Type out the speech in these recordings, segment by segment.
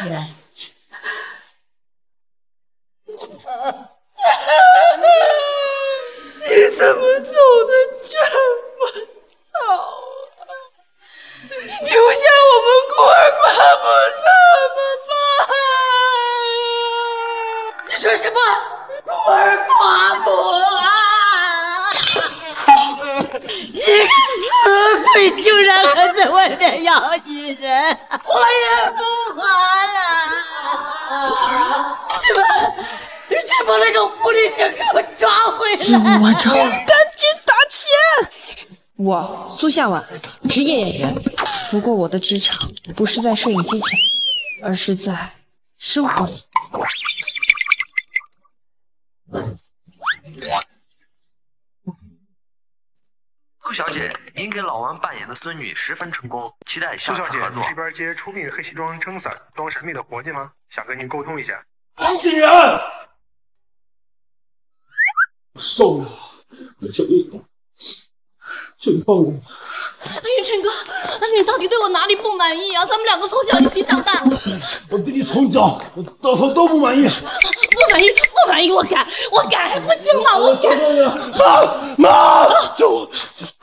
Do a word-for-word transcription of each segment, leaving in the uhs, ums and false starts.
钱。 你怎么走的这么早啊？留下我们孤儿寡母怎么办？你说什么？孤儿寡母啊！你个死鬼，竟然还在外面养女人，我也不管了！你们，你去把那个狐狸精给我抓回来！ 我操！ 赶紧打钱！ 我苏夏婉，职业演员。不过我的职场不是在摄影机前，而是在生活里。 苏小姐，您给老王扮演的孙女十分成功，期待下次合作。 苏小姐，你这边接出殡黑西装撑伞装神秘的活计吗？想跟您沟通一下。 王景然，我受不了，我求你了，求你放我！ 云晨哥，你到底对我哪里不满意啊？咱们两个从小一起长大。 我对你从小到头都不满意。 不满意，不满意，我改，我改还不行吗？我改。 妈妈，救我！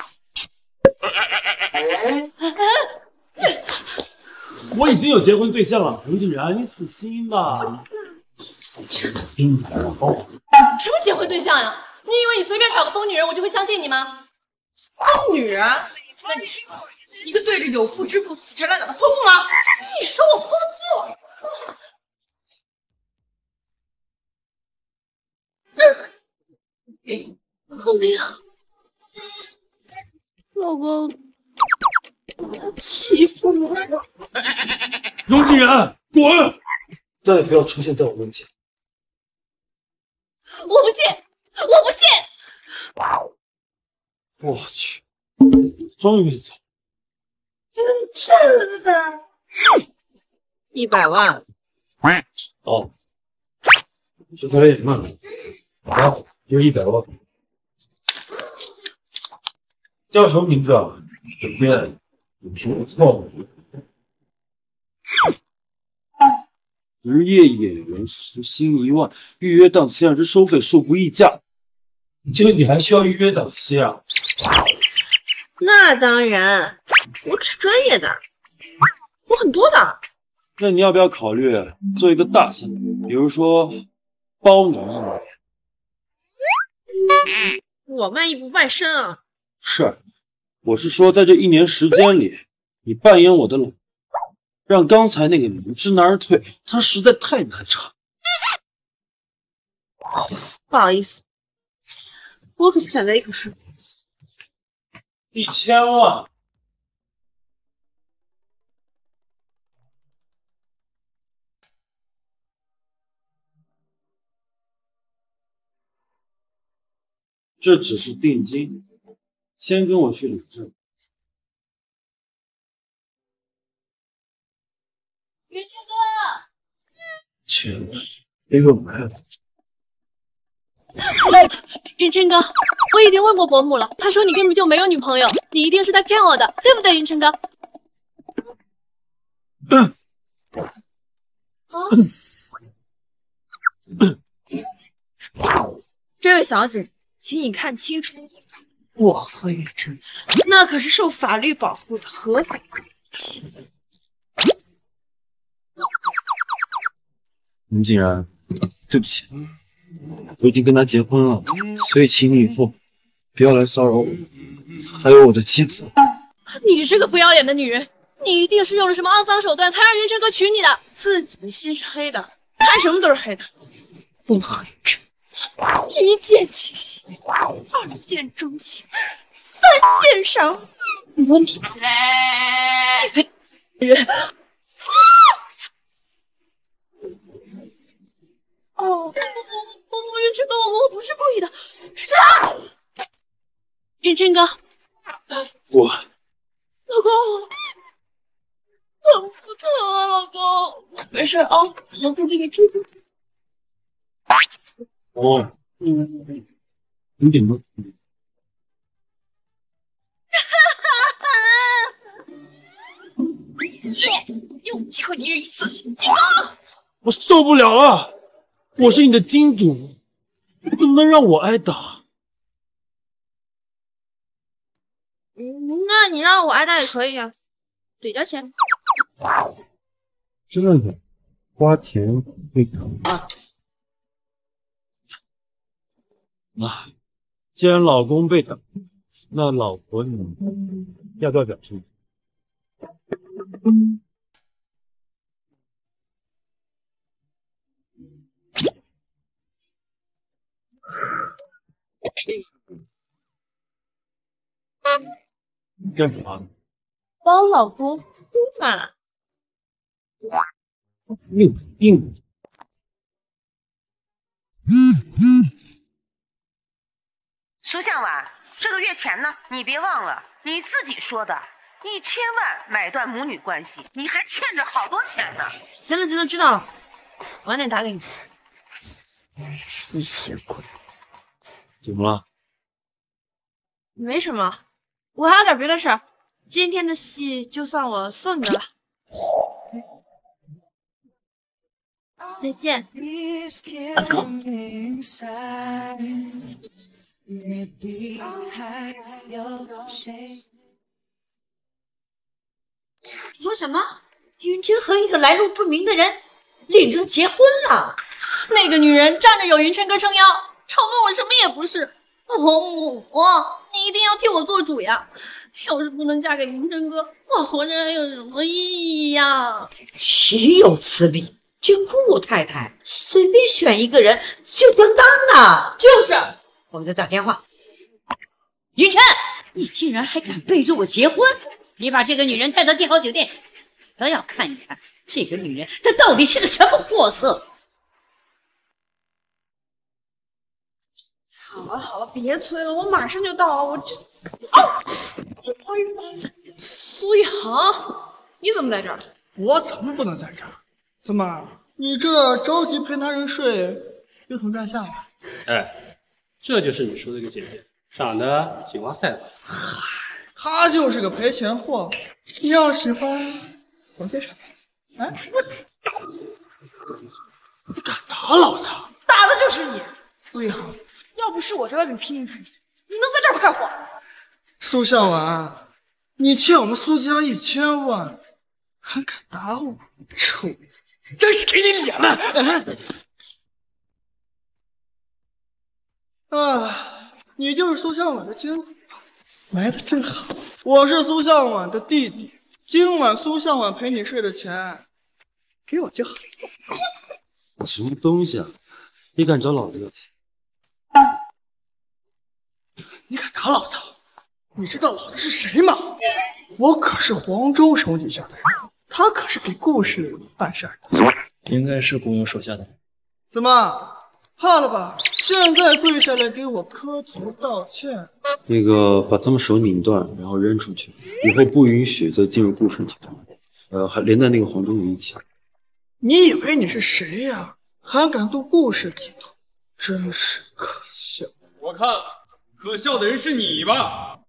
我已经有结婚对象了，王景然，你死心吧。嗯，然后什么结婚对象呀？你以为你随便找个疯女人，我就会相信你吗？ 疯女人？那你是一个对着有妇之夫死缠烂打的泼妇吗？ 你说我泼妇？后面老公欺负我。 王景然，滚！再也不要出现在我面前。 我不信，我不信！ 我去，终于走。 真的？一百万。 哦，这有点慢。好，有一百万。叫什么名字啊？整编，你听不错吗？职业演员时薪一万，预约档期按之收费，数不议价。就你还需要预约档期啊？ 那当然，我可是专业的，我很多的。 那你要不要考虑做一个大项目，比如说包你一年？ 我万一不办身啊？ 是，我是说在这一年时间里，你扮演我的老，让刚才那个女知难而退，她实在太难缠。 不好意思，我可不想在一口吃。 一千万。这只是定金，先跟我去领证。 云晨哥， 钱给我孩子。 云晨哥，我已经问过伯母了，她说你根本就没有女朋友，你一定是在骗我的，对不对，云晨哥？ 嗯。 这位小姐，请你看清楚，我和雨辰那可是受法律保护的合法关系。 林静然，对不起，我已经跟他结婚了，所以请你以后不要来骚扰我，还有我的妻子。 你这个不要脸的女人，你一定是用了什么肮脏手段才让云晨哥娶你的。 自己的心是黑的，看什么都是黑的。不好意思。一见倾心，二见钟情，三见伤。我你你配人？哦，我我我云晨哥，我我不是故意的，是他。 云晨哥， 我老公，疼不疼啊，老公？没事啊，我不给你治。 哦，嗯，有点闷。 耶！又机会一日一次，进攻！ 我受不了了！我是你的金主，你怎么能让我挨打？ 嗯，那你让我挨打也可以啊，对价钱。 这个花钱会疼啊！既然老公被打，那老婆你要不要表示一下？干什么？ 帮老公哭嘛。 硬硬。 苏向晚，这个月钱呢？你别忘了，你自己说的，一千万买断母女关系，你还欠着好多钱呢。 行了行了，知道了，晚点打给你。吸血鬼。 怎么了？ 没什么，我还有点别的事儿，今天的戏就算我送你的了。再见。 说什么？云琛和一个来路不明的人领证结婚了？ 那个女人仗着有云琛哥撑腰，嘲讽我什么也不是。伯母，你一定要替我做主呀！要是不能嫁给云琛哥，我活着还有什么意义呀？ 岂有此理！这顾太太随便选一个人就当当了。就是，我给他打电话。云琛，你竟然还敢背着我结婚！你把这个女人带到帝豪酒店，我要看一看这个女人她到底是个什么货色。 好了好了，别催了，我马上就到啊！我这……啊！不好意思，苏一航，你怎么在这儿？ 我怎么不能在这儿？怎么，你这着急陪男人睡，晕头转向了？ 哎，这就是你说的一个姐姐，长得锦花赛子。 她就是个赔钱货。你要喜欢，我介绍。哎，我你敢打老子？ 打的就是你， 苏一航。 要不是我在外面拼命赚钱，你能在这儿快活？ 苏向晚，你欠我们苏家一千万，还敢打我？臭，真是给你脸了！啊，你就是苏向晚的奸夫，来的真好。我是苏向晚的弟弟，今晚苏向晚陪你睡的钱，给我就好。 什么东西啊？你敢找老子要钱？ 你敢打老子？你知道老子是谁吗？我可是黄州手底下的人，他可是给顾氏办事的。 应该是顾勇手下的人。 怎么怕了吧？现在跪下来给我磕头道歉。 那个，把他们手拧断，然后扔出去，以后不允许再进入顾氏集团。呃，还连带那个黄忠宇一起。 你以为你是谁呀？还敢动顾氏集团，真是可笑！ 我看可笑的人是你吧？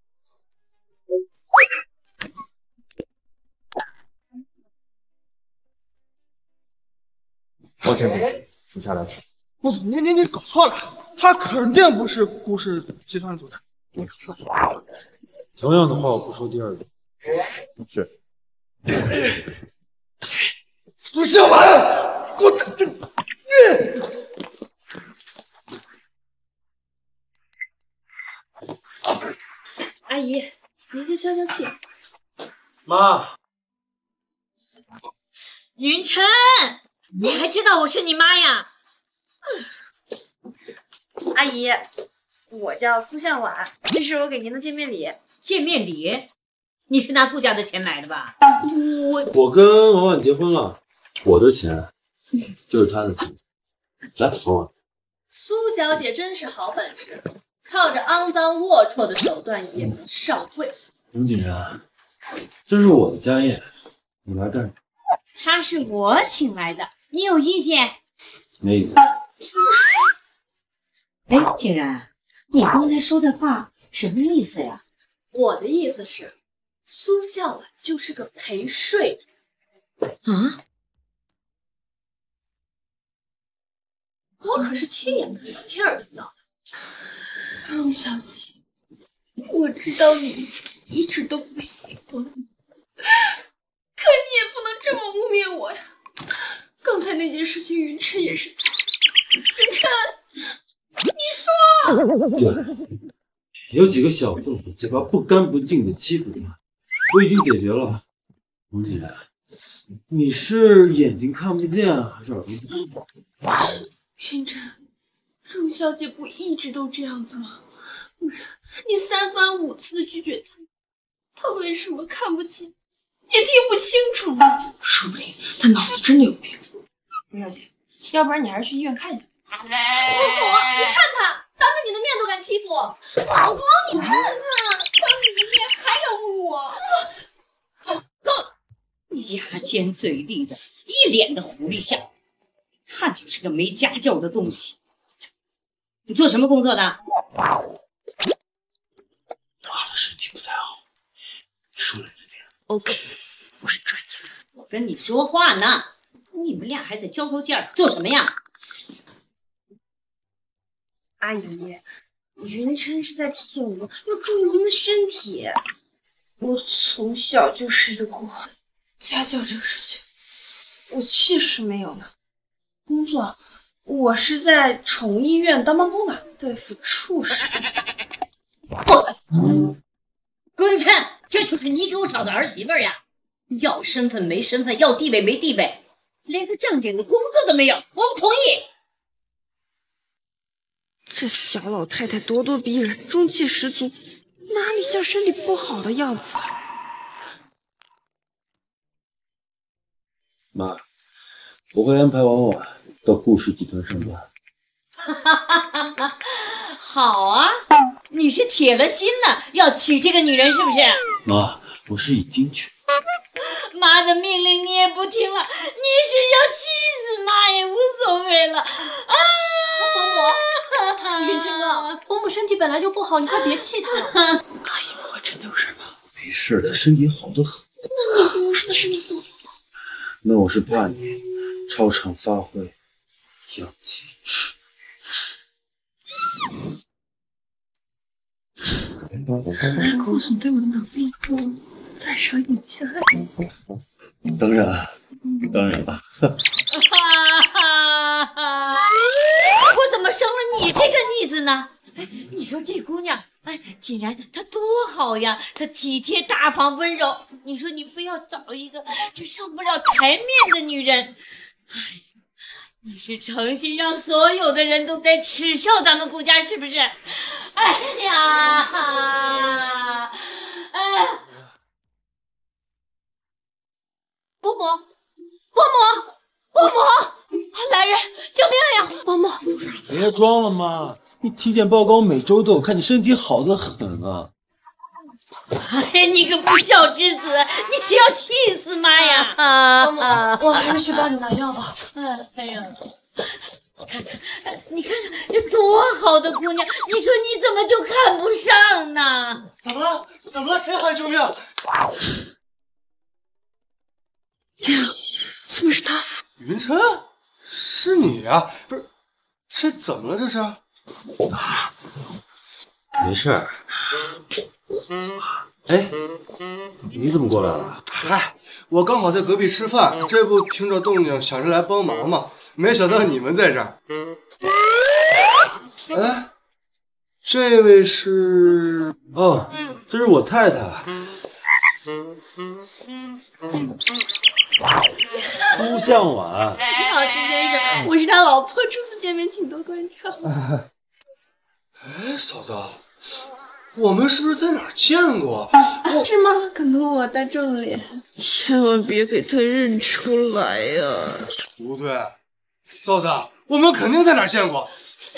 抱歉，抱歉，属下来迟。 顾总，你你你搞错了，他肯定不是顾氏集团组的，你搞错了。 同样的话，我不说第二遍。 是。 苏向晚，给我等着！ 阿姨，您先消消气。 妈， 云琛，你还知道我是你妈呀？ 阿姨，我叫苏向晚，这是我给您的见面礼。 见面礼？你是拿顾家的钱买的吧？ 我我跟王婉结婚了，我的钱就是他的钱。来，王婉。 苏小姐真是好本事，靠着肮脏龌龊的手段也能上位。 林景然，这是我的家宴，你来干什么？ 他是我请来的，你有意见？ 没意见。 哎，景然，你刚才说的话什么意思呀？ 我的意思是， 苏向晚就是个陪睡的。 啊！ 我可是亲眼看到，亲耳听到的。陆小姐，我知道你一直都不喜欢我，可你也不能这么污蔑我呀！刚才那件事情，云琛也是他。云琛，你说。 对，有几个小混混嘴巴不干不净的欺负他，我已经解决了。红姐，你是眼睛看不见还是耳朵不听？ 云琛，陆小姐不一直都这样子吗？不然你三番五次的拒绝她，她为什么看不见也听不清楚呢？说不定她脑子真的有病。 陆小姐，要不然你还是去医院看一下。 婆婆，你看她当着你的面都敢欺负我！ 老公，你看看，当着你的面还敢侮辱我！ 牙尖嘴利的，一脸的狐狸相，看就是个没家教的东西。你做什么工作的？ 妈的身体不太好，疏远一点。 OK， 我是专业的。我跟你说话呢，你们俩还在交头接耳做什么呀？ 阿姨，云琛是在提醒我们要注意您的身体。我从小就失业过，家教这个事情，我确实没有呢。工作，我是在宠物医院当帮工的，对付畜生。 滚琛，这就是你给我找的儿媳妇呀！要身份没身份，要地位没地位，连个正经的工作都没有，我不同意。 这小老太太咄咄逼人，中气十足，哪里像身体不好的样子？ 妈，我会安排婉婉到顾氏集团上班。 好啊，你是铁了心了要娶这个女人是不是？ 妈，我是已经娶。 妈的命令你也不听了，你是要气死妈也无所谓了。啊， 伯母，云琛哥，伯母身体本来就不好，你快别气她。 阿姨不会真的有事吧？ 没事，她身体好得很。 那你跟我说的身体不好？ 那我是怕你超常发挥，要记住。 告诉你对我的能力再少一点期待。 当然，当然了。 我怎么生了你这个逆子呢？哎，你说这姑娘，哎，既然她多好呀，她体贴大方温柔，你说你非要找一个这上不了台面的女人，哎，你是诚心让所有的人都在耻笑咱们顾家是不是？哎呀，哎呀！ 伯母，伯母，伯母，来人，救命呀！伯母， 别装了妈，你体检报告每周都有看，你身体好得很啊。 哎，你个不孝之子，你是要气死妈呀！ 伯母，我还是去帮你拿药吧。 哎呀，看看，你看看这多好的姑娘，你说你怎么就看不上呢？ 怎么了？怎么了？谁喊救命？ 怎么是他？ 云琛，是你呀？不是，这怎么了？这是？ 没事儿。哎，你怎么过来了？ 嗨，我刚好在隔壁吃饭，这不听着动静，想着来帮忙嘛。没想到你们在这儿。哎，这位是？ 哦，这是我太太。苏向晚。 你好，季先生，我是他老婆，初次见面，请多关照。 哎，嫂子，我们是不是在哪儿见过？ 我是吗？可能我大众脸，千万别给他认出来呀、啊！ 不对，嫂子，我们肯定在哪儿见过。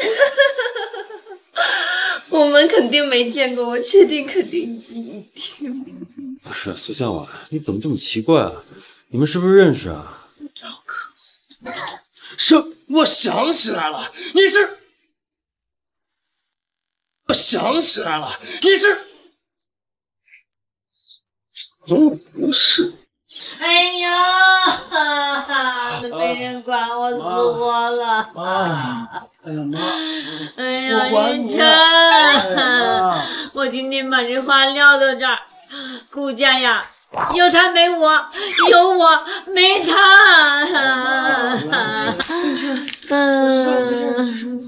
我们肯定没见过，我确定，肯定一定。 不是苏向晚，你怎么这么奇怪啊？你们是不是认识啊？ 是，我想起来了，你是。我想起来了，你是嗯，不是。 哎呀，哈哈，没人管我，死活了！ 妈，哎呀妈， 哎呀，云晨，我今天把这话撂到这儿，顾家呀，有他没我，有我没他。 云晨， 嗯。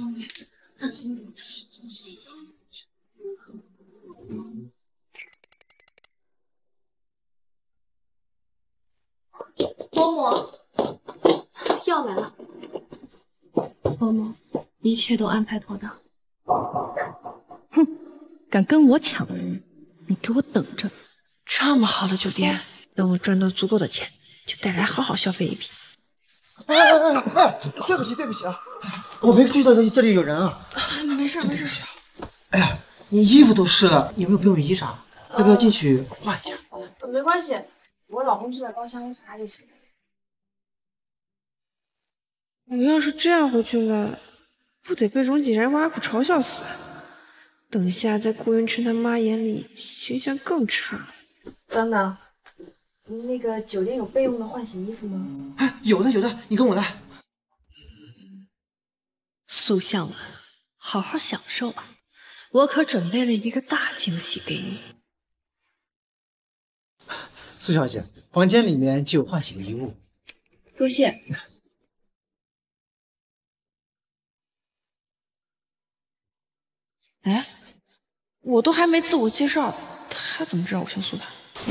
伯母，药来了。伯母，一切都安排妥当。 哼，敢跟我抢人，你给我等着！这么好的酒店，等我赚到足够的钱，就带来好好消费一笔。 哎哎哎哎，对不起对不起啊，我没注意到这这里有人啊。 没事没事。 哎呀，你衣服都湿了，有没有备用衣裳？要不要进去换一下？ 没关系，我老公就在包厢查就行。 我要是这样回去了，不得被荣锦然挖苦嘲笑死？等下在顾云琛他妈眼里形象更差。 等等，那个酒店有备用的换洗衣服吗？ 哎，有的有的，你跟我来。 苏向晚，好好享受吧，我可准备了一个大惊喜给你。 苏小姐，房间里面就有换洗的衣物。 多谢。 哎，我都还没自我介绍，他怎么知道我姓苏的？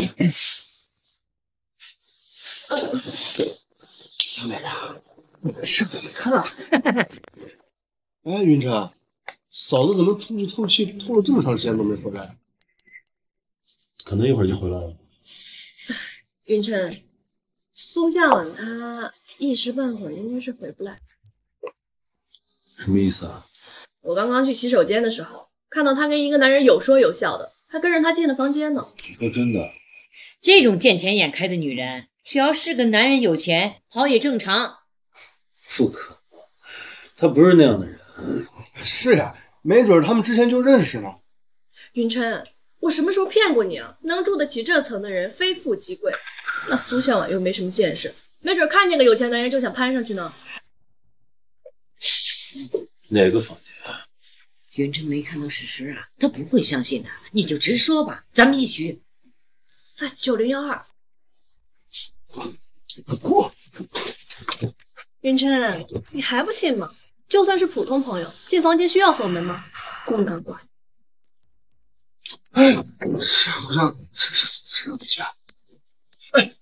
小美人，你是我的。 哎，云晨，嫂子怎么出去透气透了这么长时间都没回来？可能一会儿就回来了。 云晨，苏向晚他一时半会儿应该是回不来。 什么意思啊？ 我刚刚去洗手间的时候，看到他跟一个男人有说有笑的，还跟着他进了房间呢。 说真的， 这种见钱眼开的女人，只要是个男人有钱，好也正常。 不可，他不是那样的人。 是呀、啊，没准他们之前就认识呢。 云琛，我什么时候骗过你啊？能住得起这层的人，非富即贵。那苏向晚又没什么见识，没准看见个有钱男人就想攀上去呢。 哪个房间？ 云琛没看到事实啊，他不会相信的。你就直说吧，咱们一起。 在九零幺二。 过。 云琛，你还不信吗？就算是普通朋友，进房间需要锁门吗？不能管。 哎，是好像是是是是对家。哎。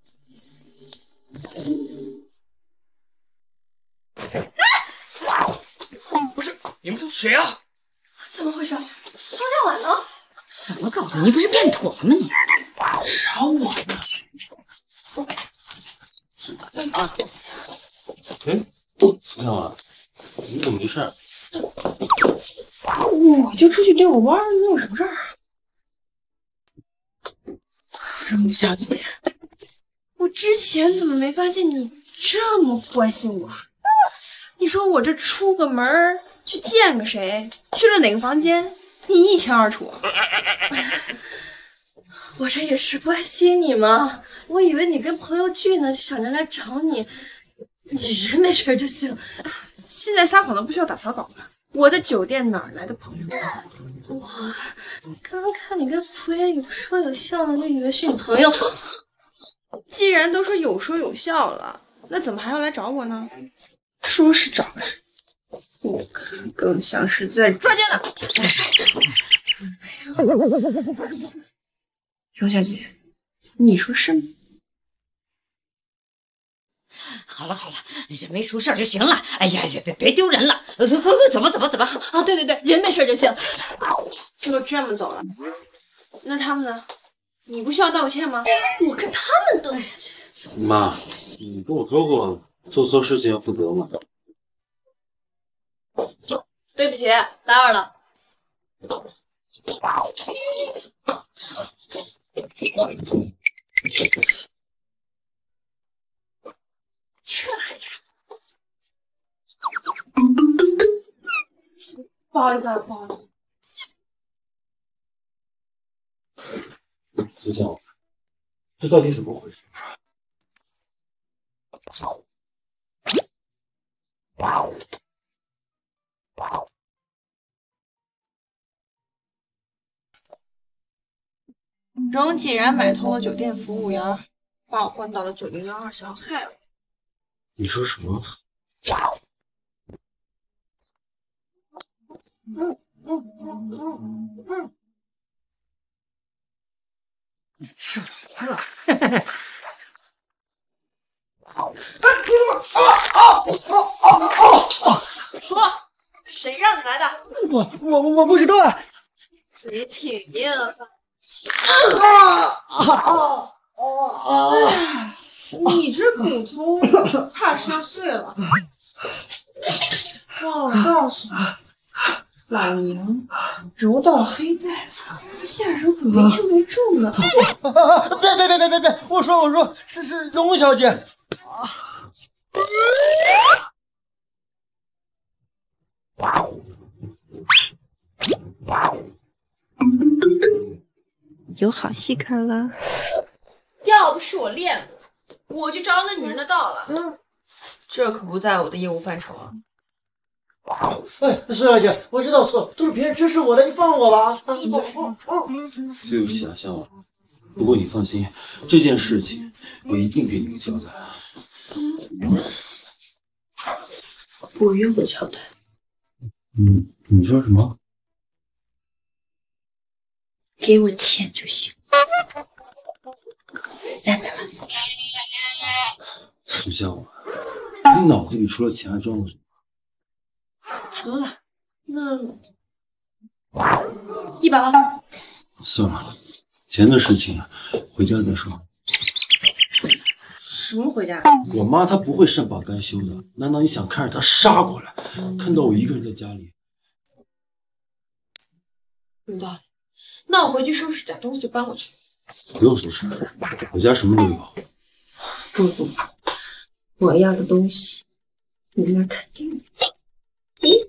不是，你们是谁啊？ 怎么回事？苏向晚呢？ 怎么搞的？你不是变妥了吗你？ 找我呢？ 啊！哎，苏向晚，你怎么没事？ 我就出去遛个弯，你有什么事儿？荣小姐，我之前怎么没发现你这么关心我？你说我这出个门去见个谁，去了哪个房间，你一清二楚。 我这也是关心你嘛，我以为你跟朋友聚呢，就想着来找你。你人没事就行。 现在撒谎都不需要打草稿了。我的酒店哪来的朋友？ 我刚刚看你跟仆人有说有笑的，就以为是你朋友。 既然都说有说有笑了，那怎么还要来找我呢？说是找个谁？我看更像是在抓奸呢。荣小姐，你说是吗？ 好了好了，人没出事就行了。哎呀呀，别别丢人了。快快快，走吧走吧走吧。 啊，对对对，人没事就行。 就这么走了？那他们呢？你不需要道歉吗？ 我跟他们对。 妈，你跟我说过做错事情要负责吗？ 对不起，打扰了。这还是不好意思，不好意思。 苏向晚， 这到底怎么回事？ 荣既然买通了酒店服务员，把我关到了九零幺二，想要害我。 你说什么？ 嗯嗯嗯嗯嗯， 是来了。啊！你怎么啊啊啊啊啊！ 说，谁让你来的？ 我我我不知道啊。 你挺硬的。 啊啊啊啊！ 你这骨头怕是要碎了。忘了告诉你，老娘柔道黑带，下手可没轻没重的。 别别别别别别！我说我说，是是荣小姐。啊！ 有好戏看了。要不是我练过，我就着那女人的道了。嗯，这可不在我的业务范畴啊。 哎，苏小姐，我知道错，都是别人指使我的，你放我吧。 你不对不起啊，向晚。不过你放心，这件事情我一定给你个交代。 不用我交代。 嗯，你说什么？ 给我钱就行。三百万。 苏向晚，你脑子里除了钱还装了什么？ 太多了，那一百万。 算了，钱的事情回家再说。 什么回家？ 我妈她不会善罢甘休的，难道你想看着她杀过来，看到我一个人在家里？ 有道理。那我回去收拾点东西就搬过去。 不用收拾，我家什么都有。 不不，我要的东西，你那肯定有。咦，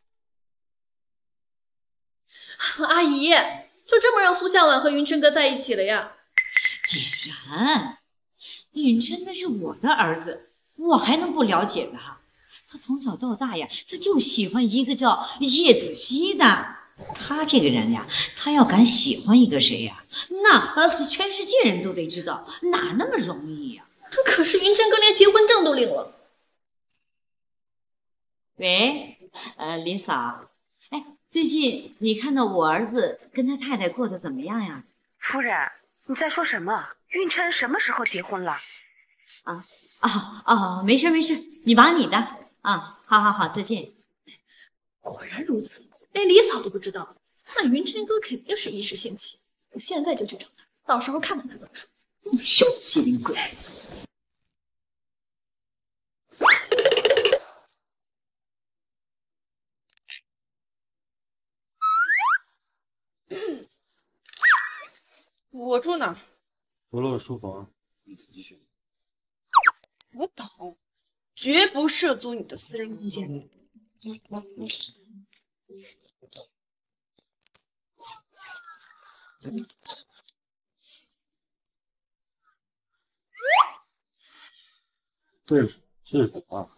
阿姨，就这么让苏向晚和云琛哥在一起了呀？ 既然云琛那是我的儿子，我还能不了解他？他从小到大呀，他就喜欢一个叫叶子熙的。他这个人呀，他要敢喜欢一个谁呀，那呃，全世界人都得知道，哪那么容易呀？ 可是云琛哥连结婚证都领了。 喂，呃，林嫂，哎，最近你看到我儿子跟他太太过得怎么样呀？ 夫人，你在说什么？云琛什么时候结婚了？ 啊啊啊！没事没事，你忙你的啊，好好好，再见。 果然如此，连李嫂都不知道，那云琛哥肯定是一时兴起。我现在就去找他，到时候看看他怎么说。 小机灵鬼！ 我住哪儿？ 除了书房，你自己选。 我懂，绝不涉足你的私人空间。 这是这是什么？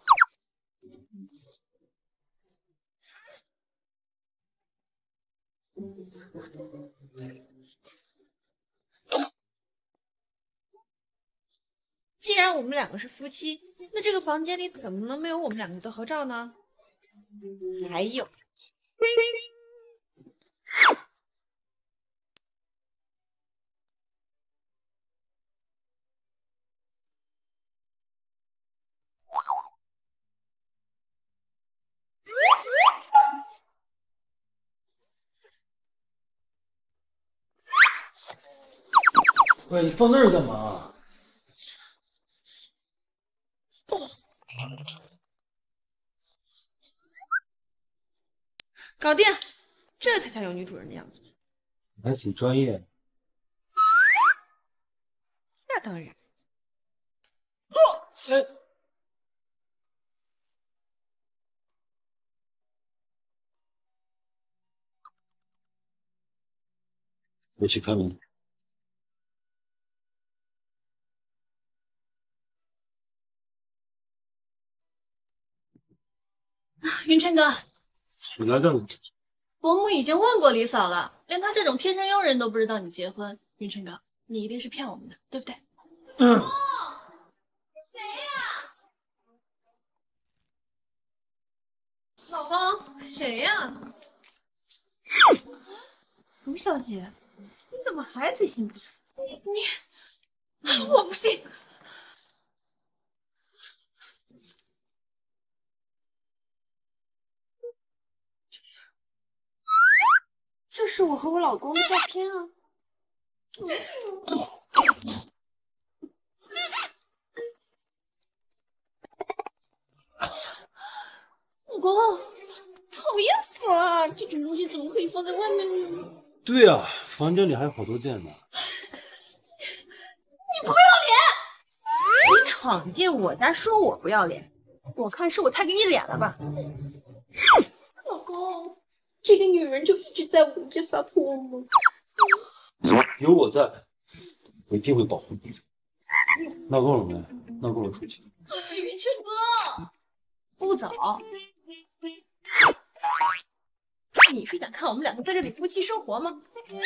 既然我们两个是夫妻，那这个房间里怎么能没有我们两个的合照呢？还有， 喂，你放那儿干嘛？ 搞定，这才像有女主人的样子。 你还挺专业。 那当然。 哎， 我去开门。 云琛哥， 你来干嘛？ 伯母已经问过李嫂了，连她这种贴身佣人都不知道你结婚。云琛哥，你一定是骗我们的，对不对？ 嗯。 谁呀？老公，谁呀？ 卢小姐，你怎么还嘴信不熟？ 你，我不信。 这是我和我老公的照片啊。 老公，讨厌死了！这种东西怎么可以放在外面呢？ 对呀、啊，房间里还有好多件呢。 你不要脸！ 你闯进我家说我不要脸，我看是我太给你脸了吧？ 老公，这个女人就一直在我们家撒泼吗？ 有我在，我一定会保护你。闹够了没？闹够了出去。 云琛哥， 不走。 你是想看我们两个在这里夫妻生活吗？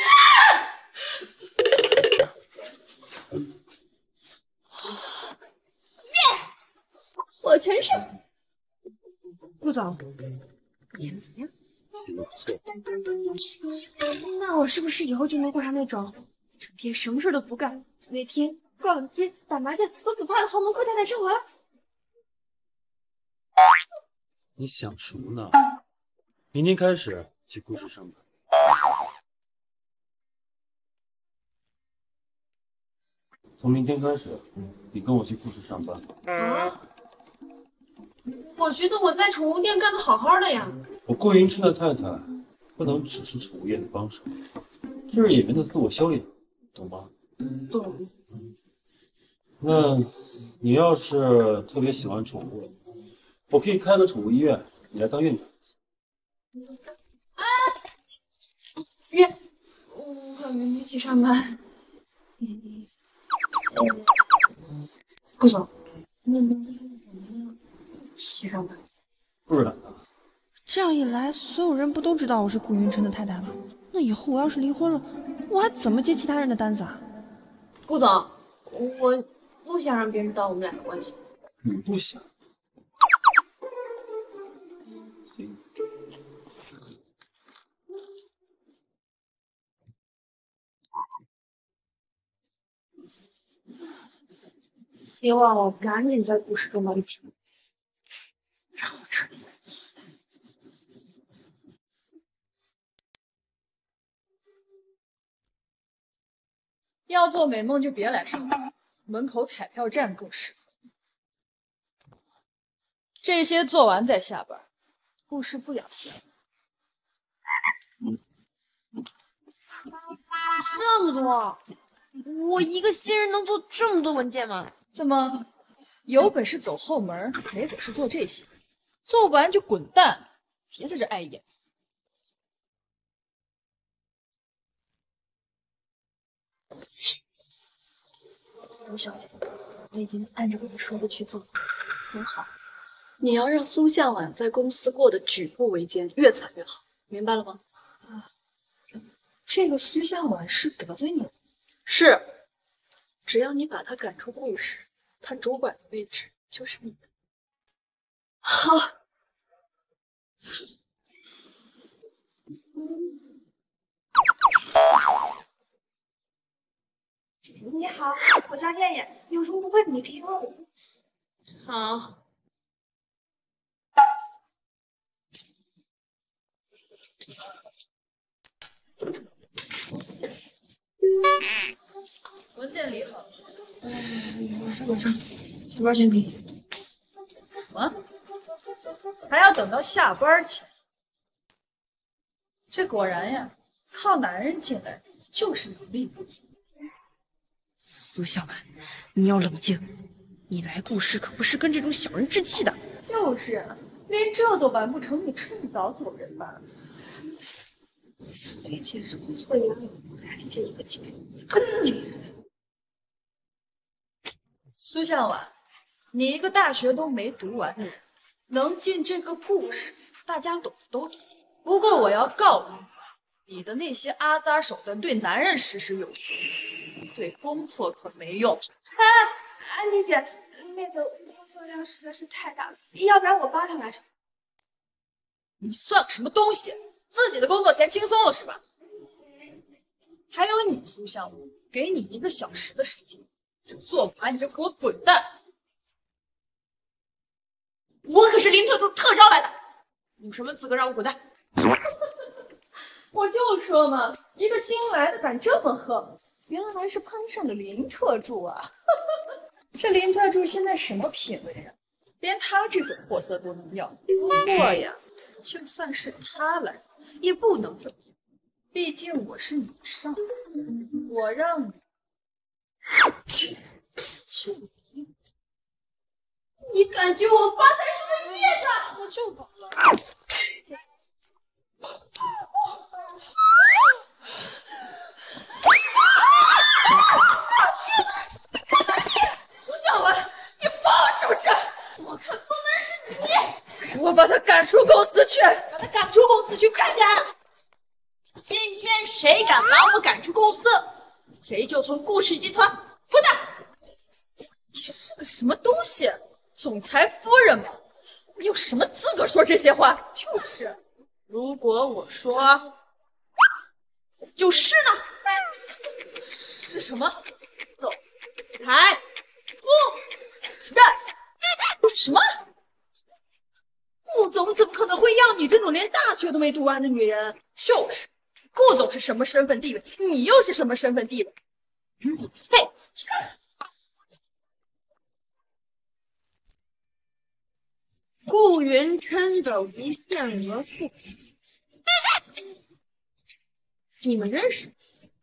耶！我全是。 顾总， 演的怎么样？ 演的不错。 那我是不是以后就能过上那种整天什么事都不干，每天逛街、打麻将、做 S P A 的豪门阔太太生活了？ 你想什么呢？明天开始去顾氏上班。从明天开始，你跟我去顾氏上班。 啊？我觉得我在宠物店干得好好的呀。 我顾云琛的太太不能只是宠物业的帮手，这是演员的自我修养，懂吗？ 懂。 那你要是特别喜欢宠物，我可以开个宠物医院，你来当院长。 啊！约，我和云一起上班。嗯，顾总，你们一起上班？ 不然呢？ 这样一来，所有人不都知道我是顾云琛的太太了？那以后我要是离婚了，我还怎么接其他人的单子啊？顾总，我不想让别人知道我们俩的关系。 你不想？行。 希望我赶紧在故事中到一起，让我彻底。 要做美梦就别来上班，门口彩票站更适合。这些做完再下班，故事不咬闲。 这么多，我一个新人能做这么多文件吗？ 怎么，有本事走后门，没本事做这些？做不完就滚蛋，别在这碍眼。 吴小姐，我已经按照你说的去做了，很好。你要让苏向晚在公司过得举步维艰，越惨越好，明白了吗？啊，这个苏向晚是得罪你了？是，只要你把他赶出顾氏，他主管的位置就是你的。好。 你好，我叫燕燕，有什么不会的你可以问我。好。 文件理好了。 嗯，马上马上，下班前给你。 什么？还要等到下班前？这果然呀，靠男人进来就是能力不足。 苏向晚，你要冷静，你来顾氏可不是跟这种小人置气的。 就是啊，连这都办不成，你趁早走人吧。 一切是不错的压力，我给他提前一个期限，很年轻人。 苏向晚，你一个大学都没读完的人， 能进这个故事，大家懂都懂。不过我要告诉你，你的那些阿扎手段对男人实施有用，对工作可没用。 哎，安迪姐，那个工作量实在是太大了，要不然我帮他完成。 你算个什么东西？自己的工作嫌轻松了是吧？还有你苏向武，给你一个小时的时间，这做不完你就给我滚蛋！我可是林特助特招来的，你有什么资格让我滚蛋？ 我就说嘛，一个新来的敢这么横，原来是攀上了林特助啊！这林特助现在什么品味啊？ 连他这种货色都能要。不过呀，就算是他来，也不能怎么样，毕竟我是你上司，我让你就你， 你感觉我发财是个叶子， 我就跑了。 吴小文，你疯是不是？我看封门是你， 给我把他赶出公司去！ 把他赶出公司去，快点！ 今天谁敢把我赶出公司，谁就从顾氏集团滚蛋！你是个什么东西？总裁夫人吗？你有什么资格说这些话？就是，如果我说，就是呢。是什么？总裁夫人？什么？顾总怎么可能会要你这种连大学都没读完的女人？就是，顾总是什么身份地位，你又是什么身份地位？你配？ 顾云琛的无限额付，你们认识？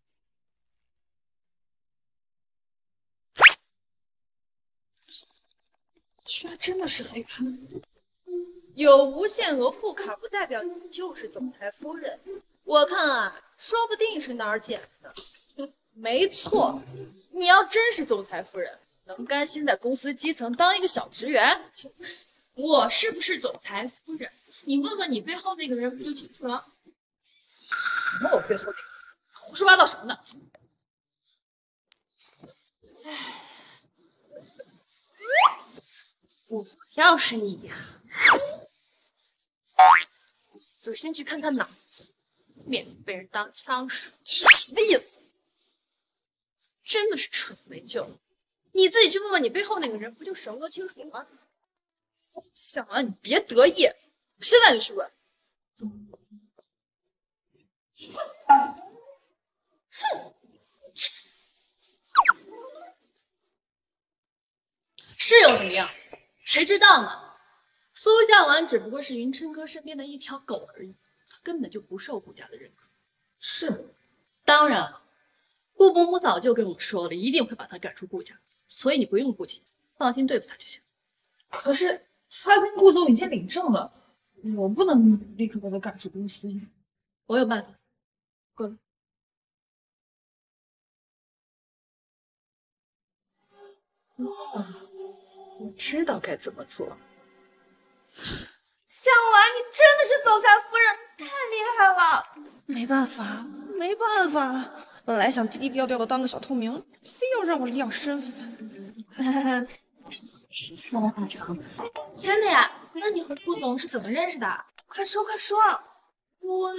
居然真的是黑卡！有无限额副卡不代表你就是总裁夫人。我看啊，说不定是哪儿捡的。没错，你要真是总裁夫人，能甘心在公司基层当一个小职员？我是不是总裁夫人？你问问你背后那个人不就清楚了？什么我背后那个？胡说八道什么呢？唉。 我要是你呀， 就先去看看脑子，免得被人当枪使。什么意思？真的是蠢没救了！你自己去问问你背后那个人，不就什么都清楚了吗？想啊，你别得意，现在就去问。哼！ 是又怎么样？谁知道呢？苏向晚只不过是云琛哥身边的一条狗而已，他根本就不受顾家的认可。 是吗？ 当然了，顾伯母早就跟我说了，一定会把他赶出顾家，所以你不用顾忌，放心对付他就行。 可是他跟顾总已经领证了，我不能立刻把他赶出公司。 我有办法。过来。 哦，我知道该怎么做。 向晚，你真的是总裁夫人，太厉害了！没办法，没办法，本来想低低调调的当个小透明，非要让我亮身份。 说来话长，真的呀？那你和顾总是怎么认识的？ 快说快说！ 我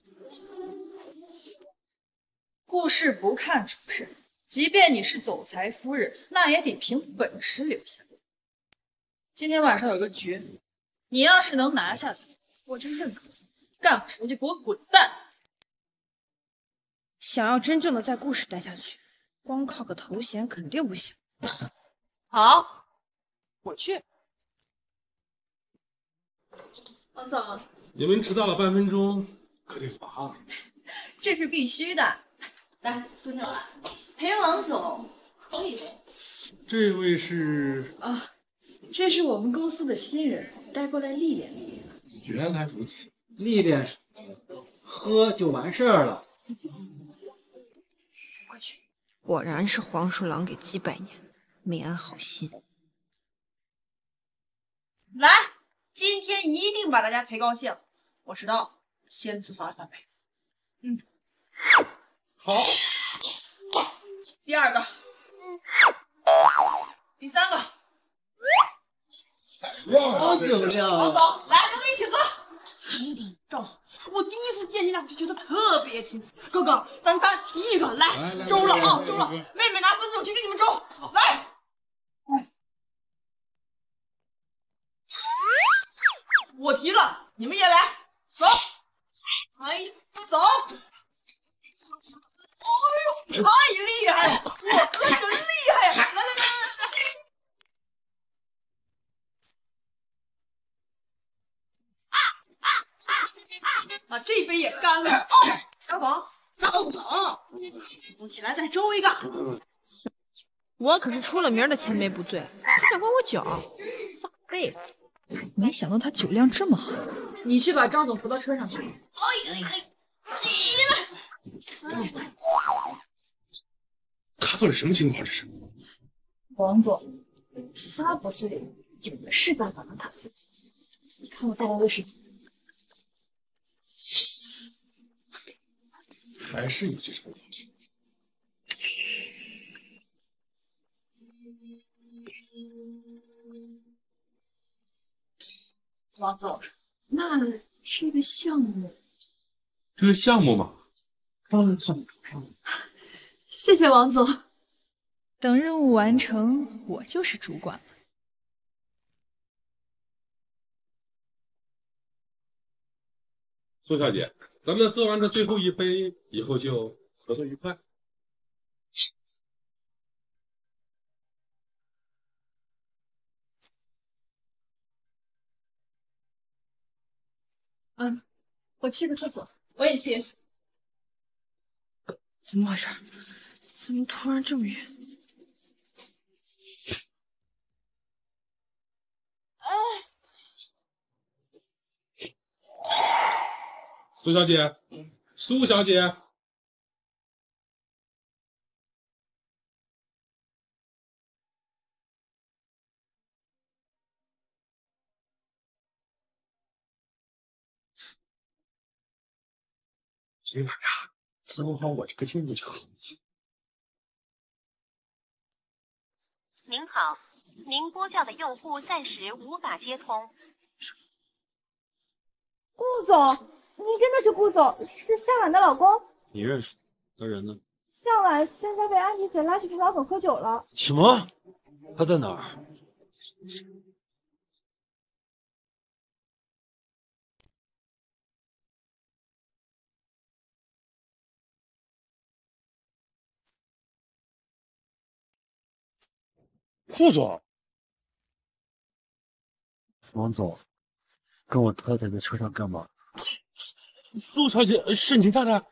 顾氏不看出身，即便你是总裁夫人，那也得凭本事留下。今天晚上有个局，你要是能拿下他，我就认可你；干不成就给我滚蛋！ 想要真正的在顾氏待下去，光靠个头衔肯定不行。 好，我去。 王总， 你们迟到了半分钟，可得罚。 这是必须的。来，苏小婉，陪王总喝一杯。 这位是啊。这是我们公司的新人，带过来历练历练。 原来如此， 历练什么？喝就完事儿了。 快去！果然是黄鼠狼给鸡拜年，没安好心。 来， 一定把大家陪高兴。我知道，先自罚三杯。嗯， 好。 第二个，第三个。 好酒量王总，来，咱们一起喝。赵总，我第一次见你俩就觉得特别亲。哥哥，三三一个，来，周了啊，周了。妹妹拿分子，我去给你们周。来。我提了，你们也来，走！哎，走！哎呦，太厉害了！我哥真厉害呀！来来来来来！把这杯也干了。哦，小冯，赵总，动起来再周一个。 我可是出了名的千杯不醉，他想管我脚，大辈子。没想到他酒量这么好， 你去把张总扶到车上去。 卡顿什么情况？这是王总，他不醉，有的是办法让他醉。你看我带来的是， 还是你最成功。 王总，那是个项目。 这是项目吗？当然算你头上了。 谢谢王总。 等任务完成，我就是主管了。 苏小姐，咱们喝完这最后一杯以后就合作愉快。 嗯，我去个厕所。我也去。 怎么回事？怎么突然这么远？ 哎， 苏小姐，苏小姐，今晚呀，伺候好我这个进度就好。 您好，您拨叫的用户暂时无法接通。 顾总，你真的是顾总，是夏婉的老公？ 你认识他人呢？ 夏婉现在被安迪姐拉去陪老总喝酒了。 什么？他在哪儿？ 顾总， 王总，跟我太太在车上干嘛？ 苏小姐是您太太？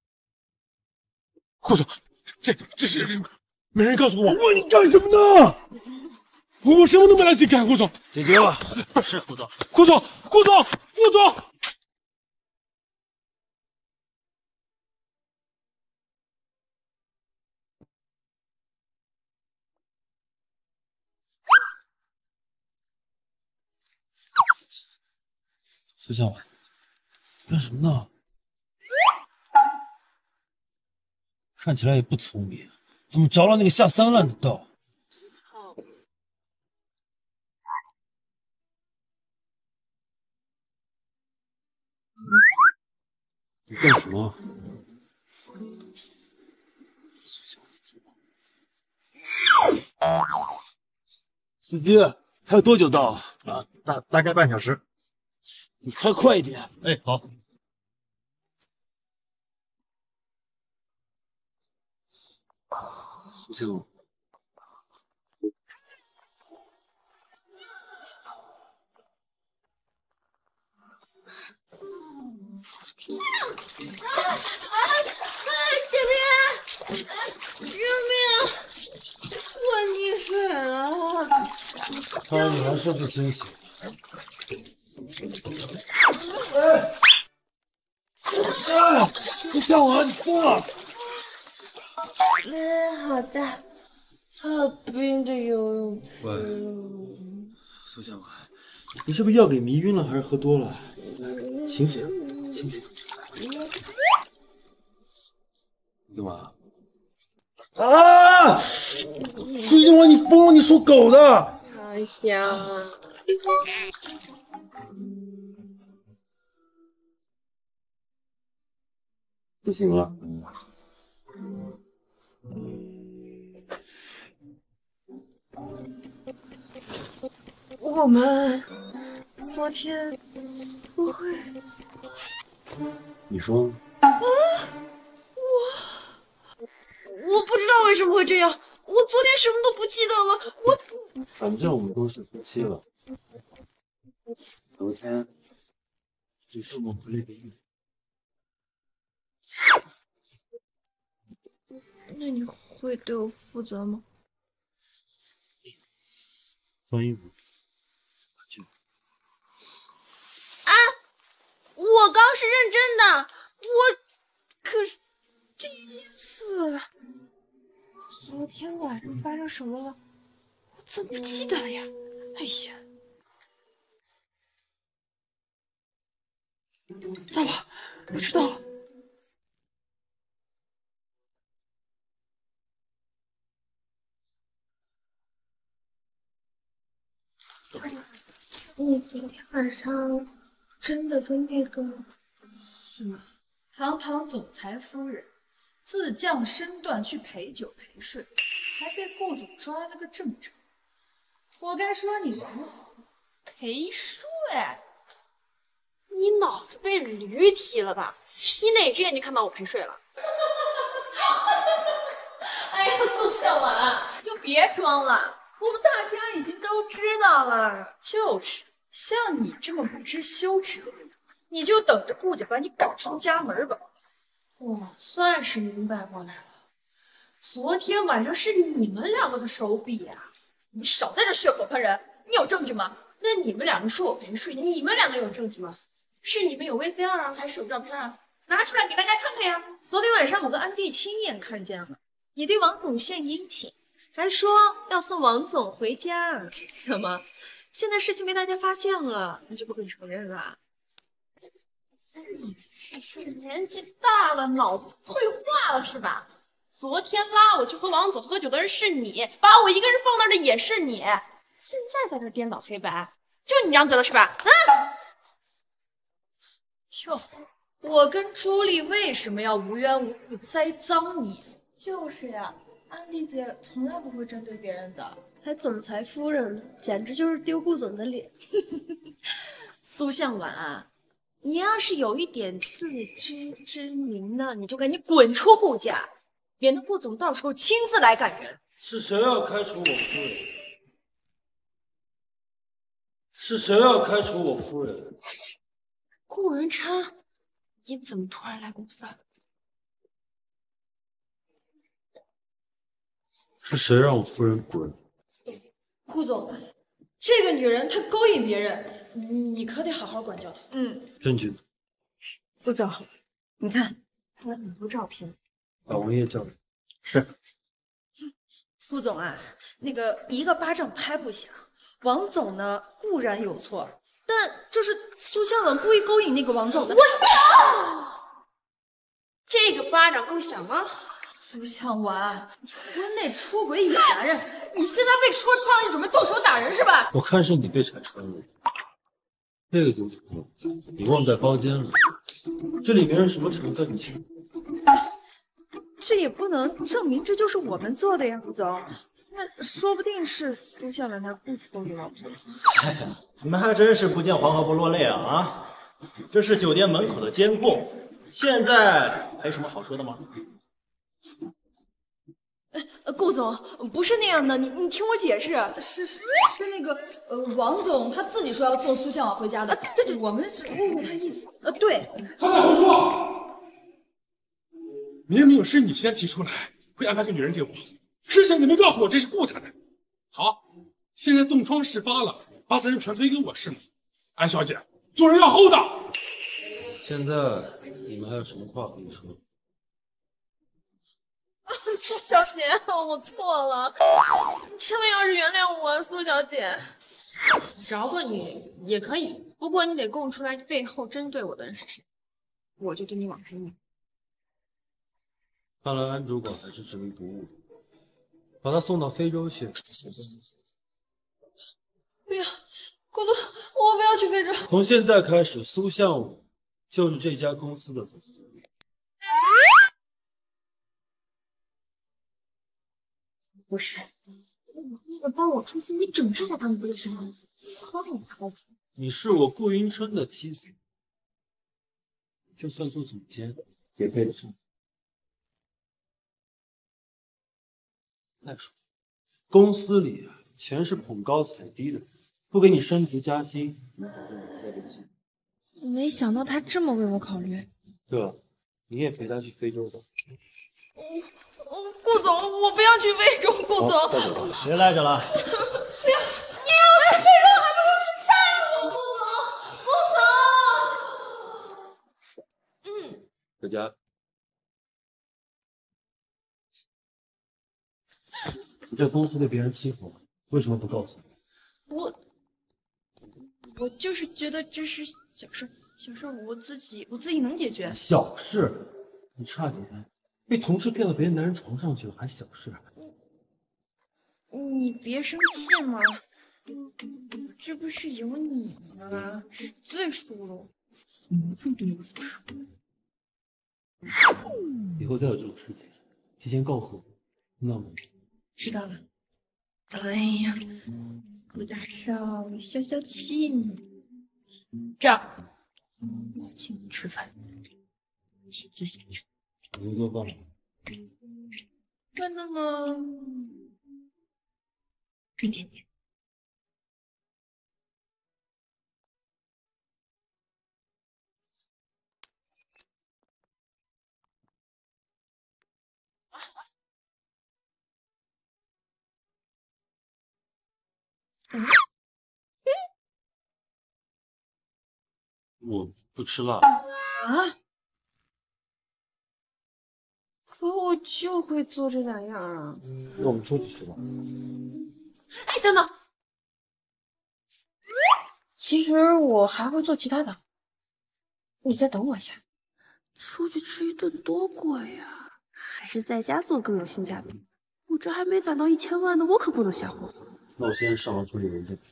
顾总，这这是没人告诉我。 我问你干什么呢？ 我我什么都没来及干，顾总。 解决了。是顾总。 顾总，顾总，顾总。 苏小婉，干什么呢？看起来也不聪明，怎么着了那个下三滥的道？你干什么？司机，还有多久到？ 啊，大大概半小时。 你开快一点。 哎，好。 苏醒。 这边，救命！我溺水了。 看来你还是不清醒。 哎！哎！你向我，你疯了！ 哎，好大，好冰的游泳池。 喂，苏向晚， 你是不是药给迷晕了，还是喝多了？醒醒，醒醒！你干嘛？ 啊！最近我你疯了，你属狗的！ 哎呀！ 不行了。 我们昨天不会…… 你说？ 啊！我我不知道为什么会这样，我昨天什么都不记得了。我反正我们都是夫妻了。昨天只是我们回了一个月。 那你会对我负责吗？ 穿衣服。 啊！我刚是认真的，我可是第一次。昨天晚上发生什么了？我怎么不记得了呀？哎呀！糟了，不知道了。小李，你昨天晚上真的跟那个…… 是吗？堂堂总裁夫人，自降身段去陪酒陪睡，还被顾总抓了个正着。我该说你什么好？陪睡？ 你脑子被驴踢了吧？你哪只眼睛看到我陪睡了？ 哎呀，苏小婉，就别装了。我们大家已经都知道了，就是像你这么不知羞耻的人，你就等着顾家把你赶出家门吧。 我算是明白过来了，昨天晚上是你们两个的手笔呀、啊！ 你少在这血口喷人，你有证据吗？ 那你们两个说我陪睡，你们两个有证据吗？是你们有 V C R 啊，还是有照片啊？拿出来给大家看看呀！昨天晚上我跟安迪亲眼看见了，你对王总献殷勤。还说要送王总回家，怎么？现在事情被大家发现了，你就不肯承认了？ 你是年纪大了，脑子退化了是吧？昨天拉我去和王总喝酒的人是你，把我一个人放那儿的也是你，现在在这颠倒黑白，就你张嘴了是吧？啊！ 哟，我跟朱莉为什么要无缘无故栽赃你？ 就是呀。安迪姐从来不会针对别人的，还总裁夫人呢，简直就是丢顾总的脸。苏向晚啊，你要是有一点自知之明呢，你就赶紧滚出顾家，免得顾总到时候亲自来赶人。 是谁要开除我夫人？是谁要开除我夫人？ 顾文琛，你怎么突然来公司啊？ 是谁让我夫人滚？ 顾总，这个女人她勾引别人，你可得好好管教她。 嗯， 证据。 顾总，你看，拍了很多照片。 把王爷叫来。 是。 顾总啊，那个一个巴掌拍不响，王总呢固然有错，但这是苏向晚故意勾引那个王总的。 我这个巴掌够响吗？ 苏向晚，你婚内出轨野男人，你现在被戳穿，你准备动手打人是吧？ 我看是你被拆穿了，这个酒酒你忘在包间了，这里面是什么成分你清楚？ 这也不能证明这就是我们做的呀，顾总。那说不定是苏向晚他故意勾引王总。 哎呀，你们还真是不见黄河不落泪啊啊！这是酒店门口的监控，现在还有什么好说的吗？ 呃，顾总不是那样的，你你听我解释。 是是是那个呃，王总他自己说要送苏向晚回家的。 啊，对对，我们只误会他意思。呃，对。 他在胡说！明明是你先提出来会安排个女人给我，事先你没告诉我这是顾太太。好，现在冻疮事发了，把责任全推给我是吗？安小姐，做人要厚道。 现在你们还有什么话可以说？ 苏小姐，我错了，你千万要是原谅我，苏小姐。 饶过你也可以，不过你得供出来背后针对我的人是谁，我就对你网开一面。 看来安主管还是执迷不悟，把他送到非洲去。 不要，顾总，我不要去非洲。 从现在开始，苏向武就是这家公司的总经理。 不是，你得帮我出去，你整治一下他们不就是吗？太好了。 你是我顾云琛的妻子，就算做总监也配得上。再说，公司里啊，全是捧高踩低的，不给你升职加薪，你保证我对得起。 没想到他这么为我考虑。 对了，你也陪他去非洲吧。 顾总，我不要去非洲，顾总。 别赖着了。 不要，你要我去非洲，还不如去杀我，顾总，顾总。嗯。 回家。你在公司被别人欺负了，为什么不告诉我？ 我我就是觉得这是小事，小事我自己我自己能解决。 小事，你差点被同事骗到别的男人床上去了，还小事？ 你别生气嘛，这不是有你吗？最输了，你不对我服输。 以后再有这种事情，提前告诉我，听到吗？ 知道了。哎呀，顾大少，你消消气嘛。这样，我请你吃饭，请自己吃。 你做饭了？ 真的吗？一点点。嗯， 我不吃辣。 啊？可我就会做这两样啊。 那我们出去吃吧。 哎，等等，其实我还会做其他的，你再等我一下。出去吃一顿多贵呀，还是在家做更有性价比。我这还没攒到一千万呢，我可不能瞎花。 那我先上楼处理文件。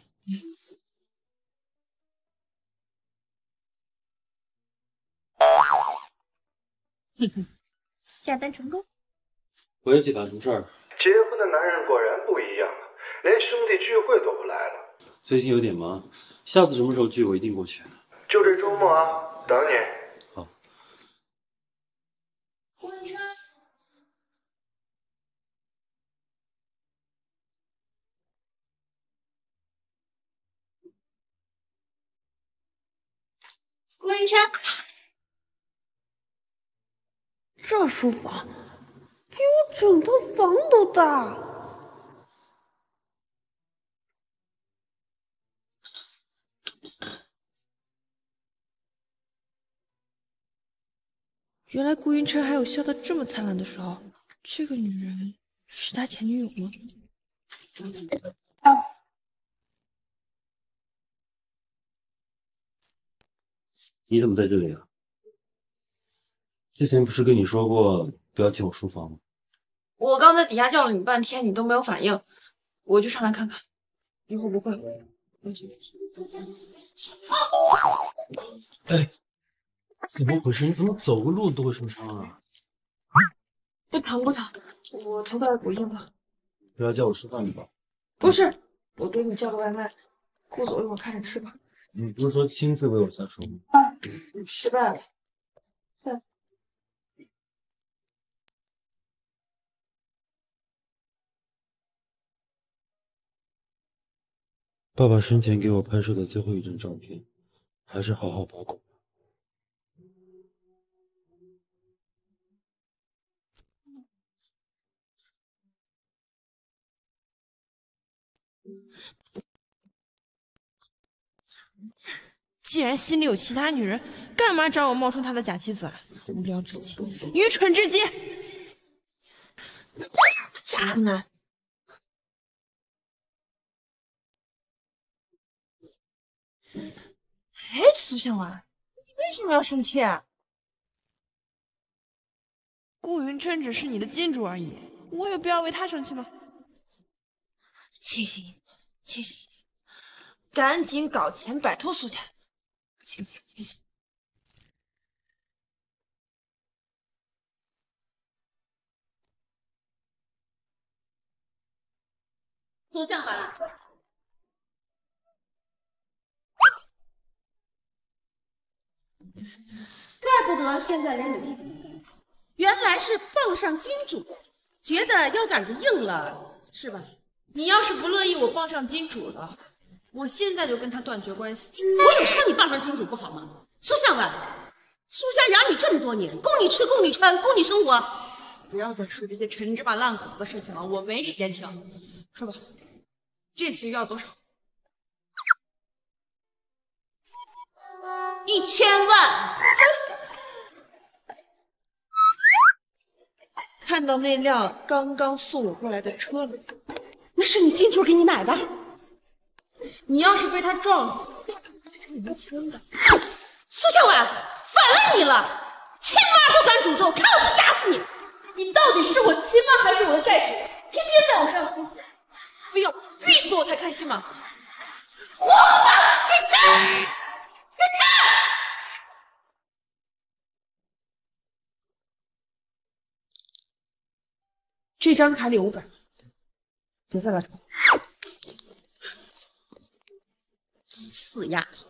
嘿嘿，下单成功。 回去办什么事儿？ 结婚的男人果然不一样啊，连兄弟聚会都不来了。 最近有点忙，下次什么时候聚我一定过去。 就这周末啊，等你。 好。 顾云琛。 顾云琛， 这书房比我整套房都大。原来顾云琛还有笑得这么灿烂的时候，这个女人是他前女友吗？ 你怎么在这里啊？之前不是跟你说过不要进我书房吗？ 我刚在底下叫了你半天，你都没有反应，我就上来看看，你会不会？ 哎，怎么回事？你怎么走个路都会受伤啊？ 不疼不疼，我头发补硬了。 不要叫我吃饭吧？ 不是，我给你叫个外卖，顾总一会儿看着吃吧。 你不是说亲自为我下手吗？ 失败了。对。 爸爸生前给我拍摄的最后一张照片，还是好好保管。 既然心里有其他女人，干嘛找我冒充他的假妻子啊？无聊至极，愚蠢至极！渣男！ 哎，苏向晚，你为什么要生气啊？顾云琛只是你的金主而已，我有必要为他生气吗？清醒，清醒，赶紧搞钱摆脱苏家。清醒，清醒。 苏向晚，怪不得现在连你弟，原来是傍上金主，觉得腰杆子硬了，是吧？ 你要是不乐意我傍上金主了，我现在就跟他断绝关系。 我有说你傍上金主不好吗？苏向晚，苏家养你这么多年，供你吃，供你穿，供你生活， 不要再说这些陈芝麻烂谷子的事情了，我没时间听。说吧，这次要多少？ 一千万。 看到那辆刚刚送我过来的车了？ 那是你金主给你买的。 你要是被他撞死，你能听的。 苏向晚，反了你了！亲妈都敢诅咒，看我不打死你！ 你到底是我亲妈还是我的债主？天天在我身上哭，非要逼死我才开心吗？ 我的，你看，你看！ 这张卡里五百，别再来吵。 死丫头！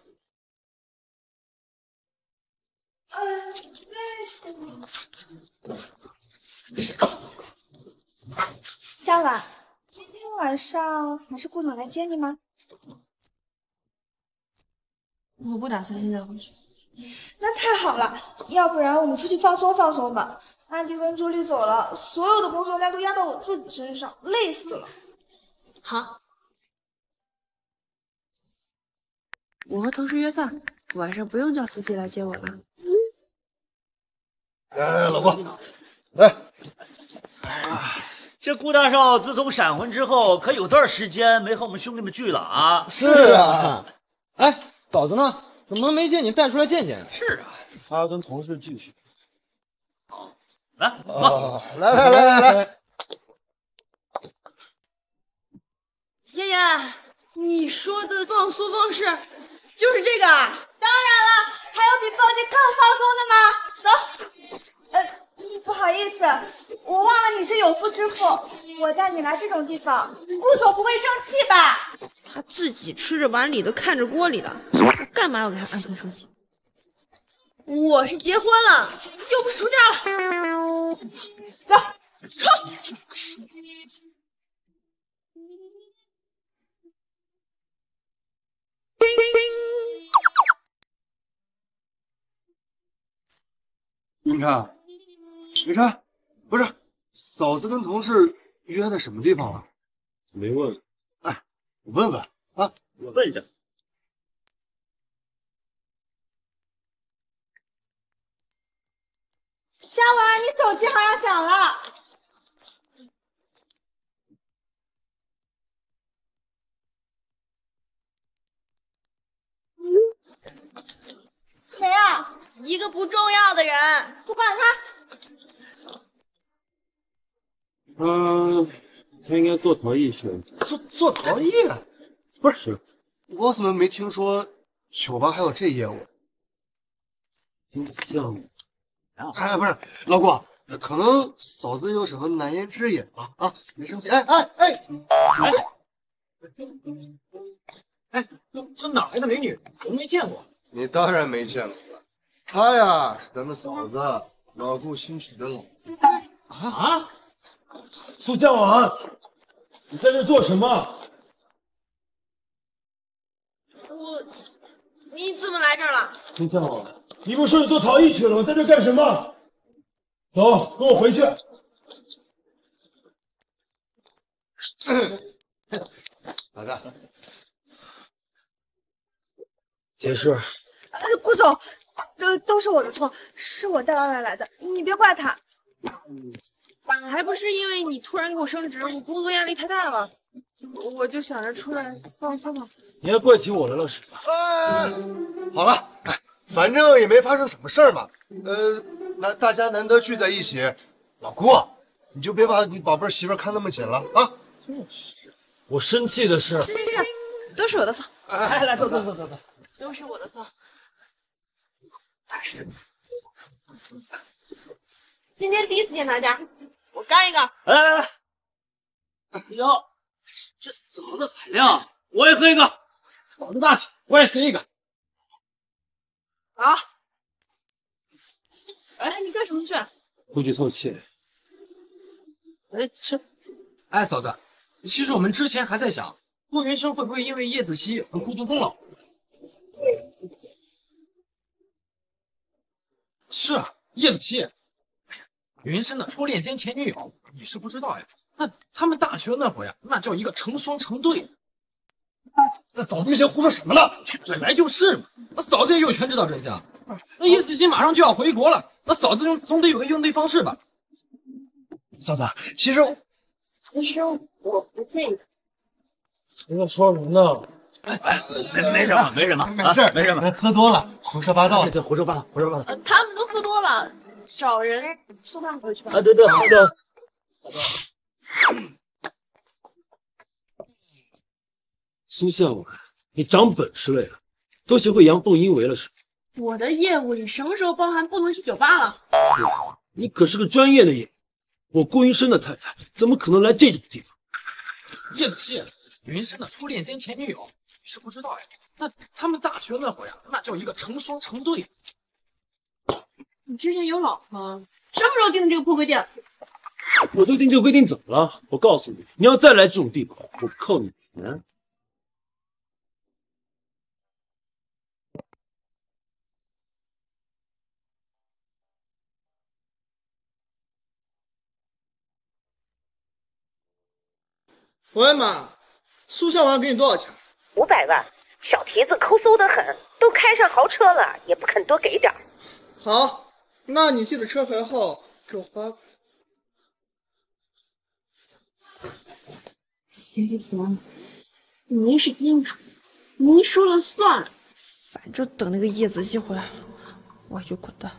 向晚，今天晚上还是顾总来接你吗？ 我不打算现在回去。 那太好了，要不然我们出去放松放松吧。安迪跟朱莉走了，所有的工作量都压到我自己身上，累死了。 好，我和同事约饭，晚上不用叫司机来接我了。 哎，老郭，来。 这顾大少自从闪婚之后，可有段时间没和我们兄弟们聚了啊！ 是啊。 哎，嫂子呢？怎么没见你带出来见见？ 是啊， 他要跟同事聚去。 好，来， 哦，来来来来来。 妍妍，你说的放松方式就是这个啊？ 当然了，还有比放弃更放松的吗？走。呃，不好意思，我忘了你是有妇之夫，我带你来这种地方，顾总不会生气吧？ 他自己吃着碗里的，看着锅里的，干嘛要给他安排生气？我是结婚了，又不是出嫁了。走，冲！ 云琛，云琛，不是，嫂子跟同事约在什么地方了？ 没问。 哎，我问问啊， 我问着。 夏娃，你手机好像响了。谁啊？ 一个不重要的人， 不管他。 嗯，他应该做陶艺去。 做做陶艺？不是，我怎么没听说酒吧还有这业务？ 挺像的。 哎，不是，老郭，可能嫂子有什么难言之隐吧？啊，别生气。哎哎哎哎哎，这这哪来的美女？我都没见过。 你当然没见过了，她呀是咱们嫂子老顾新娶的老婆。 啊！苏江晚，你在这做什么？ 我，你怎么来这儿了？ 苏江晚，你不说你做陶艺去了吗？在这干什么？走，跟我回去。 老大， 解释。 呃，顾总，都都是我的错，是我带老奶来的，你别怪他。 还不是因为你突然给我升职，我工作压力太大了。 我就想着出来放松放松。 你还怪起我来了是吧？ 哎，好了，哎，反正也没发生什么事儿嘛。呃，那大家难得聚在一起，老姑，你就别把你宝贝媳妇看那么紧了啊。 就是，我生气的是， 这这都是我的错。 来来，走走走走走， 都是我的错。但是，今天第一次见大家，我干一个。 来来来，哟，这嫂子海量，我也喝一个。 嫂子大气，我也随一个。 好。哎，你干什么去？ 回去凑气。 哎，这，哎，嫂子，其实我们之前还在想，顾云生会不会因为叶子熙而孤独终老？是啊，叶子熙，哎呀，云生的初恋兼前女友，你是不知道呀。那他们大学那会儿呀，那叫一个成双成对。 那嫂子这些胡说什么呢？ 本来就是嘛，那嫂子也有权知道真相。那叶子熙马上就要回国了，那嫂子总得有个应对方式吧？ 嫂子，其实其实我不介意。 你在说什么呢？ 哎哎，没没什么，没什么， 没事、啊， 没什么， 喝多了，胡说八道。 对，胡说八道，胡说八道。 呃，他们都喝多了，找人送他们回去吧。 啊，对对，好的。 苏向晚，你长本事了呀，都学会阳奉阴违了是吧？ 我的业务里什么时候包含不能去酒吧了？ 你可是个专业的业务，我顾云生的太太怎么可能来这种地方？ 叶子熙，云生的初恋兼前女友，你是不知道呀。那他们大学那会儿呀，那叫一个成双成对。 你之前有老婆吗？什么时候订的这个破规定？ 我就定这个规定怎么了？我告诉你，你要再来这种地方，我扣你钱。 喂，妈，苏向晚给你多少钱？ 五百万，小蹄子抠搜得很，都开上豪车了，也不肯多给点儿。 好，那你记得车牌号给我发。 行行行，你是金主，你说了算。反正等那个叶子熙回来，我就滚蛋。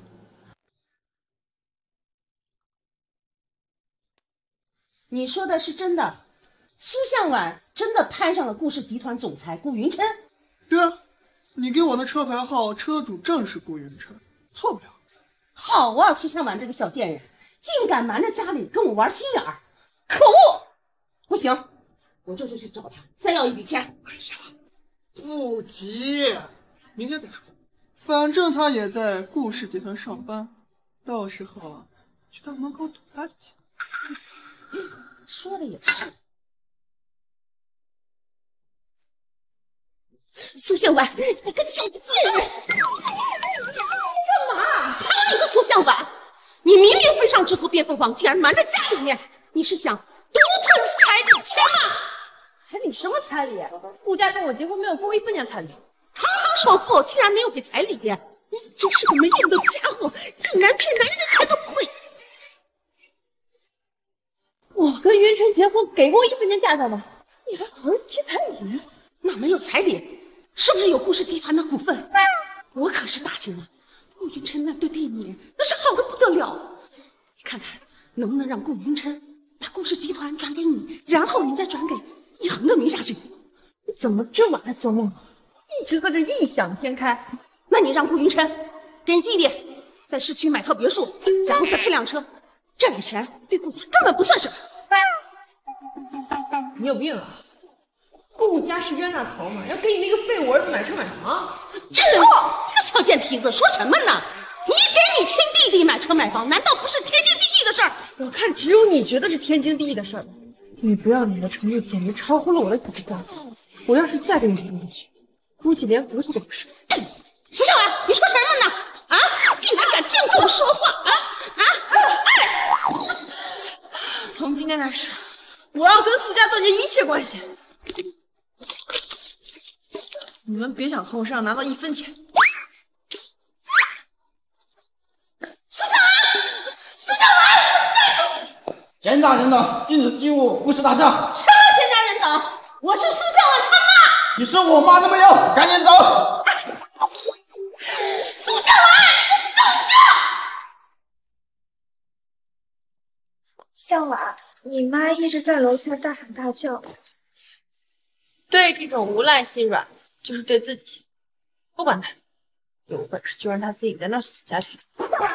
你说的是真的？苏向晚真的攀上了顾氏集团总裁顾云琛？ 对啊，你给我的车牌号，车主正是顾云琛，错不了。 好啊，苏向晚这个小贱人，竟敢瞒着家里跟我玩心眼儿，可恶！不行，我这就去找他，再要一笔钱。 哎呀，不急，明天再说。反正他也在顾氏集团上班，到时候去他门口堵他就行。 说的也是。苏向晚，你个小贱人，干嘛？操你个苏向晚！你明明飞上枝头变凤凰，竟然瞒在家里面，你是想独吞彩礼钱吗？ 彩礼什么彩礼？顾家跟我结婚没有过一分钱彩礼。 堂堂首富竟然没有给彩礼，你真是个没用的家伙，竟然骗男人的钱都不会。 我跟云琛结婚给过一分钱价格吗？你还好好提彩礼？ 哪没有彩礼？是不是有顾氏集团的股份？我可是打听了，顾云琛那对店面那是好的不得了。你看看能不能让顾云琛把顾氏集团转给你，然后你再转给一恒的名下去。 你怎么这么爱做梦？一直在这异想天开。 那你让顾云琛给你弟弟在市区买套别墅，然后再配辆车，这点钱对顾家根本不算什么。 你有病啊！顾家是冤大头嘛，要给你那个废物儿子买车买房？ 错，这个小贱蹄子说什么呢？你给你亲弟弟买车买房，难道不是天经地义的事儿？ 我看只有你觉得是天经地义的事儿。你不要脸的程度简直超乎了我的想象。我要是再给你听下去，估计连骨头都不是。 苏向晚，你说什么呢？啊！竟然敢这样跟我说话啊啊！哎！ 从今天开始，我要跟苏家断绝一切关系。你们别想从我身上拿到一分钱。 苏向晚，苏向晚！ 严大人等，禁止进入顾氏大厦。 什么天大人等？ 我是苏向晚他妈！ 你说我妈都没有，赶紧走！ 苏向晚，你等着！ 向晚，你妈一直在楼下大喊大叫。 对这种无赖心软，就是对自己心软。不管他，有本事就让他自己在那死下去。 白眼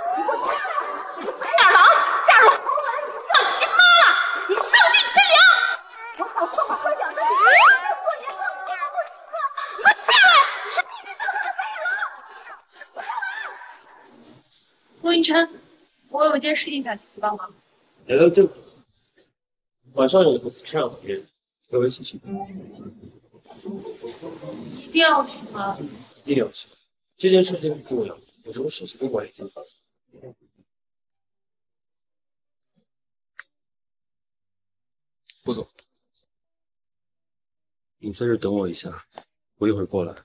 狼，嫁入豪门，当亲妈了，你丧尽天良！我好说话喝酒的女人，过年过节不请客，你给我下来！是你这个黑狼！ 陆云琛，我有一件事情想请你帮忙。 来到正题，晚上有个慈善晚宴，各位请去。 一定要去吗？ 一定要去，这件事情很重要，有什么事情跟我也尽快。 顾总， 你在这等我一下，我一会儿过来。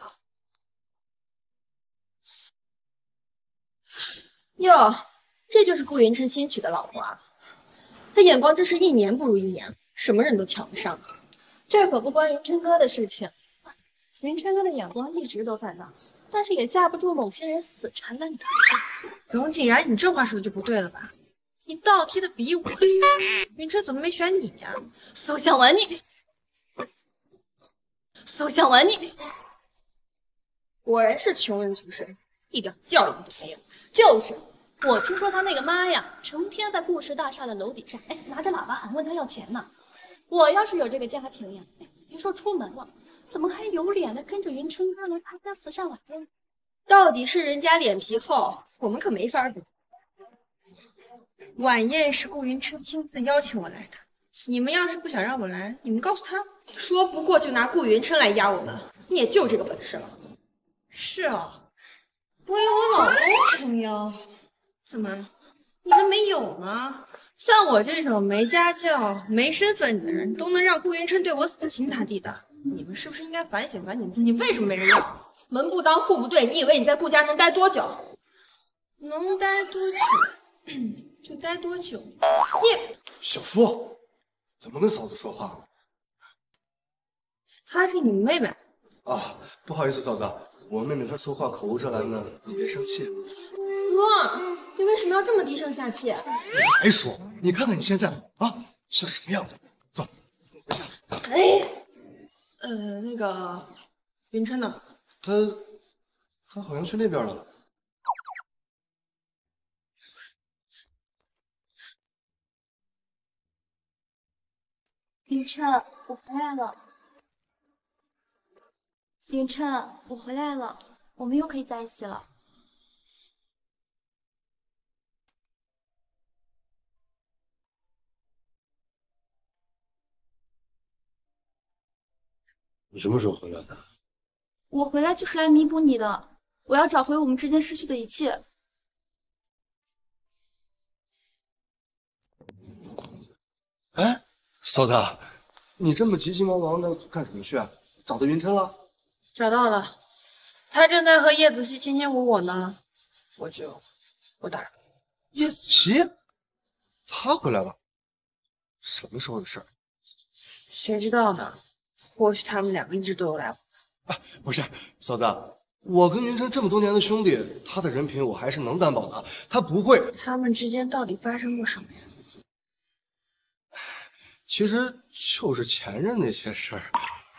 哟，这就是顾云琛新娶的老婆啊！他眼光真是一年不如一年，什么人都瞧不上。这可不关云琛哥的事情，云琛哥的眼光一直都在那，但是也架不住某些人死缠烂打。荣景然，你这话说的就不对了吧？你倒贴的比我，云琛怎么没选你呀？ 苏向晚，你，苏向晚，你， 果然是穷人出身，一点教养都没有。 就是。我听说他那个妈呀，成天在顾氏大厦的楼底下，哎，拿着喇叭喊，问他要钱呢。我要是有这个家庭呀，哎，别说出门了，怎么还有脸的跟着云琛哥来参加慈善晚宴？ 到底是人家脸皮厚，我们可没法比。晚宴是顾云琛亲自邀请我来的，你们要是不想让我来，你们告诉他，说不过就拿顾云琛来压我们，你也就这个本事了。是啊，我有我老公撑腰。怎么？你们没有吗？像我这种没家教、没身份的人，都能让顾云琛对我死心塌地的，你们是不是应该反省反省自己，为什么没人要？门不当户不对，你以为你在顾家能待多久？能待多久就待多久。你小夫，怎么跟嫂子说话？ 她是你妹妹啊，不好意思，嫂子，我妹妹她说话口无遮拦的，你别生气。 哥，你为什么要这么低声下气？ 还说，你看看你现在啊，像什么样子？走。 哎，呃，那个云琛呢？ 他，他好像去那边了。 云琛，我回来了。云琛，我回来了，我们又可以在一起了。 你什么时候回来的？ 我回来就是来弥补你的，我要找回我们之间失去的一切。 哎，嫂子，你这么急急忙忙的干什么去？找到云琛了？ 找到了，他正在和叶子熙卿卿我我呢，我就不打扰。 叶子熙，他回来了？什么时候的事儿？ 谁知道呢？或许他们两个一直都有来往。 啊，不是，嫂子，我跟云琛这么多年的兄弟，他的人品我还是能担保的，他不会。 他们之间到底发生过什么呀？ 其实就是前任那些事儿。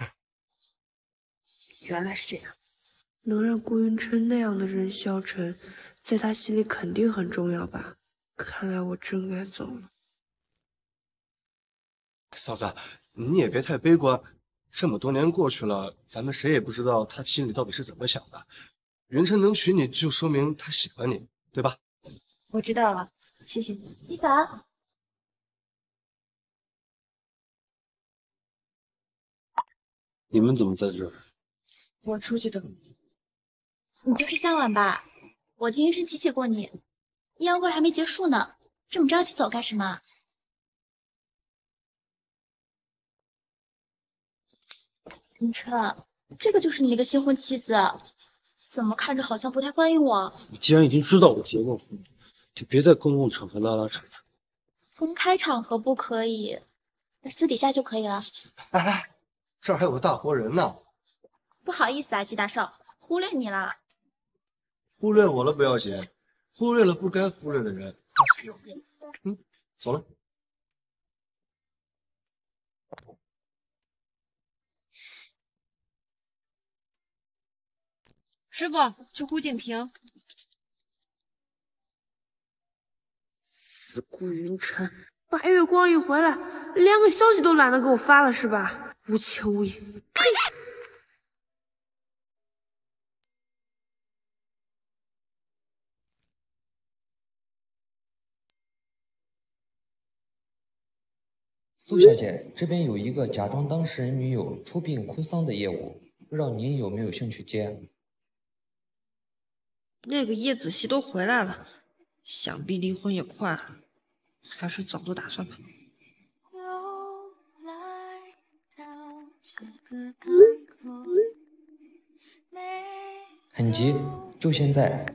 原来是这样。 能让顾云琛那样的人消沉，在他心里肯定很重要吧？看来我真该走了。 嫂子，你也别太悲观。这么多年过去了，咱们谁也不知道他心里到底是怎么想的。云琛能娶你，就说明他喜欢你，对吧？ 我知道了，谢谢你， 姬凡。 你们怎么在这儿？ 我出去等你。 你就是向晚吧？我听云琛提起过你，宴会还没结束呢，这么着急走干什么？云琛，这个就是你那个新婚妻子，怎么看着好像不太欢迎我？ 你既然已经知道我结过婚，就别在公共场合拉拉扯扯。 公开场合不可以， 私底下就可以了。 哎哎，这儿还有个大活人呢。 不好意思啊，季大少，忽略你了。 忽略我了不要紧，忽略了不该忽略的人，他才有命。嗯，走了。 师傅，去呼景亭。死顾云晨，白月光一回来，连个消息都懒得给我发了是吧？无情无义，呸！ 苏小姐，这边有一个假装当事人女友出殡哭丧的业务，不知道您有没有兴趣接？ 那个叶子熙都回来了，想必离婚也快了，还是早做打算吧。 很急，就现在。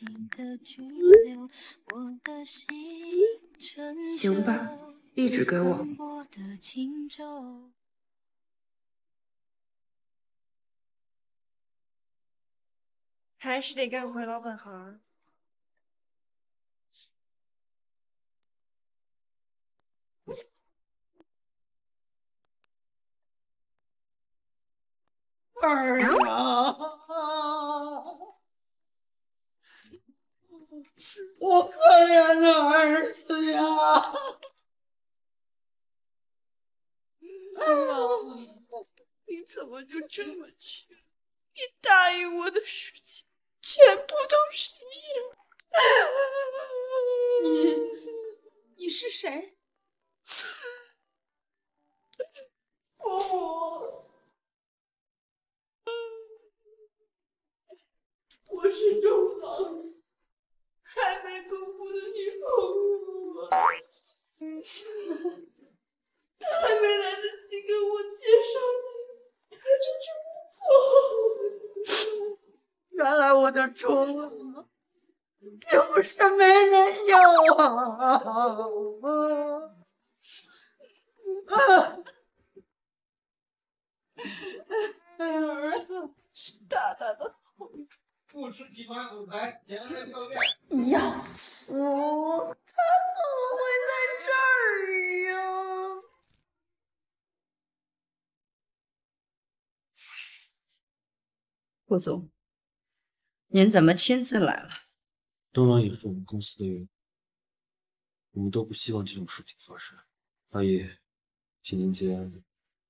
行吧，地址给我。 还是得干回老本行。 儿呀，我可怜的儿子呀！ 哎呀，你怎么就这么缺？你答应我的事情全部都是你。 你你是谁？ 我我是周航还没公布的女朋友啊，他还没来得及跟我介绍你，他就这么跑。原来我的钟啊，并不是没人要啊！啊！哎呀，儿子，大大的头。 富士集团舞台前来教练。 要死我！他怎么会在这儿啊？ 顾总，您怎么亲自来了？ 东朗也是我们公司的员工，我们都不希望这种事情发生。阿姨，请您节哀。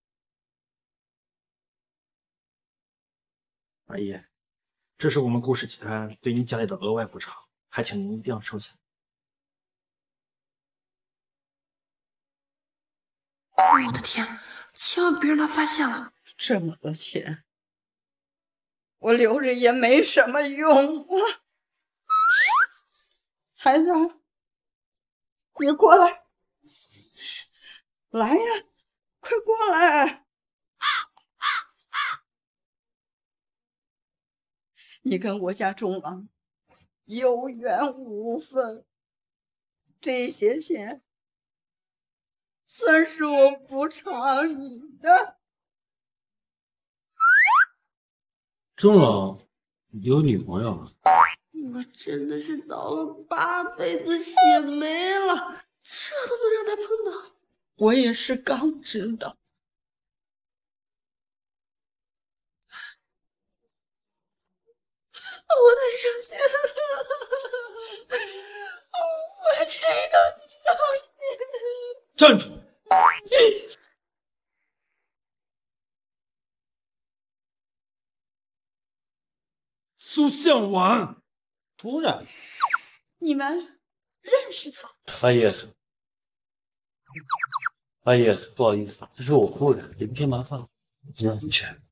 阿姨，这是我们顾氏集团对您家里的额外补偿，还请您一定要收下。 我的天，千万别让他发现了！ 这么多钱，我留着也没什么用啊。孩子，你过来，来呀，快过来！你跟我家中郎有缘无分，这些钱算是我补偿你的。 钟朗有女朋友了？ 我真的是倒了八辈子血霉了，这都能让他碰到。 我也是刚知道。 我太伤心了，我这个站住！苏向晚， 夫人， 你们认识他？ 阿姨，阿姨，不好意思，这是我夫人，给您添麻烦了。您安全。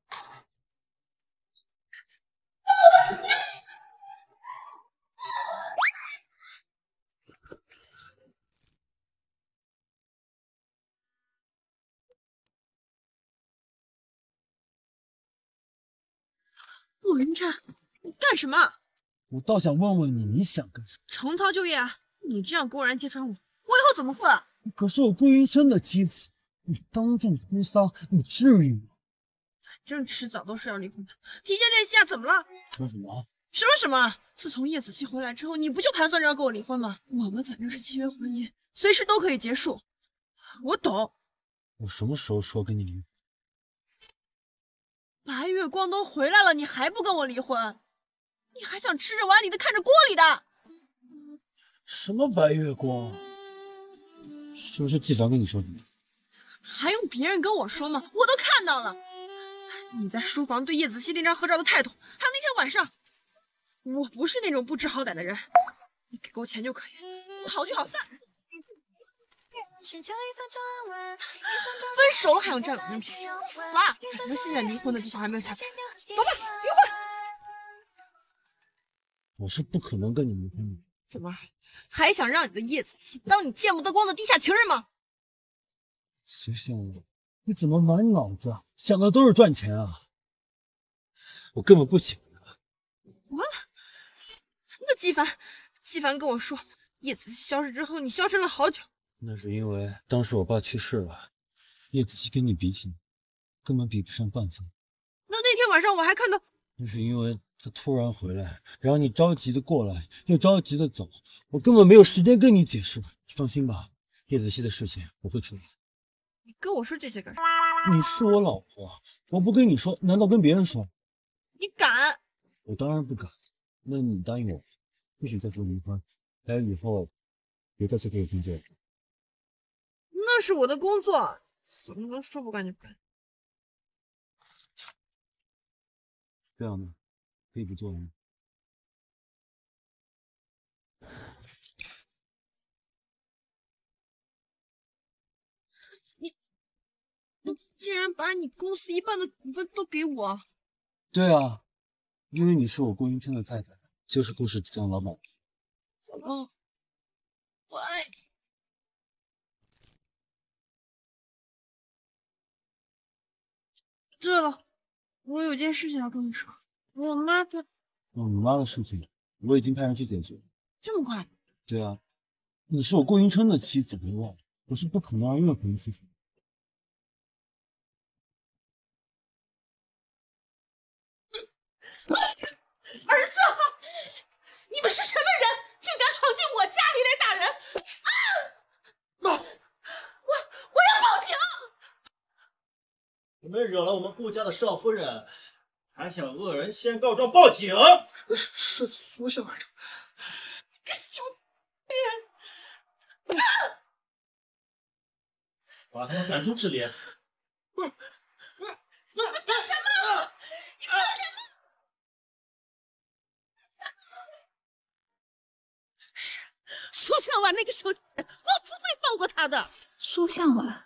陆云琛，你干什么？ 我倒想问问你，你想干什么？ 重操旧业啊！你这样公然揭穿我，我以后怎么混？ 可是我顾云琛的妻子， 你当众哭丧，你至于吗？ 反正迟早都是要离婚的，提前联系下怎么了？ 说什么？ 什么什么？自从叶子熙回来之后，你不就盘算着要跟我离婚吗？我们反正是契约婚姻，随时都可以结束。我懂。 我什么时候说跟你离婚？ 白月光都回来了，你还不跟我离婚？你还想吃着碗里的看着锅里的？ 什么白月光？是不是季凡跟你说的？ 还用别人跟我说吗？我都看到了，你在书房对叶子熙那张合照的态度，还有那天晚上，我不是那种不知好歹的人，你给够钱就可以，好聚好散。分手了还用占老人便宜？妈，反正现在离婚的地方还没有下文，走吧，约会。 我是不可能跟你离婚的。 怎么还想让你的叶子熙当你见不得光的地下情人吗？ 苏向晚，你怎么满脑子想的都是赚钱啊？我根本不喜欢他。 完了，那季凡，季凡跟我说，叶子熙消失之后，你消沉了好久。 那是因为当时我爸去世了，叶子熙跟你比起来，根本比不上半分。 那那天晚上我还看到， 那是因为他突然回来，然后你着急的过来，又着急的走，我根本没有时间跟你解释。你放心吧，叶子熙的事情我会处理的。 你跟我说这些干什么？ 你是我老婆，我不跟你说，难道跟别人说？ 你敢？ 我当然不敢。那你答应我，不许再说离婚，还有以后别再去给我拼这个。 那是我的工作，怎么能说不干就不干？ 这样呢，可以不做了吗？ 你，你竟然把你公司一半的股份都给我？ 对啊，因为你是我顾云琛的太太，就是顾氏集团老板。 哦，我爱你。对了，我有件事情要跟你说。我妈她…… 哦，你妈的事情，我已经派人去解决。 这么快？ 对啊，你是我顾云琛的妻子，别忘了，我是不可能让任何人欺负你。 儿子，你们是什么人，竟敢闯进我家里来打人？啊！妈，我我要报警！ 你们惹了我们顾家的少夫人，还想恶人先告状报警？ 是是苏小晚。 个小人！ 啊！把他们赶出这里！ 不是，你们干什么？你干什么？苏向晚那个小贱人，我不会放过他的。 苏向晚，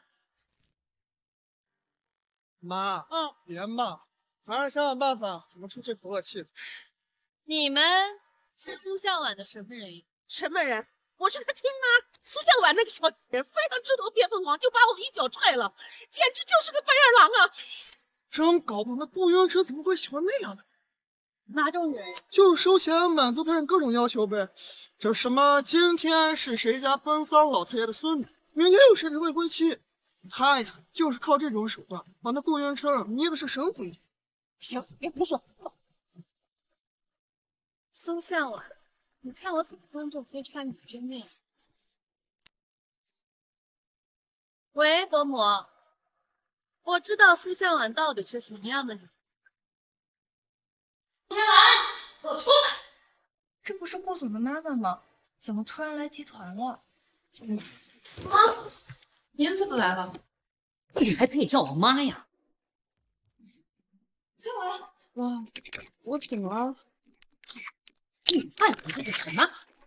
妈，嗯，别骂，还是想想办法怎么出这口恶气。 你们是苏向晚的什么人？ 什么人？我是他亲妈。苏向晚那个小贱人非常枝头变凤凰，就把我一脚踹了，简直就是个白眼狼啊！ 真搞不懂那顾云琛怎么会喜欢那样的。 哪种人？ 就是收钱满足别人各种要求呗。这什么今天是谁家奔丧老太爷的孙女，明天又谁的未婚妻，他呀就是靠这种手段把那顾云琛捏的是神乎一行，别胡说。 苏向晚，你看我怎么当众揭穿你的真面目？喂，伯母，我知道苏向晚到底是什么样的人。 苏向晚，给我出来！ 这不是顾总的妈妈吗？怎么突然来集团了？ 妈，您怎么来了？ 你还配叫我妈呀？ 向晚，哇，我怎么了？ 你犯的这是什么？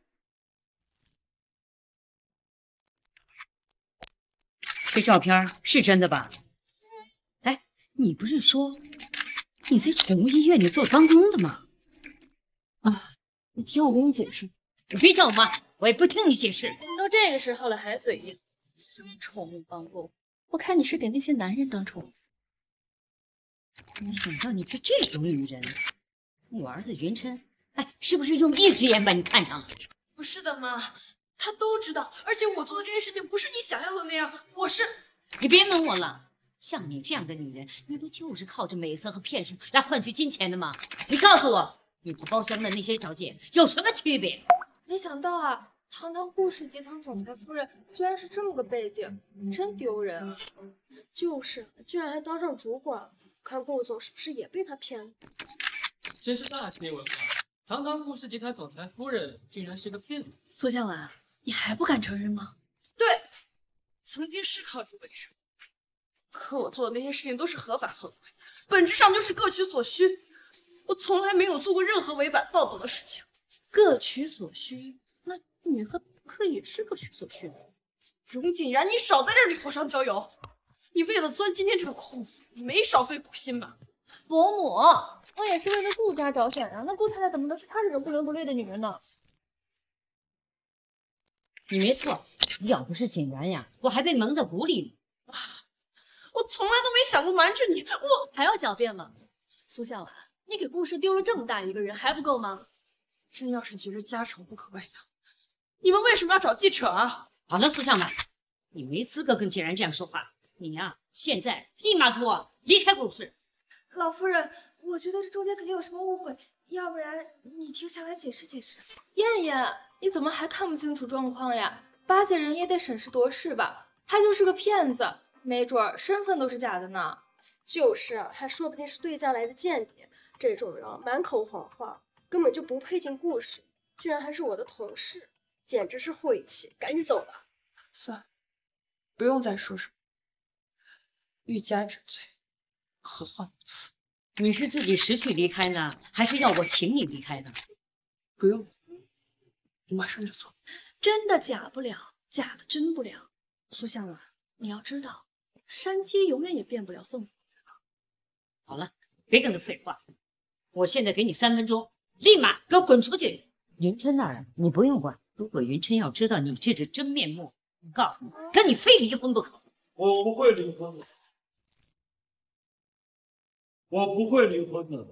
这照片是真的吧？哎，你不是说你在宠物医院里做帮工的吗？ 啊，你听我跟你解释。 你别叫我妈，我也不听你解释。 都这个时候了还嘴硬，什么宠物帮工？我看你是给那些男人当宠物。 没想到你是这种女人。我儿子云琛，哎，是不是用一只眼把你看上了？ 不是的，妈，他都知道，而且我做的这件事情不是你想要的那样，我是你别蒙我了。像你这样的女人，你不就是靠着美色和骗术来换取金钱的吗？你告诉我，你和包厢的那些小姐有什么区别？ 没想到啊，堂堂顾氏集团总裁夫人居然是这么个背景，真丢人啊！就是，居然还当上主管，看顾总是不是也被他骗了？ 真是大企业文化，堂堂顾氏集团总裁夫人竟然是个骗子！ 苏向晚，你还不敢承认吗？ 对，曾经是靠着为生，可我做的那些事情都是合法合规，本质上就是各取所需。我从来没有做过任何违反道德的事情。 各取所需，那你和可也是各取所需。 荣景然，你少在这里火上浇油！你为了钻今天这个空子，没少费苦心吧？ 伯母，我也是为了顾家着想呀。那顾太太怎么能是她这种不伦不类的女人呢？ 你没错，要不是景然呀，我还被蒙在鼓里呢。 我从来都没想过瞒着你，我还要狡辩吗？苏向晚，你给顾氏丢了这么大一个人，还不够吗？ 真要是觉得家丑不可外扬，你们为什么要找记者啊？ 好了，苏向晚，你没资格跟景然这样说话。你呀，现在立马给我离开顾氏。 老夫人，我觉得这中间肯定有什么误会，要不然你停下来解释解释。燕燕，你怎么还看不清楚状况呀？巴结人也得审时度势吧？他就是个骗子，没准儿身份都是假的呢。就是，还说不定是对家来的间谍。这种人满口谎话，根本就不配进顾氏，居然还是我的同事，简直是晦气！赶紧走吧。 算了，不用再说什么。欲加之罪，何患无辞？ 你是自己识趣离开呢，还是要我请你离开呢？ 不用，我马上就走。 真的假不了，假的真不了。苏向晚，你要知道，山鸡永远也变不了凤凰。 好了，别跟着废话。我现在给你三分钟，立马给我滚出去！云琛那儿你不用管，如果云琛要知道你这只真面目，我告诉你，跟你非离婚不可。 我不会离婚的，我不会离婚的。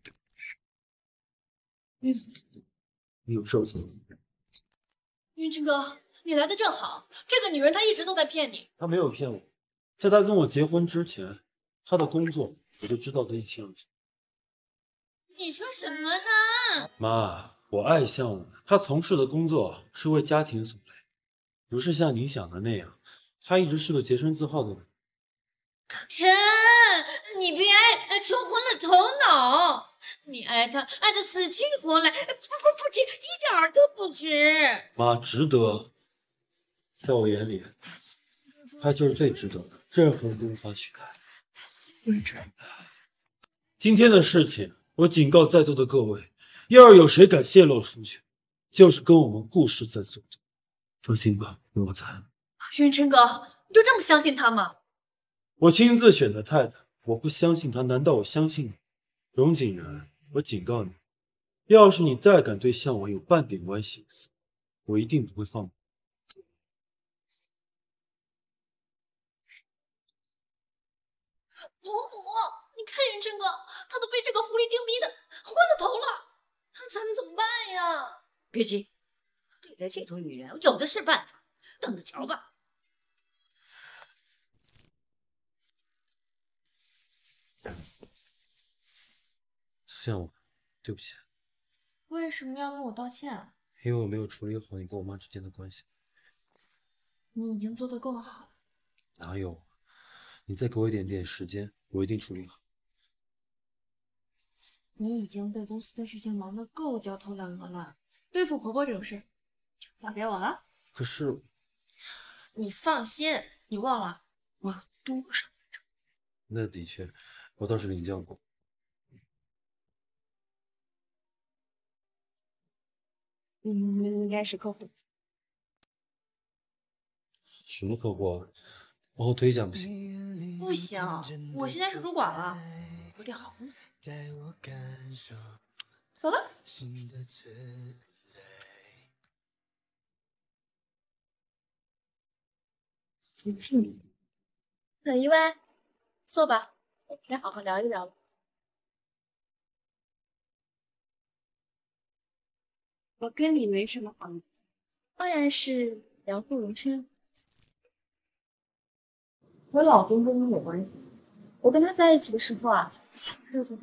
嗯， 你有事情？ 云琛哥，你来的正好，这个女人她一直都在骗你。 他没有骗我，在他跟我结婚之前，他的工作我就知道的一清二楚。 你说什么呢？ 妈，我爱向了，他从事的工作是为家庭所累，不是像你想的那样，他一直是个洁身自好的人。 晨，你别冲昏了头脑，你爱他爱的死去活来，不不不值，一点儿都不值。 妈，值得，在我眼里，他就是最值得的，任何人都无法取代。 云琛， 今天的事情，我警告在座的各位，要是有谁敢泄露出去，就是跟我们顾氏在作对。放心吧，有我在。 云琛哥，你就这么相信他吗？ 我亲自选的太太，我不相信她，难道我相信你？荣景然，我警告你，要是你再敢对向晚有半点歪心思，我一定不会放过你。 伯母，你看云琛哥，他都被这个狐狸精逼得昏了头了，咱们怎么办呀？ 别急，对待这种女人，我有的是办法，等着瞧吧。 向晚，对不起， 为什么要跟我道歉啊？ 因为我没有处理好你跟我妈之间的关系。 你已经做得够好了。 哪有？你再给我一点点时间，我一定处理好。 你已经被公司的事情忙得够焦头烂额了，对付婆婆这种事，交给我了。 可是， 你放心，你忘了我有多少来着？ 那的确，我倒是领教过。 嗯，应该是客户。 什么客户啊？往后推一下不行？ 不行，我现在是主管了，有点好。走了。 嗯，很意外，坐吧，来好好聊一聊。 我跟你没什么好， 当然是聊顾荣琛。 和老公跟你有关系。我跟他在一起的时候啊，日子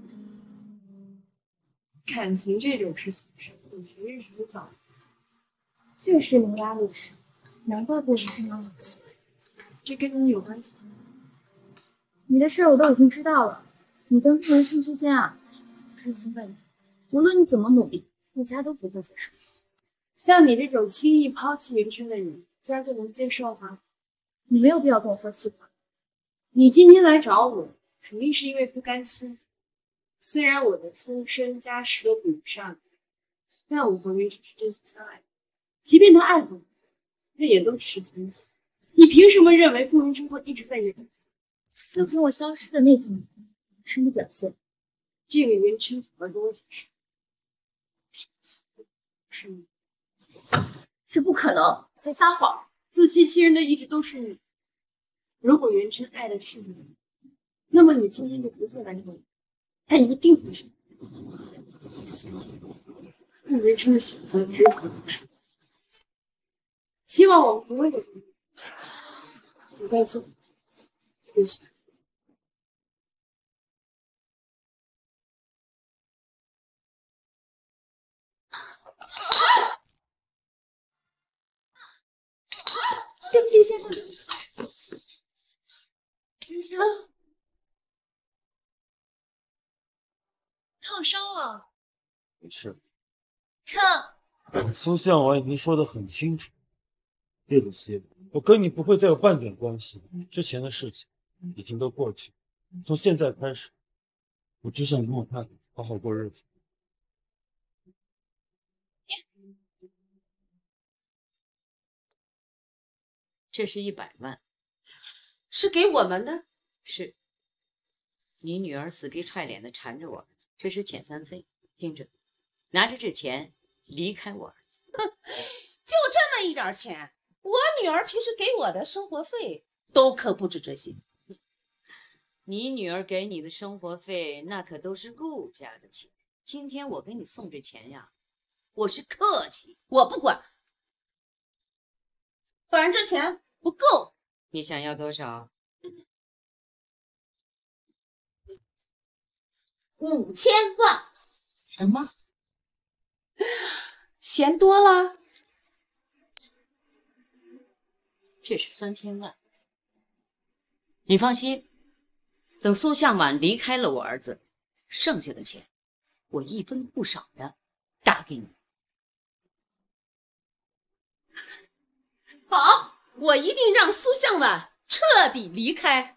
感情这种事情是比谁认识的早。 就是伶牙俐齿，难怪顾云琛让我喜欢。 这跟你有关系？ 你的事我都已经知道了。你跟顾云琛之间啊，出现问题，无论你怎么努力，顾家都不会接受。 像你这种轻易抛弃云琛的人，家就能接受吗？ 你没有必要跟我说气话。 你今天来找我，肯定是因为不甘心。虽然我的出身家世都比不上你，但我和云琛是真心相爱的。即便他爱过你，那也都只是曾经。你凭什么认为顾云琛会一直在原地？ 就凭我消失的那几年，云琛的表现， 这个云琛怎么跟我解释？是你， 这不可能，在撒谎。 自欺欺人的一直都是你。如果云琛爱的是你，那么你今天就不会来找我，他一定不是。顾云琛的选择只有一个是。希望我们不会再见面。我再见，也许。对不起，先生，对不起。云琛，烫伤了。 没事。 琛， 苏向晚已经说得很清楚，叶子熙，我跟你不会再有半点关系。之前的事情已经都过去，从现在开始，我只想跟我太太好好过日子。 这是一百万， 是给我们的。 是你女儿死皮踹脸的缠着我儿子，这是遣散费。听着，拿着这钱离开我儿子。 哼，就这么一点钱，我女儿平时给我的生活费都可不止这些。 你女儿给你的生活费，那可都是顾家的钱。今天我给你送这钱呀，我是客气。 我不管，反正这钱不够。 你想要多少？ 五千万。 什么？ 嫌多了？ 这是三千万。你放心，等苏向晚离开了我儿子，剩下的钱我一分不少的打给你。 好，我一定让苏向晚彻底离开。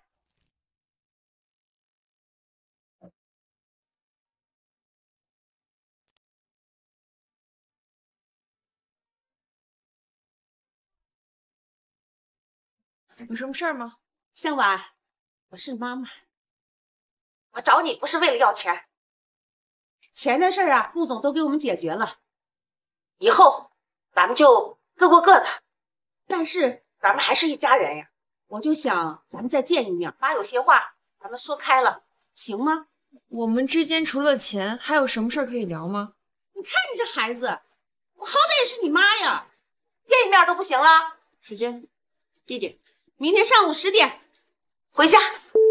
有什么事儿吗？ 向晚，我是妈妈，我找你不是为了要钱，钱的事儿啊，顾总都给我们解决了，以后咱们就各过各的，但是咱们还是一家人呀。我就想咱们再见一面，把有些话咱们说开了，行吗？ 我们之间除了钱，还有什么事儿可以聊吗？ 你看你这孩子，我好歹也是你妈呀，见一面都不行了。 时间、地点。 明天上午十点回家。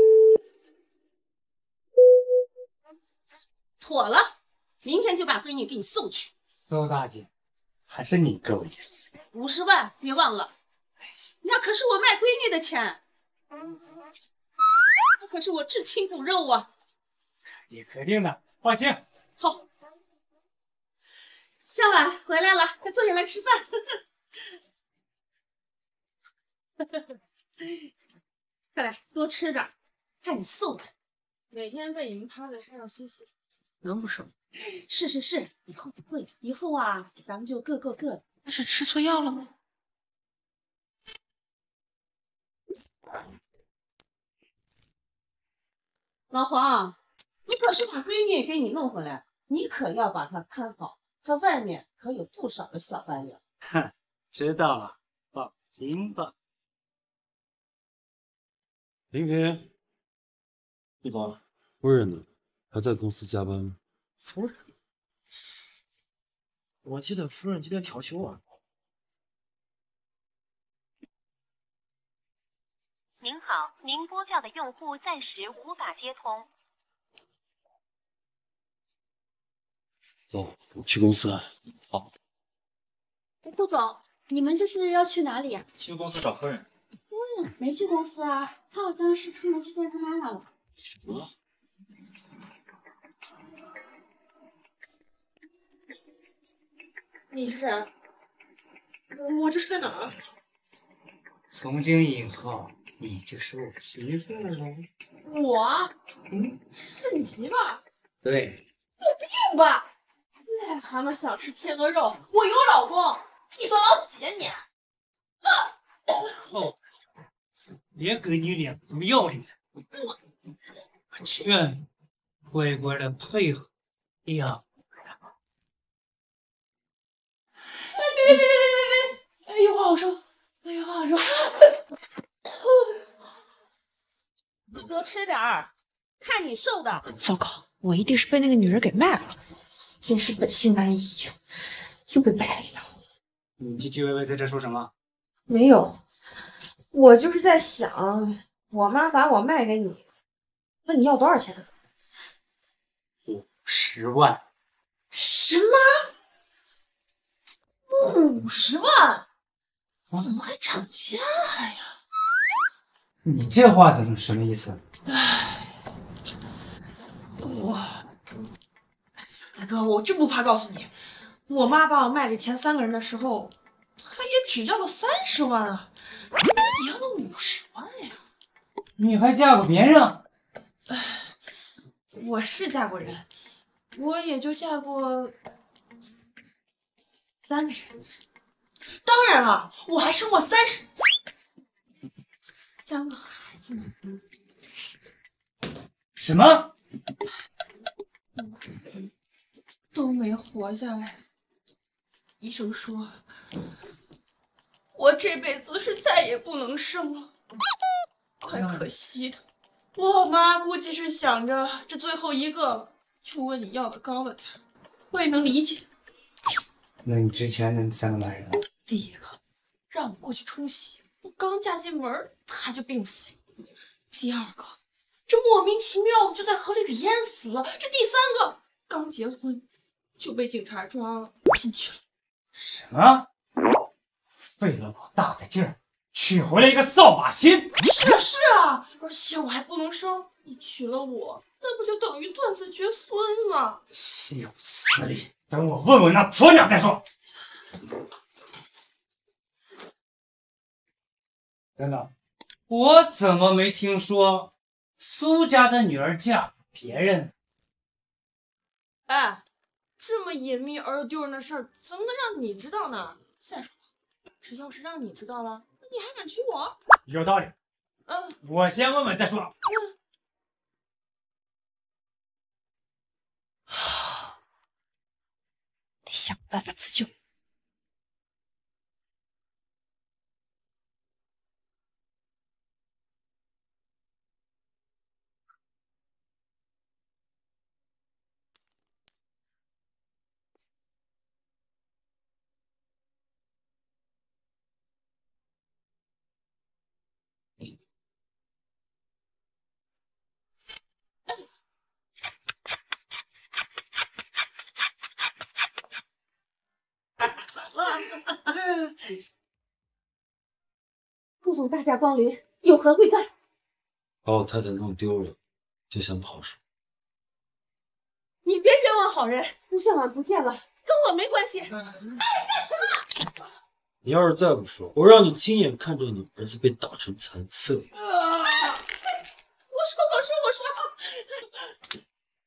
妥了，明天就把闺女给你送去。 苏大姐，还是你够意思。 五十万别忘了，那可是我卖闺女的钱，那可是我至亲骨肉啊。 你肯定的，放心。 好，向晚回来了，快坐下来吃饭。快来多吃点，看你瘦的， 每天被你们趴在身上嬉戏， 能不瘦？是是是，以后不会，以后啊，咱们就各过各的。 那是吃错药了吗？ 老黄，你可是把闺女给你弄回来，你可要把她看好，她外面可有不少的小白脸。 哼，知道了，放心吧。 林平，顾总，夫人呢？还在公司加班吗？ 夫人，我记得夫人今天调休啊。 您好，您拨叫的用户暂时无法接通。 走，去公司。好。 顾总，你们这是要去哪里呀、啊？ 去公司找夫人。 夫人没去公司啊，她好像是出门去见她妈妈了。 什么？ 你是谁？我这是在哪儿？ 从今以后，你就是我媳妇了。 我？嗯，是你媳妇？ 对。 有病吧！癞蛤蟆想吃天鹅肉，我有老公，你做老几呀你？ 后，别给你脸不要脸！我劝你乖乖的配合呀。 哎别别别别别别！哎，有话好说，哎有话好说。 你多吃点儿，看你瘦的。 糟糕，我一定是被那个女人给卖了，真是本性难移，又被败了一道。 你唧唧歪歪在这说什么？ 没有，我就是在想，我妈把我卖给你，问你要多少钱？ 五十万。 什么？五十万？怎么还涨价呀？ 你这话怎么什么意思？ 唉，我，大哥，我真不怕告诉你，我妈把我卖给前三个人的时候，她也只要了三十万啊，你要了五十万呀！ 你还嫁过别人？ 唉，我是嫁过人，我也就嫁过三个人。当然了，我还生过三十三个孩子呢。 什么？ 都没活下来。医生说，我这辈子是再也不能生了，怪可惜的。我妈估计是想着这最后一个就问你要个高了才，我也能理解。 那你之前那三个男人？ 第一个让我过去冲洗，我刚嫁进门他就病死了。第二个，这莫名其妙的就在河里给淹死了。这第三个，刚结婚就被警察抓了进去了。 什么？费了老大的劲儿，娶回来一个扫把星？ 是啊是啊，而且我还不能生，你娶了我，那不就等于断子绝孙吗？ 岂有此理！等我问问那婆娘再说。等等，我怎么没听说苏家的女儿嫁别人？ 哎，这么隐秘而丢人的事儿，怎么能让你知道呢？再说了，这要是让你知道了，你还敢娶我？ 有道理。 嗯， 我先问问再说。 嗯， 得想办法自救。 顾总大驾光临，有何贵干？ 把我太太弄丢了，就想跑出。 你别冤枉好人，吴向晚不见了，跟我没关系。哎，干什么？ 你要是再不说，我让你亲眼看着你儿子被打成残废。 啊！我说，我说，我说。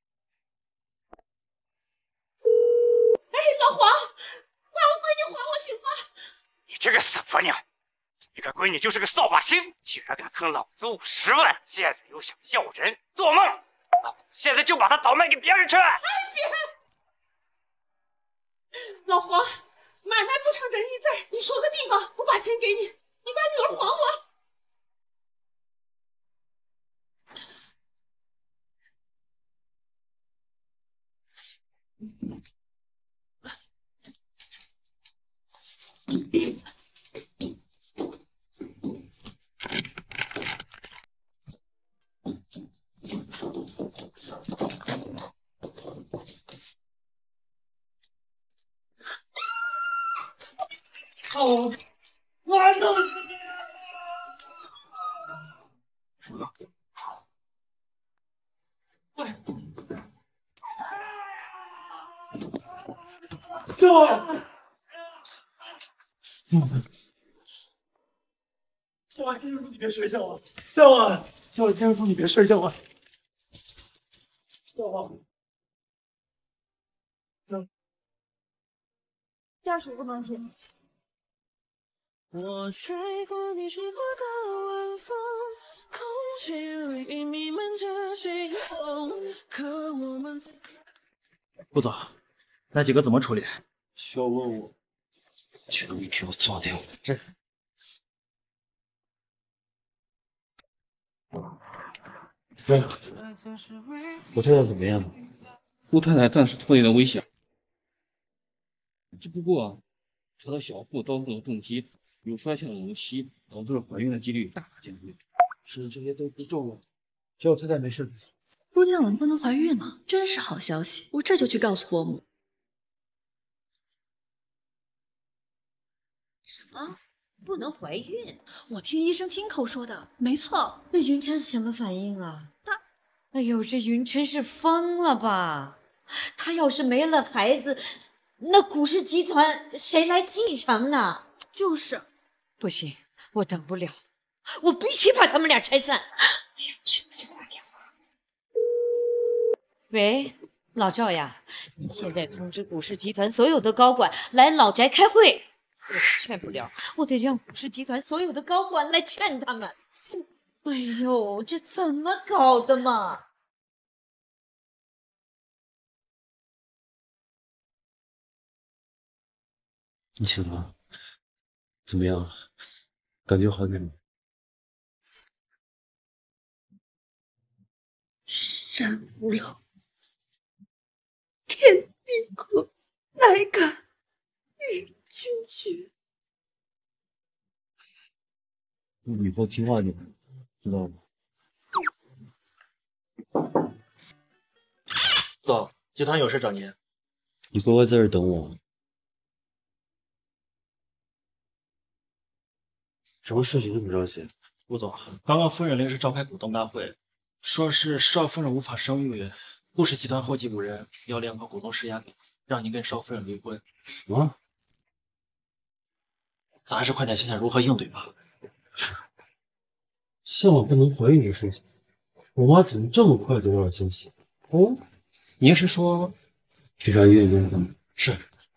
哎，老黄，把我闺女还我行吗？ 你这个死婆娘！你个闺女就是个扫把星，居然敢坑老子五十万，现在又想要人，做梦！老子现在就把她倒卖给别人去！ 哎，别！老黄，买卖不成仁义在，你说个地方，我把钱给你，你把女儿还我。 哦，我弄死你！喂，救我！嗯，小婉，天叔，你别睡觉啊！小婉，小婉，天叔，你别睡觉啊！小婉，嗯， 家属不能听。 我猜过你是否到晚风，空气里弥漫着惊鸿，可我们顾总，那几个怎么处理？ 需要问我， 求你给我做点这。 对，我太太怎么样？ 顾太太暂时脱离了危险，只不过她的小腹遭受了重击，有衰欠的龙息，导致了怀孕的几率大大减低。 是这些都不重要，只要太太没事。 姑娘稳不能怀孕了，真是好消息！我这就去告诉伯母。 什么？不能怀孕？ 我听医生亲口说的，没错。 那云琛什么反应啊？他，哎呦，这云琛是疯了吧？他要是没了孩子，那古氏集团谁来继承呢？ 就是， 不行，我等不了，我必须把他们俩拆散。哎呀，现在就打电话。喂，老赵呀，你现在通知古氏集团所有的高管来老宅开会。我劝不了，我得让古氏集团所有的高管来劝他们。哎呦，这怎么搞的嘛？ 你醒了？怎么样？感觉好点吗？ 山无聊，天地合，乃敢与君绝。 以后听话点，知道吗？ 走，集团有事找您。 你乖乖在这儿等我。什么事情这么着急？ 顾总，刚刚夫人临时召开股东大会，说是少夫人无法生育，顾氏集团后继无人，要联合股东施压给，让您跟少夫人离婚。 什么？ 咱还是快点想想如何应对吧。 像我不能怀孕的事情，我妈怎么这么快就有点惊喜？哦， 您是说去查医院监控？ 是。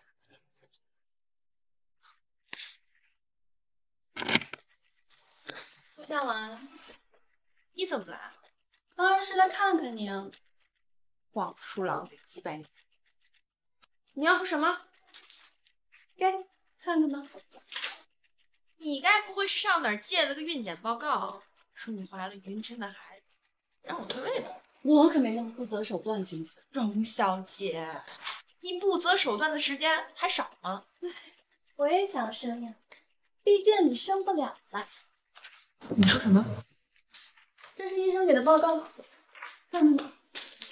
苏夏婉，你怎么来？当然是来看看你啊。 枉输郎得几百年。 你要说什么？ 给看看吧。 你该不会是上哪儿借了个孕检报告，说你怀了云琛的孩子，让我退位吧？ 我可没那么不择手段，行不行？ 荣小姐，你不择手段的时间还少吗？ 我也想生呀，毕竟你生不了了。 你说什么？ 这是医生给的报告，看看吧。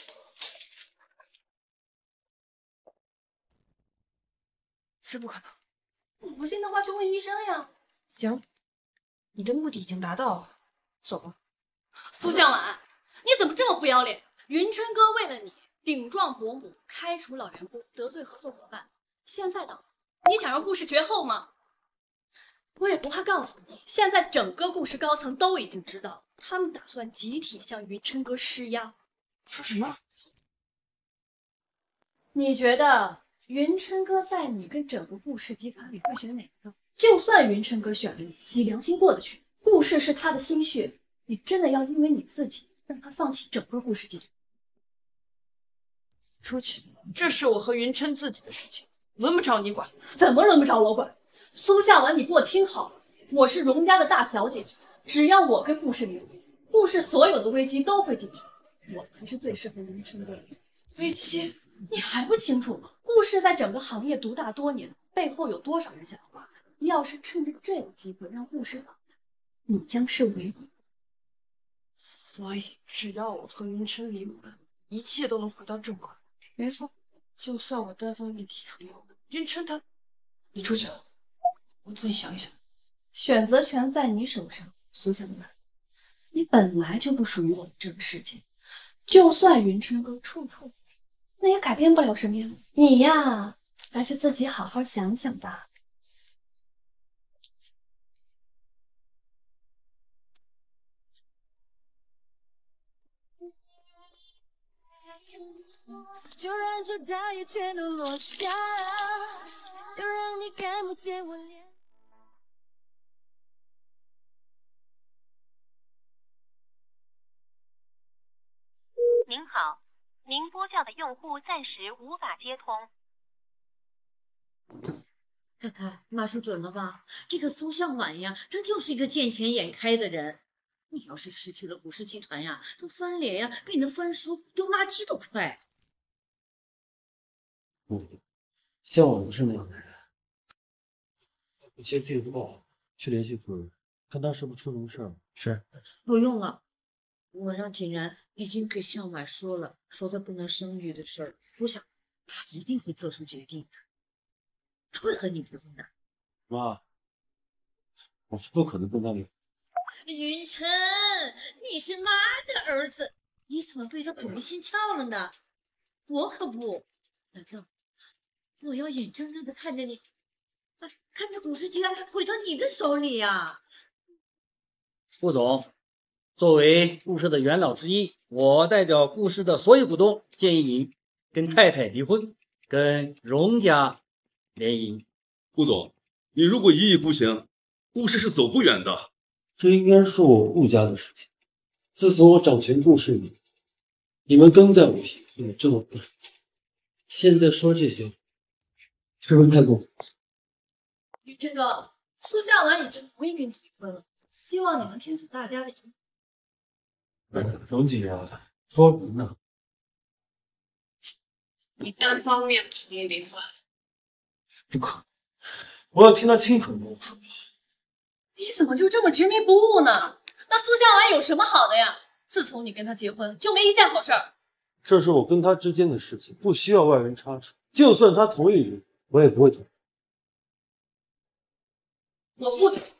是不可能。 你不信的话，就问医生呀。 行，你的目的已经达到了，走吧。 苏向晚，你怎么这么不要脸？云琛哥为了你顶撞伯母，开除老员工，得罪合作伙伴，现在倒，你想让顾氏绝后吗？我也不怕告诉你，现在整个顾氏高层都已经知道，他们打算集体向云琛哥施压。 说什么？ 你觉得云琛哥在你跟整个顾氏集团里会选哪个？就算云琛哥选了你，你良心过得去？顾氏是他的心血，你真的要因为你自己让他放弃整个顾氏集团？ 出去，这是我和云琛自己的事情，轮不着你管。 怎么轮不着我管？苏夏文，你给我听好了，我是荣家的大小姐，只要我跟顾氏离婚，顾氏所有的危机都会解决，我才是最适合云琛哥的。 危机？ 你还不清楚吗？顾氏在整个行业独大多年，背后有多少人想要挖他？要是趁着这个机会让顾氏倒下，你将是唯一。 所以，只要我和云琛离婚，一切都能回到正轨。没错，就算我单方面提出离婚，云琛他，你出去了。 我自己想一想。选择权在你手上，苏向南，你本来就不属于我们这个世界，就算云琛哥处处，那也改变不了什么呀。你呀，还是自己好好想想吧。 就让这大雨全都落下，就让你看不见我脸。 您好，您拨叫的用户暂时无法接通。 看看码数准了吧？这个苏向晚呀，他就是一个见钱眼开的人。你要是失去了古氏集团呀，这翻脸呀，比那翻书丢垃圾都快。 嗯，像我不是那样的人。我接电话去联系夫人，看她是不是出什么事儿。是。 不用了，我让景然已经给向晚说了，说他不能生育的事儿。我想他一定会做出决定的，他会和你离婚的。 妈，我是不可能跟他离婚。 云琛，你是妈的儿子，你怎么对他鬼迷心窍了呢？我可不，难道我要眼睁睁的看着你，哎，看着古氏集团毁到你的手里呀、啊？ 顾总，作为顾氏的元老之一，我代表顾氏的所有股东建议你跟太太离婚，跟荣家联姻。 顾总，你如果一意孤行，顾氏是走不远的。 这应该是我顾家的事情。自从我掌权顾氏以来，你们跟在我屁股也这么不忍心，现在说这些，是不是太过分？ 云琛哥，苏向晚已经同意跟你离婚了，希望你能听取大家的意见。 荣姐啊，说什么呢？ 你单方面同意离婚？ 不可能，我要听他亲口跟我说。 你怎么就这么执迷不悟呢？那苏向晚有什么好的呀？自从你跟他结婚，就没一件好事儿。 这是我跟他之间的事情，不需要外人插手。就算他同意离，我也不会同意。 我不同意。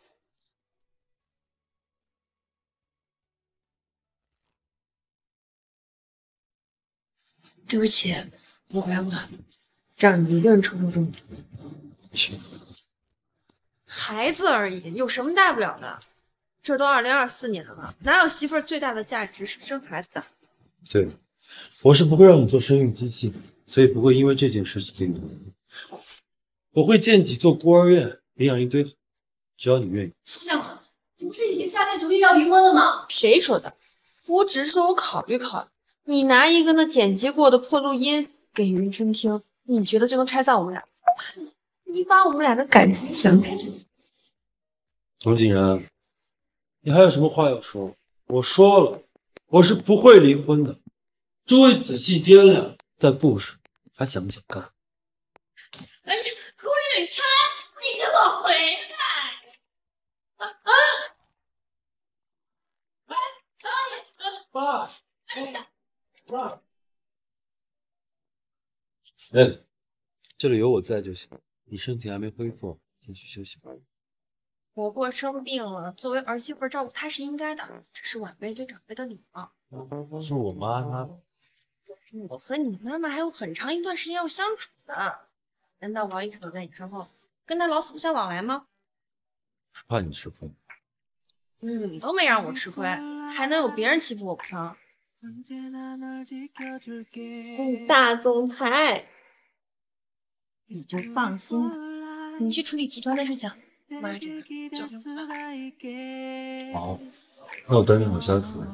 对不起，我来晚，让你一个人承受这么多。 行。 孩子而已，有什么大不了的？这都二零二四年了，哪有媳妇儿最大的价值是生孩子的？ 对，我是不会让你做生育机器的，所以不会因为这件事情跟你。我会建几座孤儿院，领养一堆，只要你愿意。 苏向晚，你不是已经下定主意要离婚了吗？ 谁说的？我只是说我考虑考虑。你拿一个那剪辑过的破录音给云琛听，你觉得就能拆散我们俩？你把我们俩的感情想开进去。 王景然，你还有什么话要说？我说了，我是不会离婚的。诸位仔细掂量，在故事还想不想干？ 哎呀，顾允琛，你给我回来！啊啊！哎哎， 爸，爸，嗯，这里有我在就行。你身体还没恢复，先去休息吧。 伯伯生病了，作为儿媳妇照顾他是应该的，这是晚辈对长辈的礼貌。 是我妈她。 我和你妈妈还有很长一段时间要相处的，难道我要一直躲在你身后，跟他老死不相往来吗？ 是怕你吃亏。 嗯，你都没让我吃亏，还能有别人欺负我不成？嗯，大总裁，你就放心吧，你去处理集团的事情。妈这个交给我吧。 好，那我等你回家处理。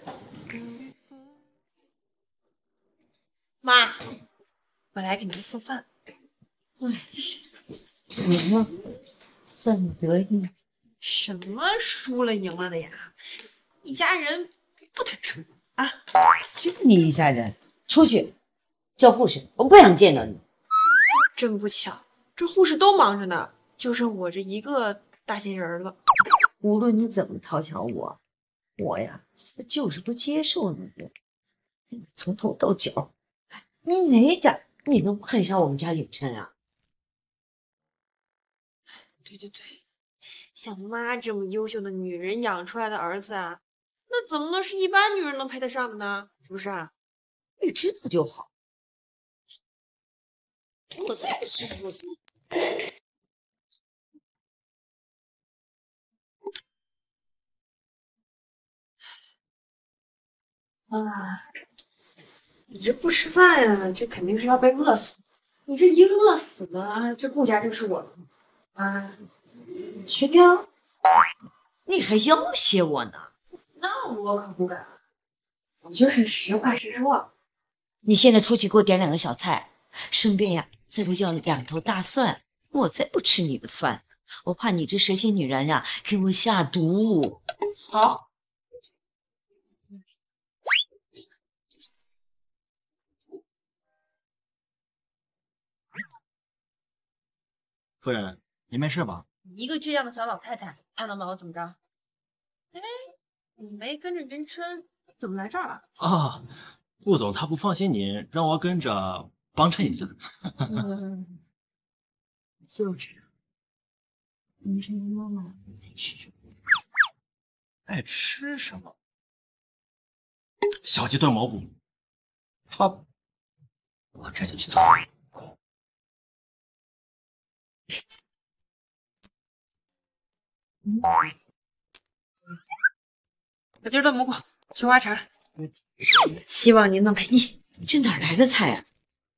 妈，我来给您做饭。 哎，赢了，算你得意。 什么输了赢了的呀？一家人不谈输啊！ 就你一家人，出去叫护士，我不想见到你。 真不巧，这护士都忙着呢。就剩我这一个大闲人了。 无论你怎么讨巧我，我呀就是不接受你。从头到脚，你哪点你能碰上我们家允琛啊？ 对对对，像妈这么优秀的女人养出来的儿子啊，那怎么能是一般女人能配得上的呢？是不是啊？ 你知道就好。我才不吃不吃。 啊，你这不吃饭呀，这肯定是要被饿死。你这一饿死了，这顾家就是我的。啊，学雕， 你还要挟我呢？ 那我可不敢。我就是实话实说。 你现在出去给我点两个小菜，顺便呀，再给我要两头大蒜。我才不吃你的饭，我怕你这蛇蝎女人呀给我下毒。 好。 夫人，您没事吧？ 一个倔强的小老太太，还能把我怎么着？哎，你没跟着云琛，怎么来这儿了？ 啊，顾总他不放心您，让我跟着帮衬一下。 嗯，就知道，云琛的妈妈爱吃什么？ 爱吃什么？小鸡炖蘑菇。好，我这就去做。 小鸡炖蘑菇，青花茶，希望您能满意。 这哪来的菜啊？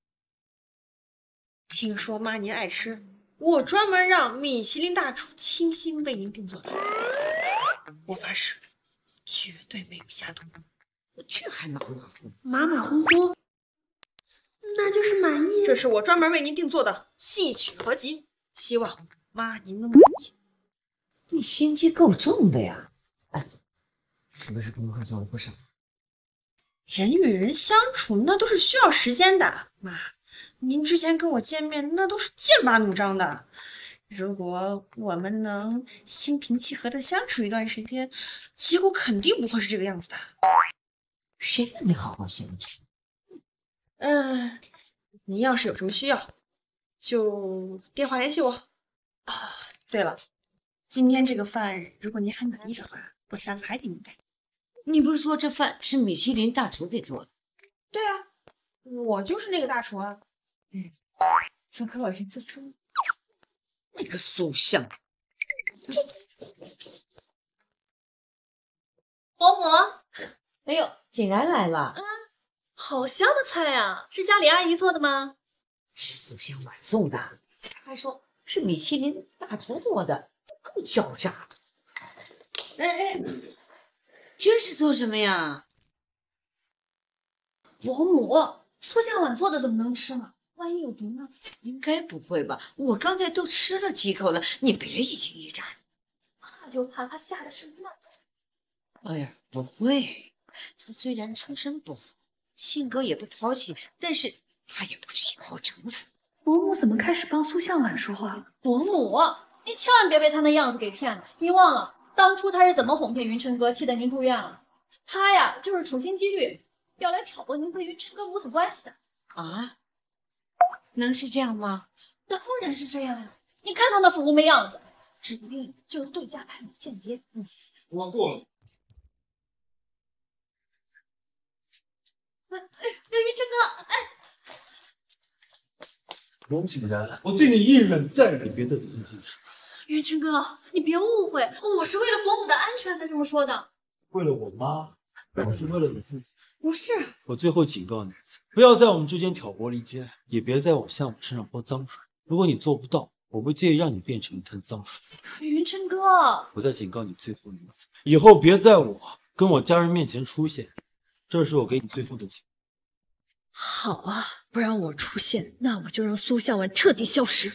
听说妈您爱吃，我专门让米其林大厨精心为您定做的。我发誓，绝对没有下毒。 这还马马虎虎？ 马马虎虎，那就是满意。这是我专门为您定做的戏曲合集，希望妈您能满意。 你心机够重的呀！哎，是不是跟我做了不少？ 人与人相处那都是需要时间的，妈，您之前跟我见面那都是剑拔弩张的。如果我们能心平气和的相处一段时间，结果肯定不会是这个样子的。 谁让你好好相处？ 嗯，您要是有什么需要，就电话联系我。啊，对了，今天这个饭如果您还满意的话，我下次还给您带。 你不是说这饭是米其林大厨给做的？ 对啊，我就是那个大厨啊。嗯，符合我是自称。 那个苏相， 伯母， 哎呦，竟然来了！ 嗯，好香的菜呀，是家里阿姨做的吗？ 是苏相晚送的，还说是米其林大厨做的，够狡诈的。哎哎，这是做什么呀？ 伯母，苏相晚做的怎么能吃呢？万一有毒呢？ 应该不会吧？我刚才都吃了几口了，你别一惊一乍。 怕就怕他下的是烂菜。 哎呀，不会，他虽然出身不好，性格也不讨喜，但是他也不是一口整死。 伯母怎么开始帮苏向晚说话了？ 伯母，您千万别被他那样子给骗了。您忘了当初他是怎么哄骗云琛哥，气得您住院了？他呀，就是处心积虑要来挑拨您和云琛哥母子关系的。 啊？能是这样吗？ 当然是这样呀！你看他那副乌眉样子，指定就是对家派的间谍。嗯， 我过了。 哎哎，云琛哥，哎， 龙井然，我对你一忍再忍，别再走进禁室。 云琛哥，你别误会，我是为了伯母的安全才这么说的。 为了我妈，我是为了你自己。 不是， 我最后警告你一次，不要在我们之间挑拨离间，也别在我向我身上泼脏水。如果你做不到，我不介意让你变成一滩脏水。 云琛哥， 我再警告你最后一次，以后别在我跟我家人面前出现，这是我给你最后的警告。 好啊，不让我出现，那我就让苏向晚彻底消失。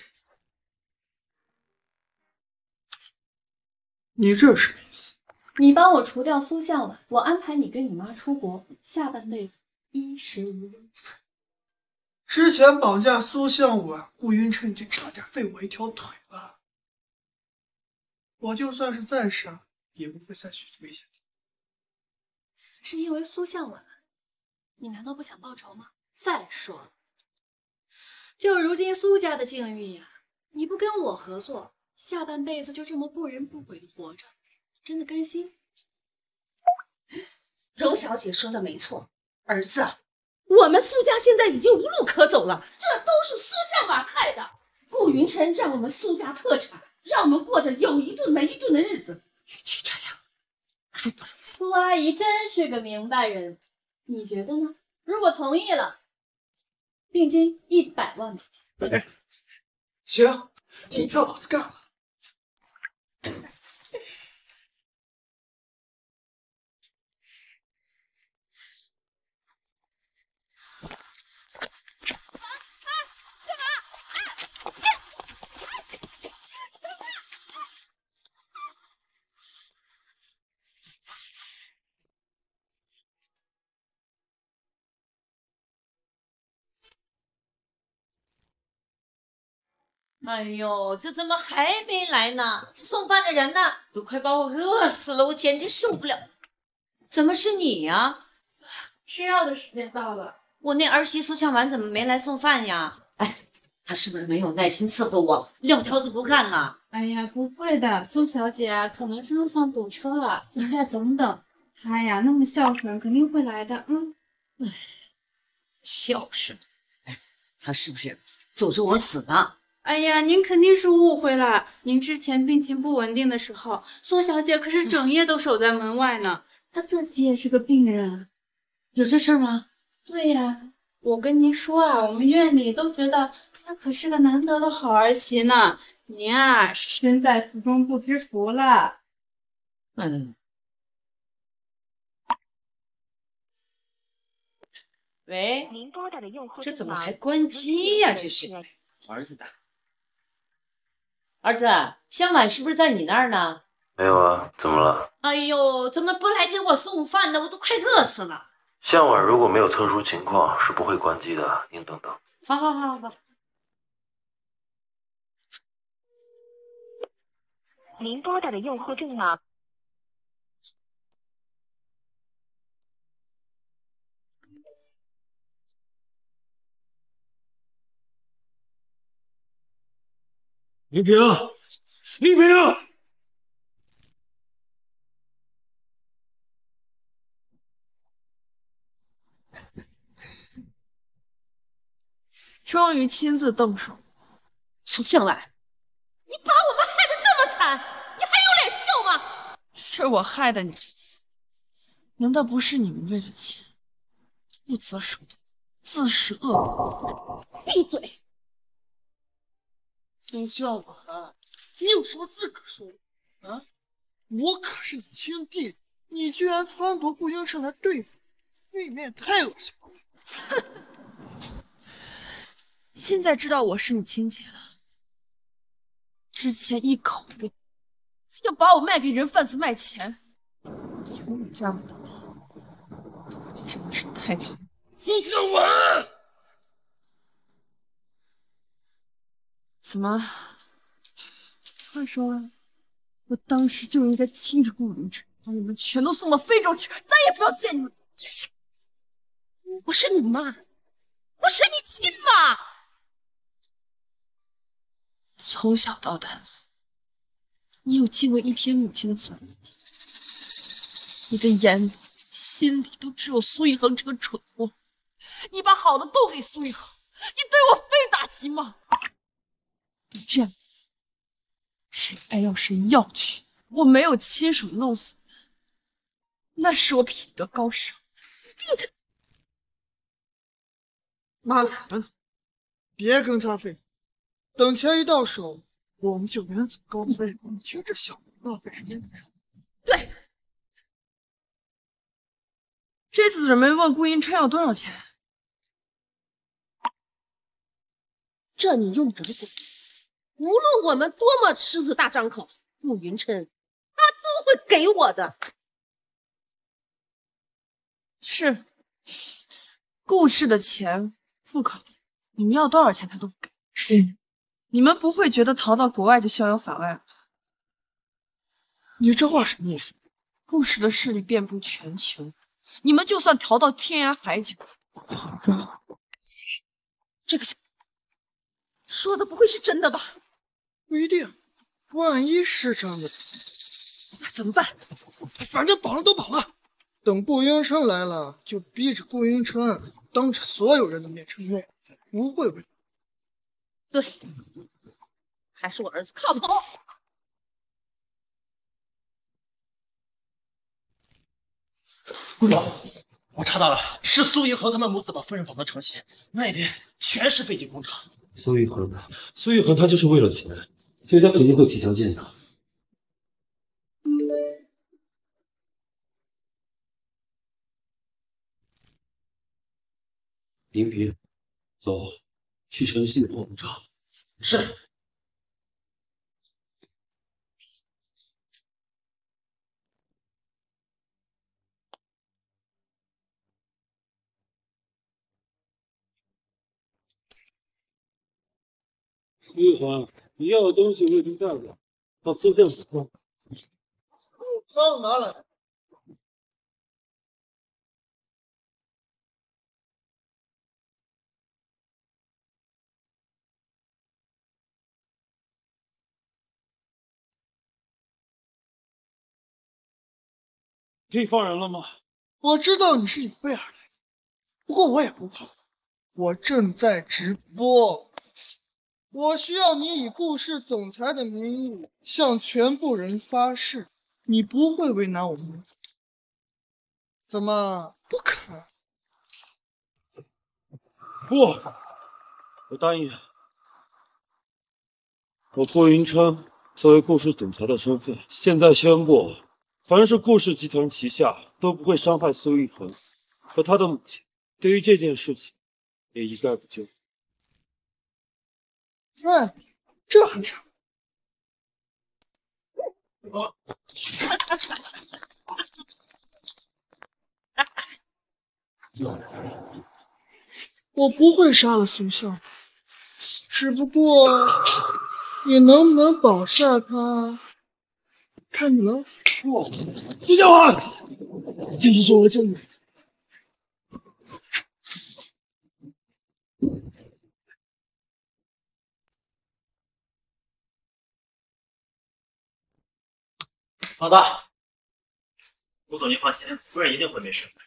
你这是什么意思？ 你帮我除掉苏向晚，我安排你跟你妈出国，下半辈子衣食无忧。 之前绑架苏向晚，顾云琛已经差点废我一条腿了。我就算是再傻，也不会再去威胁他。 是因为苏向晚，你难道不想报仇吗？再说了，就如今苏家的境遇呀，你不跟我合作， 下半辈子就这么不人不鬼的活着，真的甘心？ 荣小姐说的没错，儿子，我们苏家现在已经无路可走了，这都是苏向晚害的。顾云琛让我们苏家破产，让我们过着有一顿没一顿的日子。与其这样，还不如…… 苏阿姨真是个明白人，你觉得呢？如果同意了，定金一百万美金。 哎，行，股票老子干了。 哎呦，这怎么还没来呢？这送饭的人呢？都快把我饿死了，我简直受不了。怎么是你呀？ 吃药的时间到了。 我那儿媳苏向晚怎么没来送饭呀？哎，她是不是没有耐心伺候我，撂挑子不干了？ 哎呀，不会的，苏小姐啊，可能是路上堵车了，你再等等。她呀，那么孝顺，肯定会来的。嗯， 哎，孝顺，哎，她是不是走着我死呢？ 哎呀，您肯定是误会了。您之前病情不稳定的时候，苏小姐可是整夜都守在门外呢。她自己也是个病人。 有这事儿吗？ 对呀，我跟您说啊，我们院里都觉得她可是个难得的好儿媳呢。您啊，是身在福中不知福了。 嗯。喂， 您拨打的用户这怎么还关机呀？这是儿子打。儿子，向晚是不是在你那儿呢？ 没有啊，怎么了？ 哎呦，怎么不来给我送饭呢？我都快饿死了。 向晚如果没有特殊情况，是不会关机的，您等等。 好好好好。 您拨打的用户正忙。 林平，林平， 终于亲自动手。 苏向晚，你把我们害得这么惨，你还有脸笑吗？ 是我害的你，难道不是你们为了钱不择手段，自食恶果？ 闭嘴！ 苏向晚，你有什么资格说我啊？我可是你亲弟，你居然撺掇顾英胜来对付，未免太恶心了。 哼！现在知道我是你亲姐了，之前一口不要把我卖给人贩子卖钱，有你这样的东西，真是太讨厌。 苏向晚， 怎么？话说，我当时就应该亲着顾云琛，把你们全都送到非洲去，再也不要见你们。 我是你妈，我是你亲妈。 从小到大，你有尽过一天母亲的责任，你的眼里、心里都只有苏一恒这个蠢货。你把好的都给苏一恒，你对我非打即骂。你这样，谁爱要谁要去。我没有亲手弄死你，那是我品德高尚。 妈的，别跟他废话，等钱一到手，我们就远走高飞。你听这小子浪费时间干什么？ 对，这次准备问顾英琛要多少钱。 这你用着不？无论我们多么狮子大张口，顾云琛他都会给我的。 是，顾氏的钱不考虑，你们要多少钱他都不给。嗯，你们不会觉得逃到国外就逍遥法外吧？ 你这话什么意思？ 顾氏的势力遍布全球，你们就算逃到天涯海角，也好抓。 这个小说的不会是真的吧？ 不一定， 万一是这样的， 那怎么办？ 反正绑了都绑了，等顾云琛来了，就逼着顾云琛当着所有人的面承认，不会为。 对，还是我儿子靠谱。 顾总，我查到了，是苏一恒他们母子把夫人绑到城西，那边全是废弃工厂。 苏一恒，苏一恒他就是为了钱，所以他肯定会提条件的。林平，走，去城西的货工厂。 是。 苏一恒，你要的东西我已经带了，到车站补货。 刚拿来。 可以放人了吗？ 我知道你是有备而来，不过我也不怕，我正在直播。我需要你以顾氏总裁的名义向全部人发誓，你不会为难我们。怎么不肯？ 不，我答应。我顾云琛作为顾氏总裁的身份，现在宣布，凡是顾氏集团旗下都不会伤害苏一恒和他的母亲。对于这件事情，也一概不究。 哎，这还差。我不会杀了苏相，只不过你能不能保下他，看你了。 不，苏小婉，这就是我的证据。 老大，顾总，您放心，夫人一定会没事。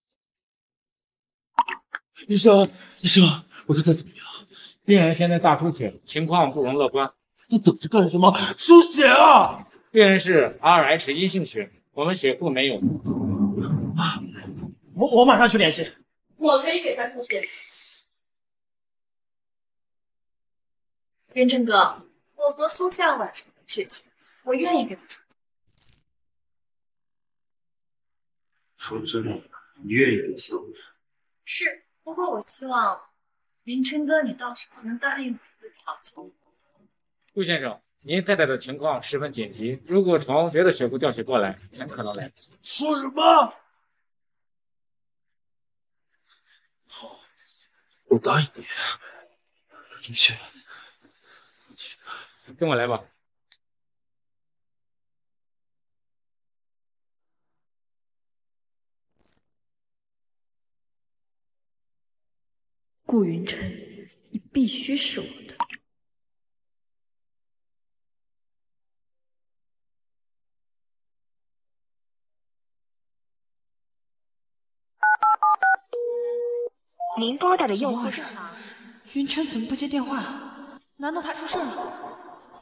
医生，医生，我现在怎么样？ 病人现在大出血，情况不容乐观。 你等着干什么？输血啊！ 病人是 R H 阴性血，我们血库没有。 我我马上去联系。 我可以给他输血。 云琛哥，我和苏向晚上的血型，我愿意给他输。 说真的，你愿意给小五？ 是，不过我希望云琛哥你到时候能答应我一个条件。 顾先生，您太太的情况十分紧急，如果从别的血库调血过来，很可能来不及。 说什么？好，我答应你。你去， 跟我来吧。 顾云琛，你必须是我的。 您拨打的用户是云琛怎么不接电话？难道他出事了？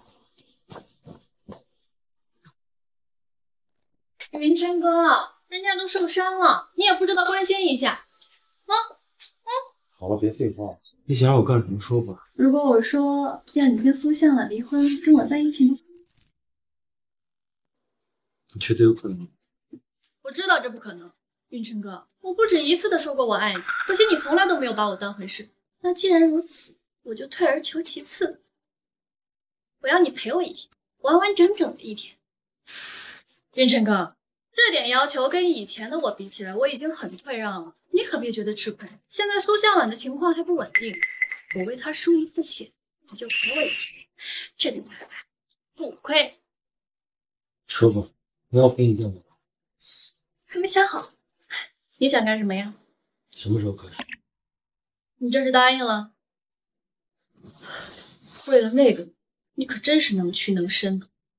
云琛哥，人家都受伤了，你也不知道关心一下，啊？ 好了，别废话，你想让我干什么说吧。 如果我说要你跟苏向晚离婚，跟我在一起呢？ 你觉得有可能？ 我知道这不可能，云琛哥，我不止一次的说过我爱你，可惜你从来都没有把我当回事。那既然如此，我就退而求其次，我要你陪我一天，完完整整的一天。云琛哥，这点要求跟以前的我比起来，我已经很退让了，你可别觉得吃亏。现在苏向晚的情况还不稳定，我为他输一次血，你就陪我一天，这个买卖不亏。 说吧，我要陪你干嘛？ 还没想好，你想干什么呀？ 什么时候开始？ 你这是答应了？为了那个，你可真是能屈能伸呢。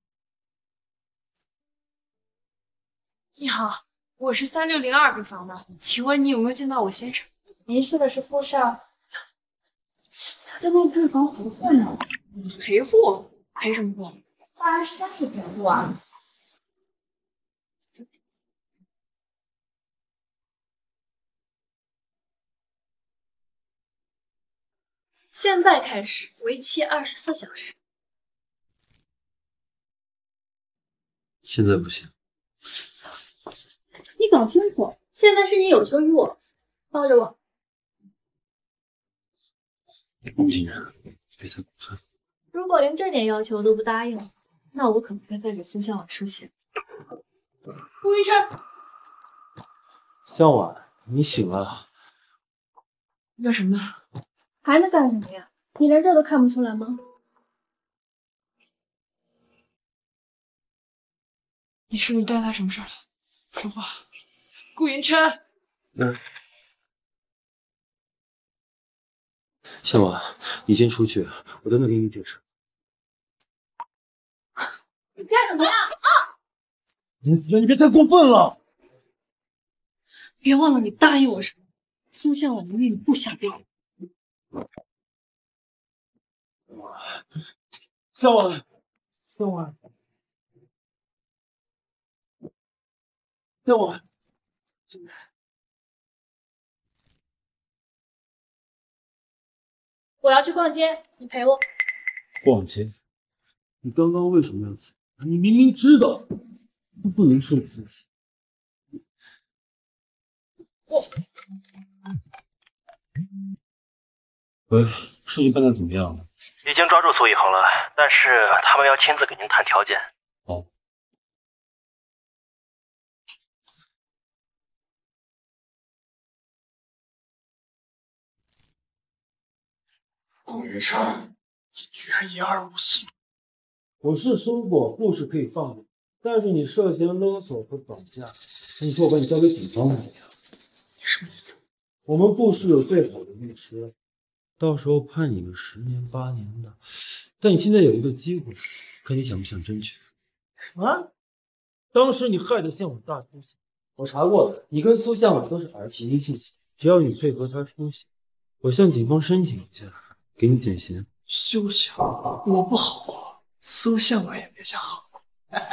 你好，我是三六零二病房的，请问你有没有见到我先生？ 您说的是顾少，在那病房陪护呢。 陪护？陪什么护？ 当然是家里陪护啊。 现在开始，为期二十四小时。 现在不行。 你搞清楚，现在是你有求于我，抱着我。 龚竟然别再鼓吹。 如果连这点要求都不答应，那我可不会再给苏向晚输血。 顾医生， 向晚，你醒了。 干什么？ 还能干什么呀？你连这都看不出来吗？ 你是不是带他什么事儿了？说话。顾云琛。 嗯。向晚，你先出去，我等等给你解释。 你干什么呀？啊！ 林子轩，你别太过分了！ 别忘了你答应我什么？苏向晚的命不下掉。 向晚，向晚，向晚。 我要去逛街，你陪我。 逛街？你刚刚为什么要走？你明明知道不能受刺激。 我。 喂，事情办得怎么样了？ 已经抓住苏以恒了，但是他们要亲自给您谈条件。 哦。 顾云琛，你居然言而无信！ 我是说过护士可以放你，但是你涉嫌勒索和绑架，那你说我把你交给警方怎么样？ 你什么意思？ 我们护士有最好的律师，到时候判你个十年八年的。但你现在有一个机会，看你想不想争取？ 什么？ 当时你害得向晚大出血，我查过了，你跟苏向晚都是 R P 阴性血，只要你配合他输血，我向警方申请一下，给你减刑。 休想！我不好过，苏向晚也别想好过。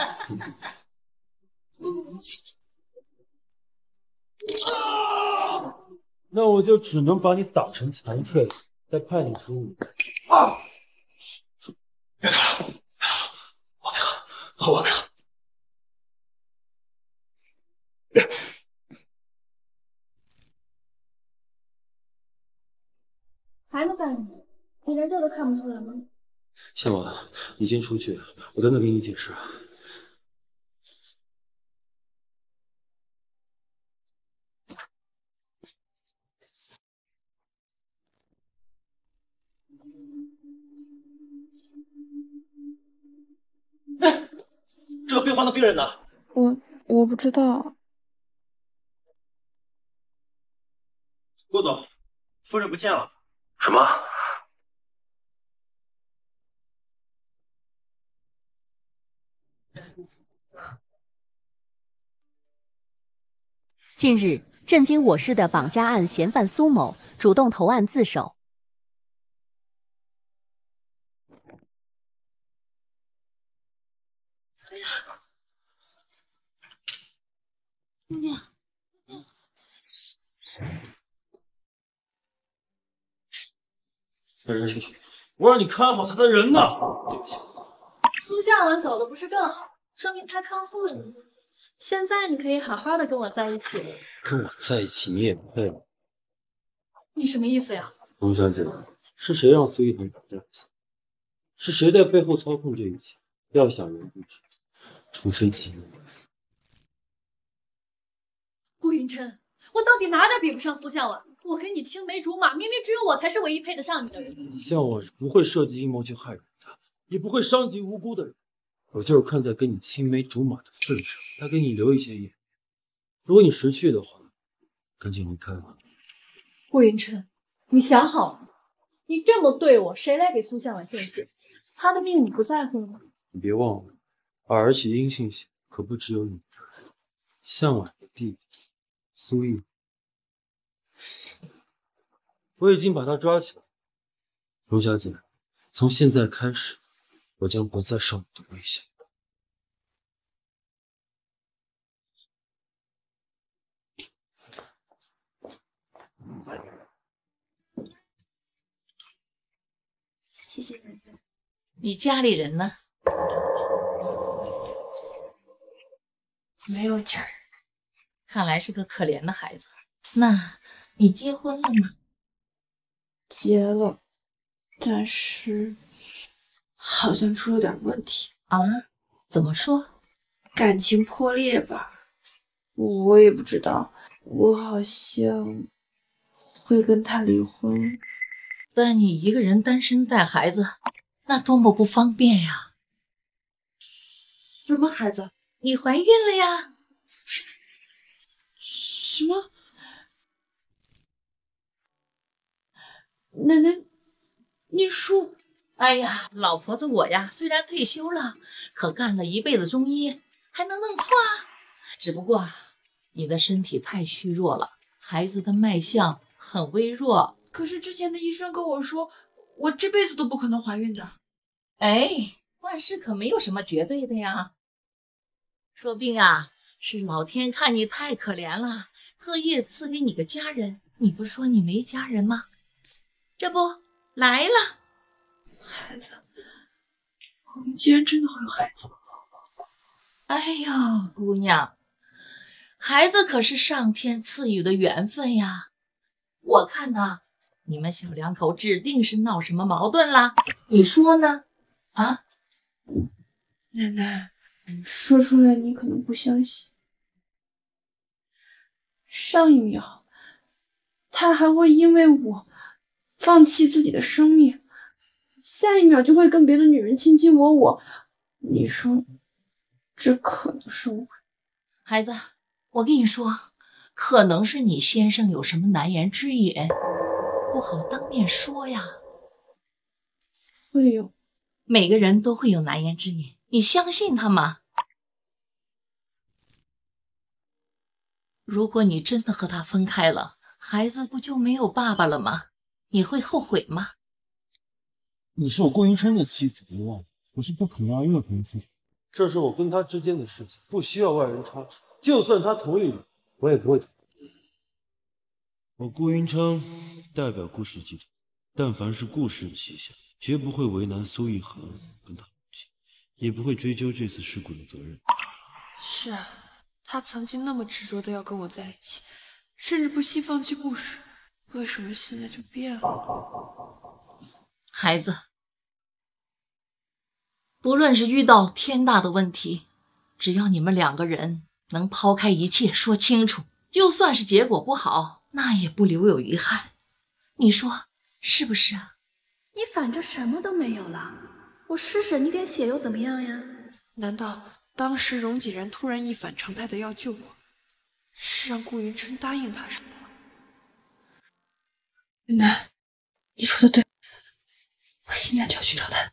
那我就只能把你打成残废，再判你十五年。 啊！别打了，我配合，我配合。 还能干什么？你连这都看不出来吗？ 向晚，你先出去，我等等给你解释。 哎，这个病房的病人呢？ 我我不知道。 顾总，夫人不见了。 什么？ 近日，震惊我市的绑架案嫌犯苏某主动投案自首。 让人去，我让你看好他的人呢。对不起。 苏向晚走的不是更好，说明他康复了呢。现在你可以好好的跟我在一起了。 跟我在一起你也配了？ 你什么意思呀？ 龙小姐，是谁让苏一恒绑架你？是谁在背后操控这一切？要想人不知，除非激怒。 顾云琛，我到底哪点比不上苏向晚？我跟你青梅竹马，明明只有我才是唯一配得上你的人。 向晚是不会设计阴谋去害人的，也不会伤及无辜的人。我就是看在跟你青梅竹马的份上，他给你留一些颜面。如果你识趣的话，赶紧离开吧。 顾云琛，你想好了？你这么对我，谁来给苏向晚献血？他的命你不在乎了吗？ 你别忘了，R 型阴性血可不只有你一个人。 向晚的弟弟苏毅，我已经把他抓起来。荣小姐，从现在开始，我将不再受你的威胁。 谢谢奶奶。你家里人呢？ 没有家人。 看来是个可怜的孩子。那你结婚了吗？ 结了，但是好像出了点问题啊？怎么说？ 感情破裂吧？我也不知道，我好像会跟他离婚。 但你一个人单身带孩子，那多么不方便呀！ 什么孩子？ 你怀孕了呀？ 什么？奶奶，你说…… 哎呀，老婆子我呀，虽然退休了，可干了一辈子中医，还能弄错啊？只不过你的身体太虚弱了，孩子的脉象很微弱。 可是之前的医生跟我说，我这辈子都不可能怀孕的。 哎，万事可没有什么绝对的呀。说不定啊，是老天看你太可怜了，特意赐给你个家人。你不是说你没家人吗？这不来了。 孩子，我们竟然真的会有孩子了！ 哎呦，姑娘，孩子可是上天赐予的缘分呀。我看呐，你们小两口指定是闹什么矛盾啦，你说呢？啊？ 奶奶，说出来你可能不相信。上一秒，他还会因为我放弃自己的生命，下一秒就会跟别的女人卿卿我我。你说，这可能是我？ 孩子，我跟你说，可能是你先生有什么难言之隐，不好当面说呀。 会有， 每个人都会有难言之隐，你相信他吗？如果你真的和他分开了，孩子不就没有爸爸了吗？你会后悔吗？ 你是我顾云琛的妻子，别忘了，我是不可能让任何人知道。这是我跟他之间的事情，不需要外人插手。就算他同意了，我也不会同意。 我顾云琛代表顾氏集团，但凡是顾氏旗下，绝不会为难苏一恒跟他母亲，也不会追究这次事故的责任。 是啊，他曾经那么执着的要跟我在一起，甚至不惜放弃顾氏，为什么现在就变了？ 孩子，不论是遇到天大的问题，只要你们两个人能抛开一切说清楚，就算是结果不好，那也不留有遗憾。你说是不是啊？ 你反正什么都没有了，我施舍你点血又怎么样呀？ 难道当时荣锦然突然一反常态的要救我，是让顾云琛答应他什么？奶奶，你说的对，我现在就要去找他。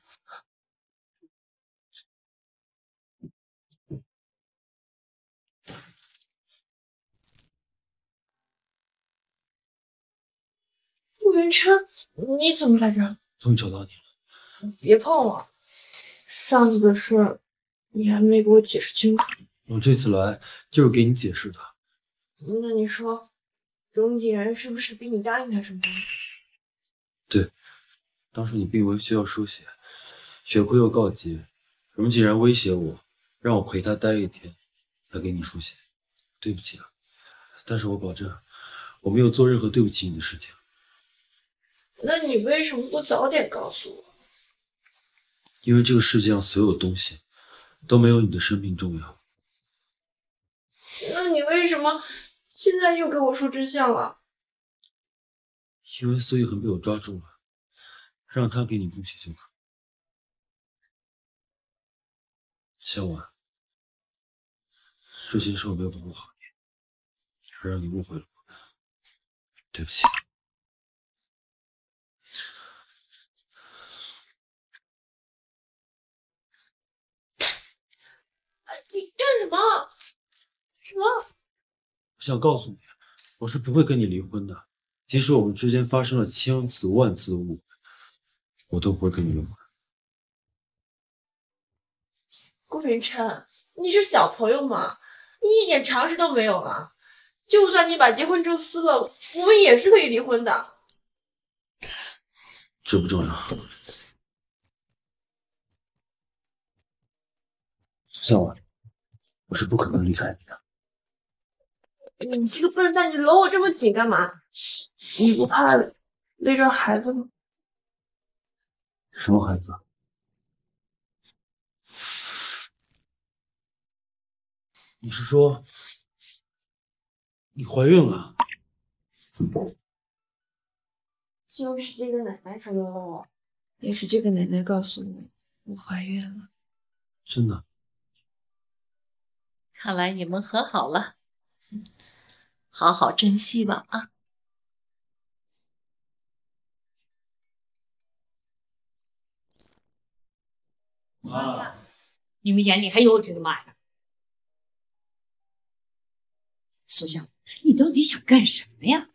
顾云琛，你怎么来着？ 终于找到你了。 别碰我！上次的事你还没给我解释清楚。 我这次来就是给你解释的。 那你说，荣锦然是不是比你答应他什么？ 对，当时你病危需要输血，血库又告急，荣锦然威胁我，让我陪他待一天，才给你输血。对不起啊，但是我保证，我没有做任何对不起你的事情。 那你为什么不早点告诉我？ 因为这个世界上所有东西都没有你的生命重要。 那你为什么现在又跟我说真相了？ 因为苏一恒被我抓住了，让他给你补血就可。向晚，之前是我没有保护好你，还让你误会了我，对不起。 你干什么？ 什么？ 我想告诉你，我是不会跟你离婚的。即使我们之间发生了千次万次的误会，我都不会跟你离婚。 顾云琛，你是小朋友吗？你一点常识都没有啊！就算你把结婚证撕了，我们也是可以离婚的。 这不重要。小婉，我是不可能离开你的。 你这个笨蛋，你搂我这么紧干嘛？你不怕累着孩子吗？ 什么孩子？你是说你怀孕了？ 就是这个奶奶说的哦，也是这个奶奶告诉我我怀孕了。 真的？ 看来你们和好了，好好珍惜吧啊！ 妈，你们眼里还有这个妈呀？苏香，你到底想干什么呀？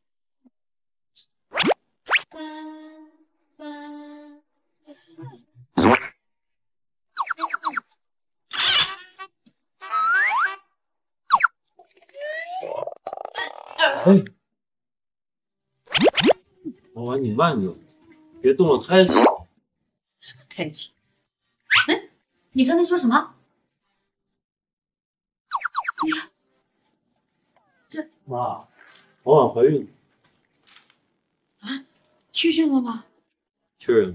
哎，王婉，你慢点，别动了胎气。 胎气？哎，你刚才说什么？这妈，王婉怀孕了。 啊，确认了吗？ 确认了。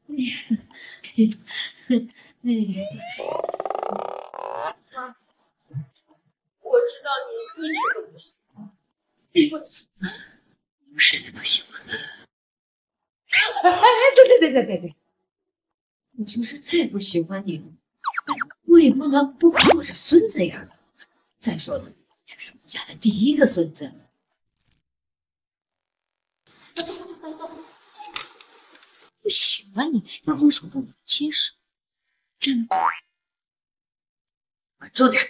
妈，我知道你一直都不喜欢，我喜欢， 我实在不喜欢。哎哎哎，对对对对对对，我就是再不喜欢你，我也不能不抱着孙子呀。再说了，这是我们家的第一个孙子。走走走走走。不喜欢你，那我说不接受，真的。重点，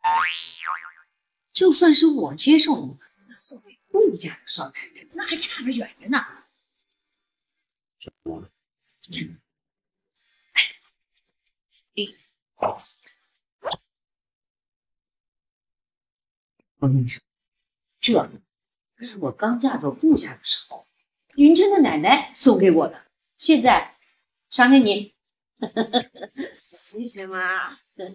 就算是我接受你，那作为顾家的少太太，那还差得远着呢。嗯，我跟你说，这这是我刚嫁到顾家的时候，云琛的奶奶送给我的，现在赏给你。 谢谢妈。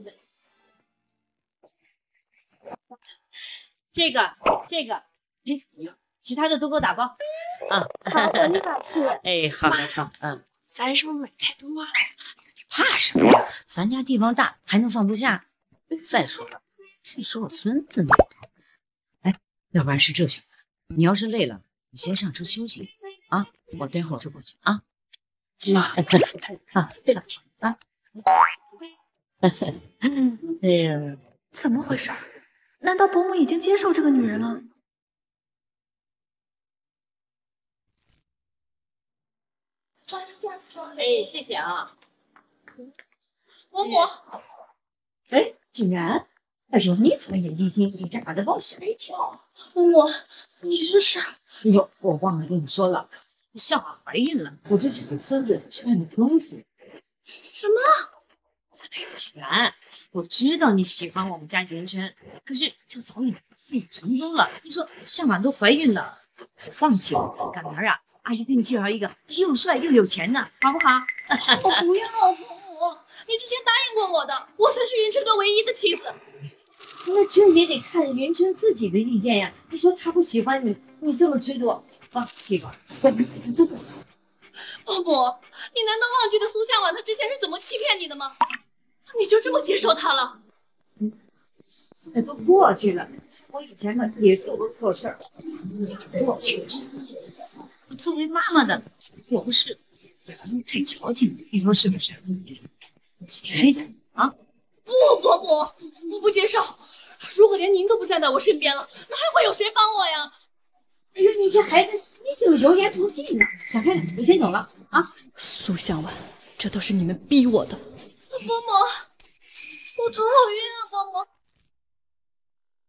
这个这个，哎，其他的都给我打包啊。 好，我立马去。 哎，好的好，嗯。 咱是不是买太多啊？ 你怕什么呀？咱家地方大，还能放不下？再说了，你说我孙子呢？哎，要不然是这样，你要是累了，你先上车休息啊，我待会儿就过去啊。妈，啊，对了啊，哎呀， 怎么回事？难道伯母已经接受这个女人了？ 哎，谢谢啊， 伯母。 哎，竟然，哎呦，你怎么也疑心疑诈的，把我吓一跳。 伯母，你这是…… 哟，我忘了跟你说了，夏娃怀孕了，我这是给孙子吃的东西。 什么？ 哎呀，竟然！我知道你喜欢我们家云琛，可是这早已腹有成舟了。你说夏娃都怀孕了，就放弃了，干嘛啊？阿姨给你介绍一个又帅又有钱的，好不好？ 我不要，伯母，你之前答应过我的，我才是云琛哥唯一的妻子。 那这也得看云琛自己的意见呀。你说他不喜欢你，你这么执着，放弃吧。 伯母，你难道忘记了苏夏婉她之前是怎么欺骗你的吗？你就这么接受她了？ 那都过去了，我以前呢也做过错事儿，那就过去了。作为妈妈的，我不是也不能太矫情，你说是不是？解开的啊！ 不，伯母，我不接受。如果连您都不站在我身边了，那还会有谁帮我呀？ 哎呀，你这孩子，你怎么油盐不进呢？想开点，我先走了啊！ 苏向晚，这都是你们逼我的。 伯母，我头好晕啊，伯母。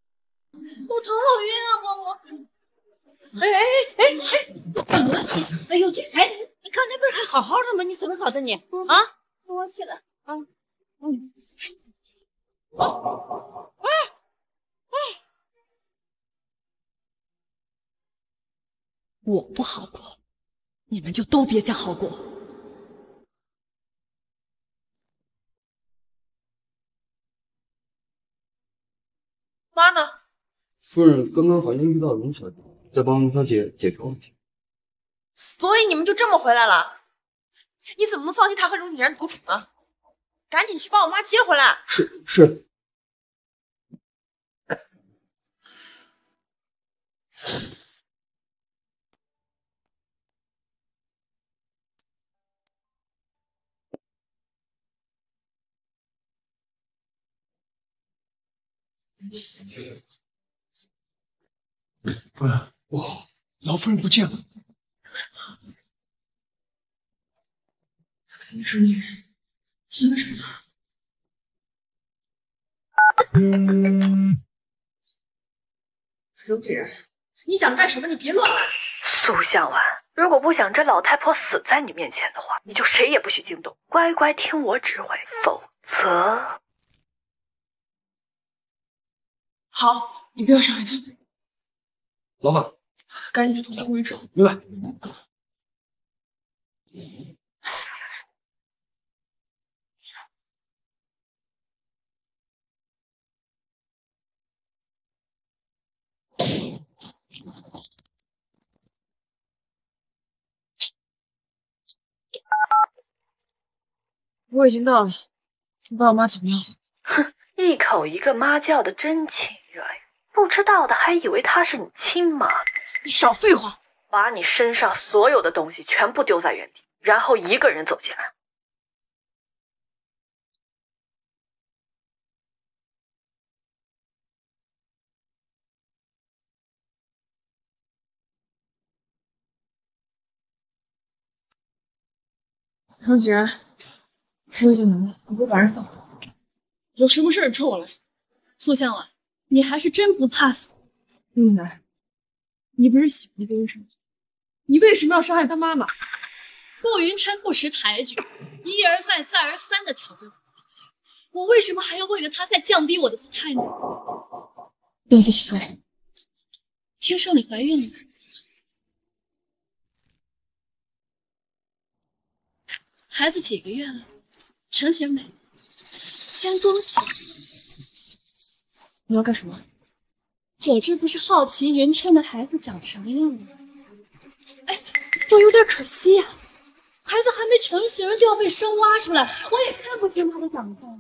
我头好晕啊，伯伯。 哎哎哎哎，怎么了？哎呦，这孩子，你刚才不是还好好的吗？你怎么搞的你？啊？ 我起来啊， 嗯。啊！哎哎， 我不好过，你们就都别想好过。 妈呢？ 夫人刚刚好像遇到荣小姐，在帮她解解决问题。 所以你们就这么回来了？你怎么能放心她和荣景然独处呢？赶紧去把我妈接回来！ 是是。 夫人，不好，老夫人不见了。 你是你，现在是哪？ 荣景然，你想干什么？你别乱来！ 苏向晚，如果不想这老太婆死在你面前的话，你就谁也不许惊动，乖乖听我指挥，否则…… 好，你不要伤害他们。 老板， 赶紧去通知顾云城。 明白。 我已经到了，你把我妈怎么样了？ 哼，一口一个妈叫的真情热呀，不知道的还以为她是你亲妈。 你少废话！ 把你身上所有的东西全部丢在原地，然后一个人走进来。 荣景然，我有点忙，你不把人放回来。有什么事你冲我来。 苏向晚，你还是真不怕死。 陆南，你不是喜欢顾云琛吗？你为什么要伤害他妈妈？ 顾云琛不识抬举，一而再再而三的挑拨我的底线，我为什么还要为了他再降低我的姿态呢？ 对不起， 听说你怀孕了。孩子几个月了？成型没？先恭喜！ 你要干什么？ 我这不是好奇云琛的孩子长什么样吗？哎，都有点可惜呀、啊，孩子还没成型就要被生挖出来，我也看不清他的长相。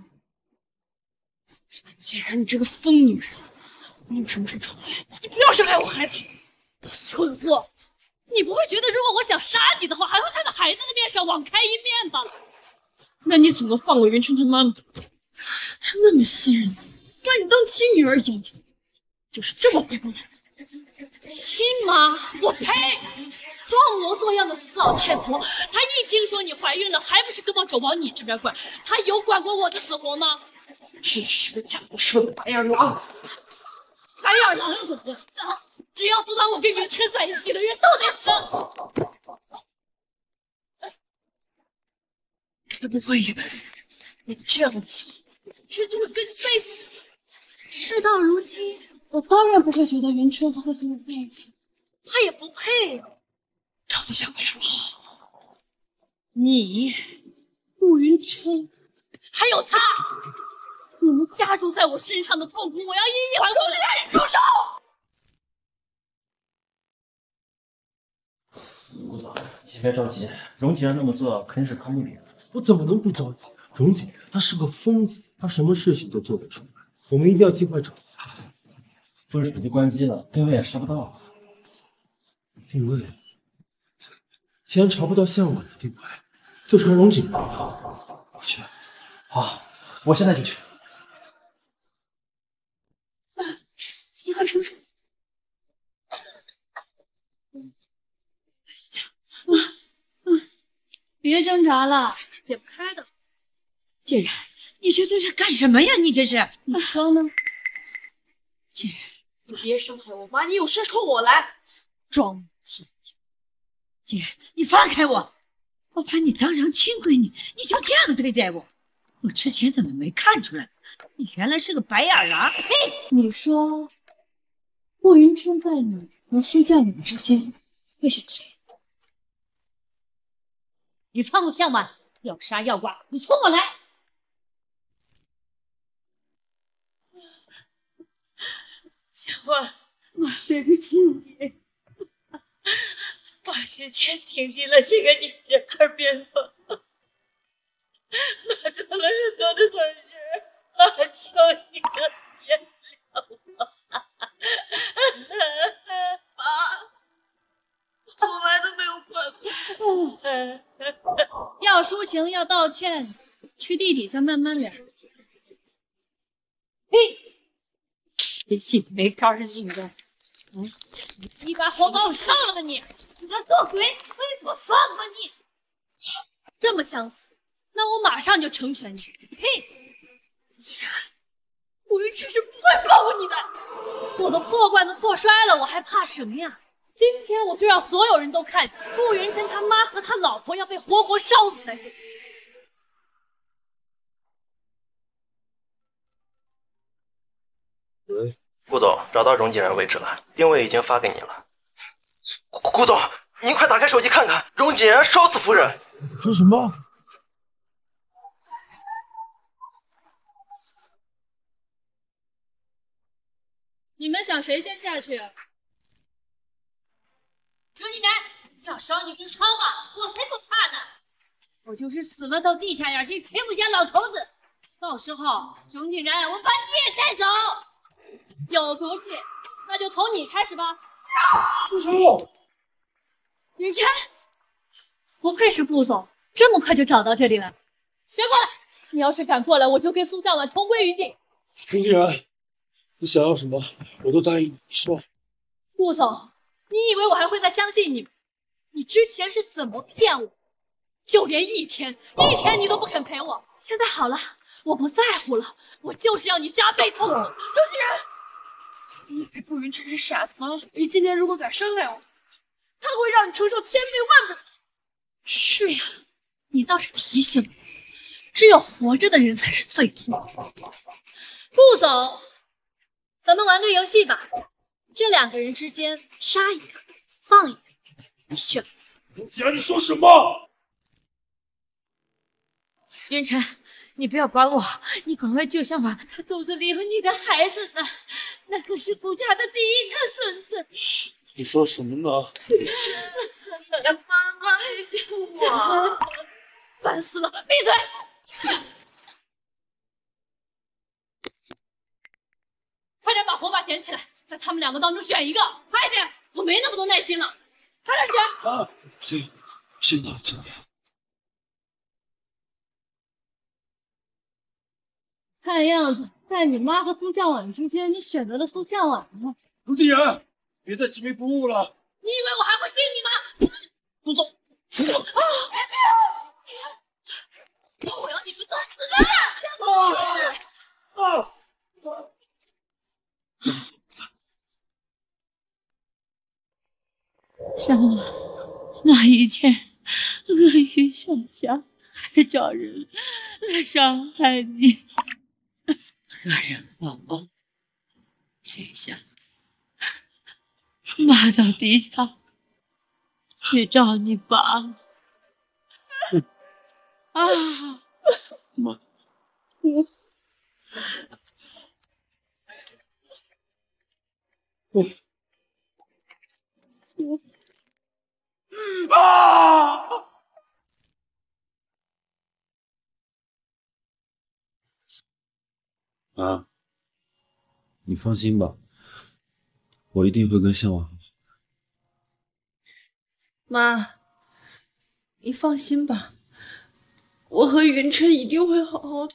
既然你这个疯女人，你有什么事冲来？你不要伤害我孩子！ 蠢货！你不会觉得如果我想杀你的话，还会看到孩子的面上网开一面吧？ 那你怎么放过云琛他妈妈？他那么信任你，把你当亲女儿养着，就是这么背叛他。 亲妈，我呸！装模作样的死老太婆，她一听说你怀孕了，还不是胳膊肘往你这边拐？她有管过我的死活吗？ 真是个长得帅的白眼狼！ 白眼狼又怎么样？只要阻挡我跟云琛在一起的人都得死！ 他不会以为你这样子这就是跟飞死。事到如今，我当然不会觉得云琛和跟我在一起，他也不配。 到底想干什么？ 你、顾云琛，还有他，你们加注在我身上的痛苦，我要一一还给让人住手！ 顾总，先别着急，荣景然那么做肯定是坑你。 我怎么能不着急？荣景然他是个疯子，他什么事情都做得出来。我们一定要尽快找他。 夫人手机关机了，定位也查不到。 定位？既然查不到向晚的定位，就传荣景然。我去。 好，我现在就去。 你快叔叔。别挣扎了，解不开的。 竟然，你这这是干什么呀？你这是？ 你说呢？ 竟然， 你别伤害我妈，你有事冲我来。装傻！姐，你放开我！我把你当成亲闺女，你就这样对待我？我之前怎么没看出来？你原来是个白眼狼！嘿， 你说，顾云琛在你和苏将领之间会选谁？ 你放我下马！要杀要剐，你冲我来！小花，我对不起你。我之前听信了这个女人耳边风，妈做了很多的错事，妈求你可原谅我。 妈，从来都没有怪过。 要抒情要道歉，去地底下慢慢聊。 嘿，这心没招上你的。嗯，你把火把我烧了吧你！你想做鬼，我也不放过你！ 这么想死，那我马上就成全你。 嘿， 既然顾云琛是不会放过你的。 我都破罐子破摔了，我还怕什么呀？今天我就让所有人都看见顾云琛他妈和他老婆要被活活烧死在这里。 喂，顾总，找到荣锦然位置了，定位已经发给你了。顾顾总，您快打开手机看看，荣锦然烧死夫人。 说什么？ 你们想谁先下去？ 荣锦然，要烧你就烧吧，我才不怕呢！我就是死了到地下眼去陪我家老头子，到时候荣锦然，我把你也带走。 有骨气，那就从你开始吧。 住手！ 云琛，不愧是顾总，这么快就找到这里了。别过来！你要是敢过来，我就跟苏向晚同归于尽。 荣锦然，你想要什么，我都答应你。说。 顾总，你以为我还会再相信你吗？你之前是怎么骗我？就连一天一天你都不肯陪我。现在好了，我不在乎了，我就是要你加倍痛苦。 荣锦然，你以为顾云琛是傻子吗？你今天如果敢伤害我，他会让你承受千倍万倍。 是呀，你倒是提醒我，只有活着的人才是最痛苦。顾总，咱们玩个游戏吧，这两个人之间杀一个，放一个，你选。 荣锦然，你说什么？ 云琛，你不要管我，你赶快救向晚，他肚子里有你的孩子呢，那可是顾家的第一个孙子。 你说什么呢？ 妈妈，你救我！ 烦死了，闭嘴！快点把火把捡起来，在他们两个当中选一个，快点！我没那么多耐心了，快点选！ 啊，行，先到这边。 看样子，在你妈和苏向晚之间，你选择了苏向晚了。 荣锦然，别再执迷不悟了。 你以为我还会信你吗？ 顾总， 啊！我要你们作死！ 啊啊！ 向晚，那一天恶语相向，还找人来伤害你。恶人帮忙，谁想妈到地下去找你爸了？啊！ 妈， 我我我啊！ 啊，你放心吧，我一定会跟向晚好。 妈，你放心吧，我和云琛一定会好好的。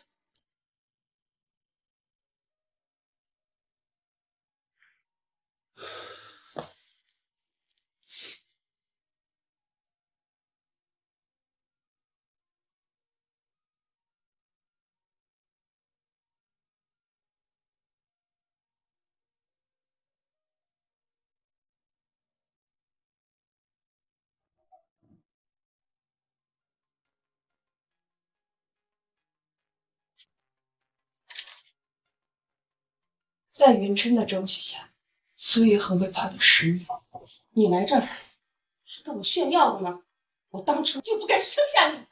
在云琛的争取下，苏一恒被判了十年。 你来这儿是跟我炫耀的吗？我当初就不该生下你。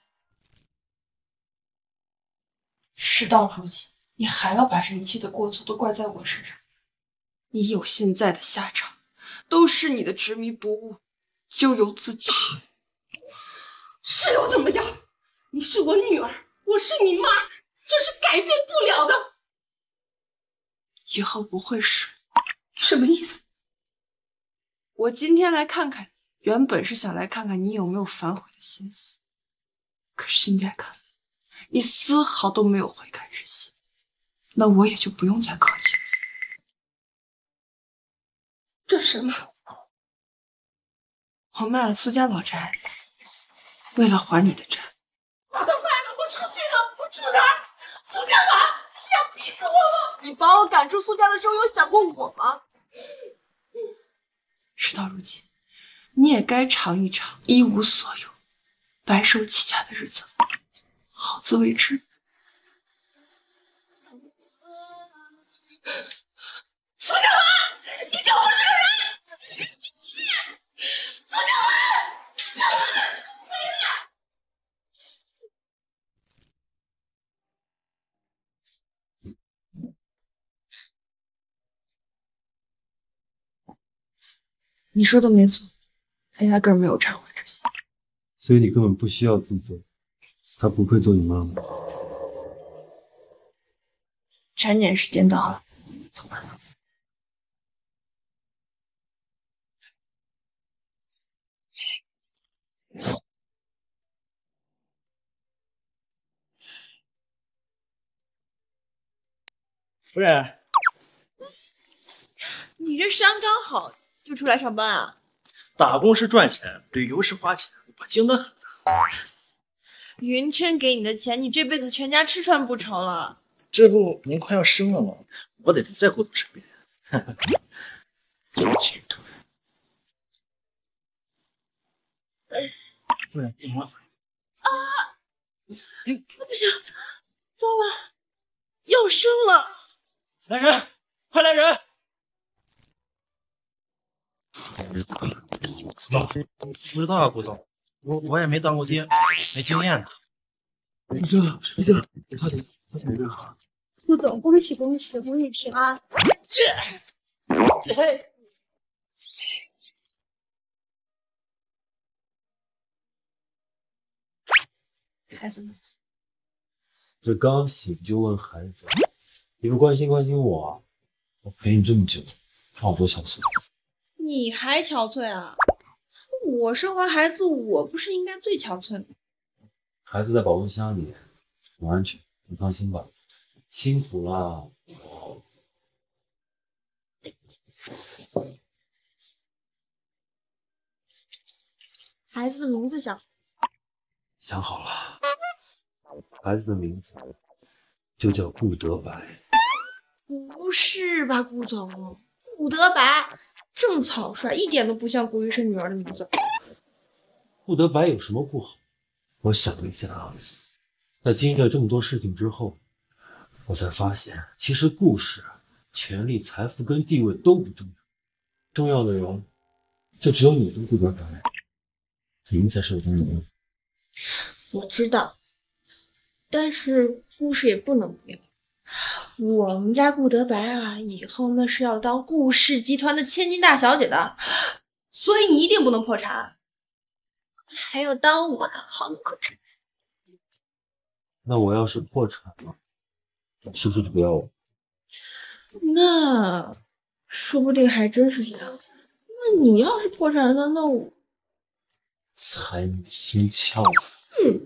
事到如今，你还要把这一切的过错都怪在我身上。你有现在的下场，都是你的执迷不悟、咎由自取。 是又怎么样？你是我女儿，我是你妈，这是改变不了的。 以后不会是。 什么意思？ 我今天来看看，原本是想来看看你有没有反悔的心思，可是现在看来，你丝毫都没有悔改之心，那我也就不用再客气了。 这什么？ 我卖了苏家老宅，为了还你的债。 我都卖了，我出去了，我住哪儿？苏家娃是要逼死我吗？ 你把我赶出苏家的时候，有想过我吗？事到如今，你也该尝一尝一无所有、白手起家的日子，好自为之。 苏家娃，你就不是个人！是苏家娃，苏家娃，回来！ 你说的没错，他压根儿没有忏悔之心。 所以你根本不需要自责，她不配做你妈妈。 产检时间到了，走吧。 夫人， 你这伤刚好就出来上班啊？ 打工是赚钱，旅游是花钱，我精得很。 云琛给你的钱，你这辈子全家吃穿不愁了。 这不您快要生了吗？我得留在顾总身边。有前途。夫人，怎么了？ 啊！不行，糟了，要生了！ 来人，快来人！不知道啊，顾总，我我也没当过爹，没经验呢。 不行了，不行了，快点，快点热好。 顾总，恭喜恭喜，恭喜平安！ 孩子呢？ 这刚醒就问孩子，你不关心关心我？我陪你这么久，让我多憔悴。 你还憔悴啊？我生完孩子，我不是应该最憔悴吗？ 孩子在保温箱里，很安全，你放心吧。辛苦了。 孩子的名字想想好了，孩子的名字就叫顾德白。 不是吧，顾总？顾德白这么草率，一点都不像顾医生女儿的名字。 顾德白有什么不好？我想了一下啊，在经历了这么多事情之后，我才发现，其实故事、权力、财富跟地位都不重要，重要的人就只有你跟顾德白，您才是我的女儿。 我知道，但是故事也不能不要。我们家顾德白啊，以后那是要当顾氏集团的千金大小姐的，所以你一定不能破产，还要当我的好客人。 那我要是破产了，是不是就不要我？ 那说不定还真是这样。那你要是破产了，那我财迷心窍。 嗯，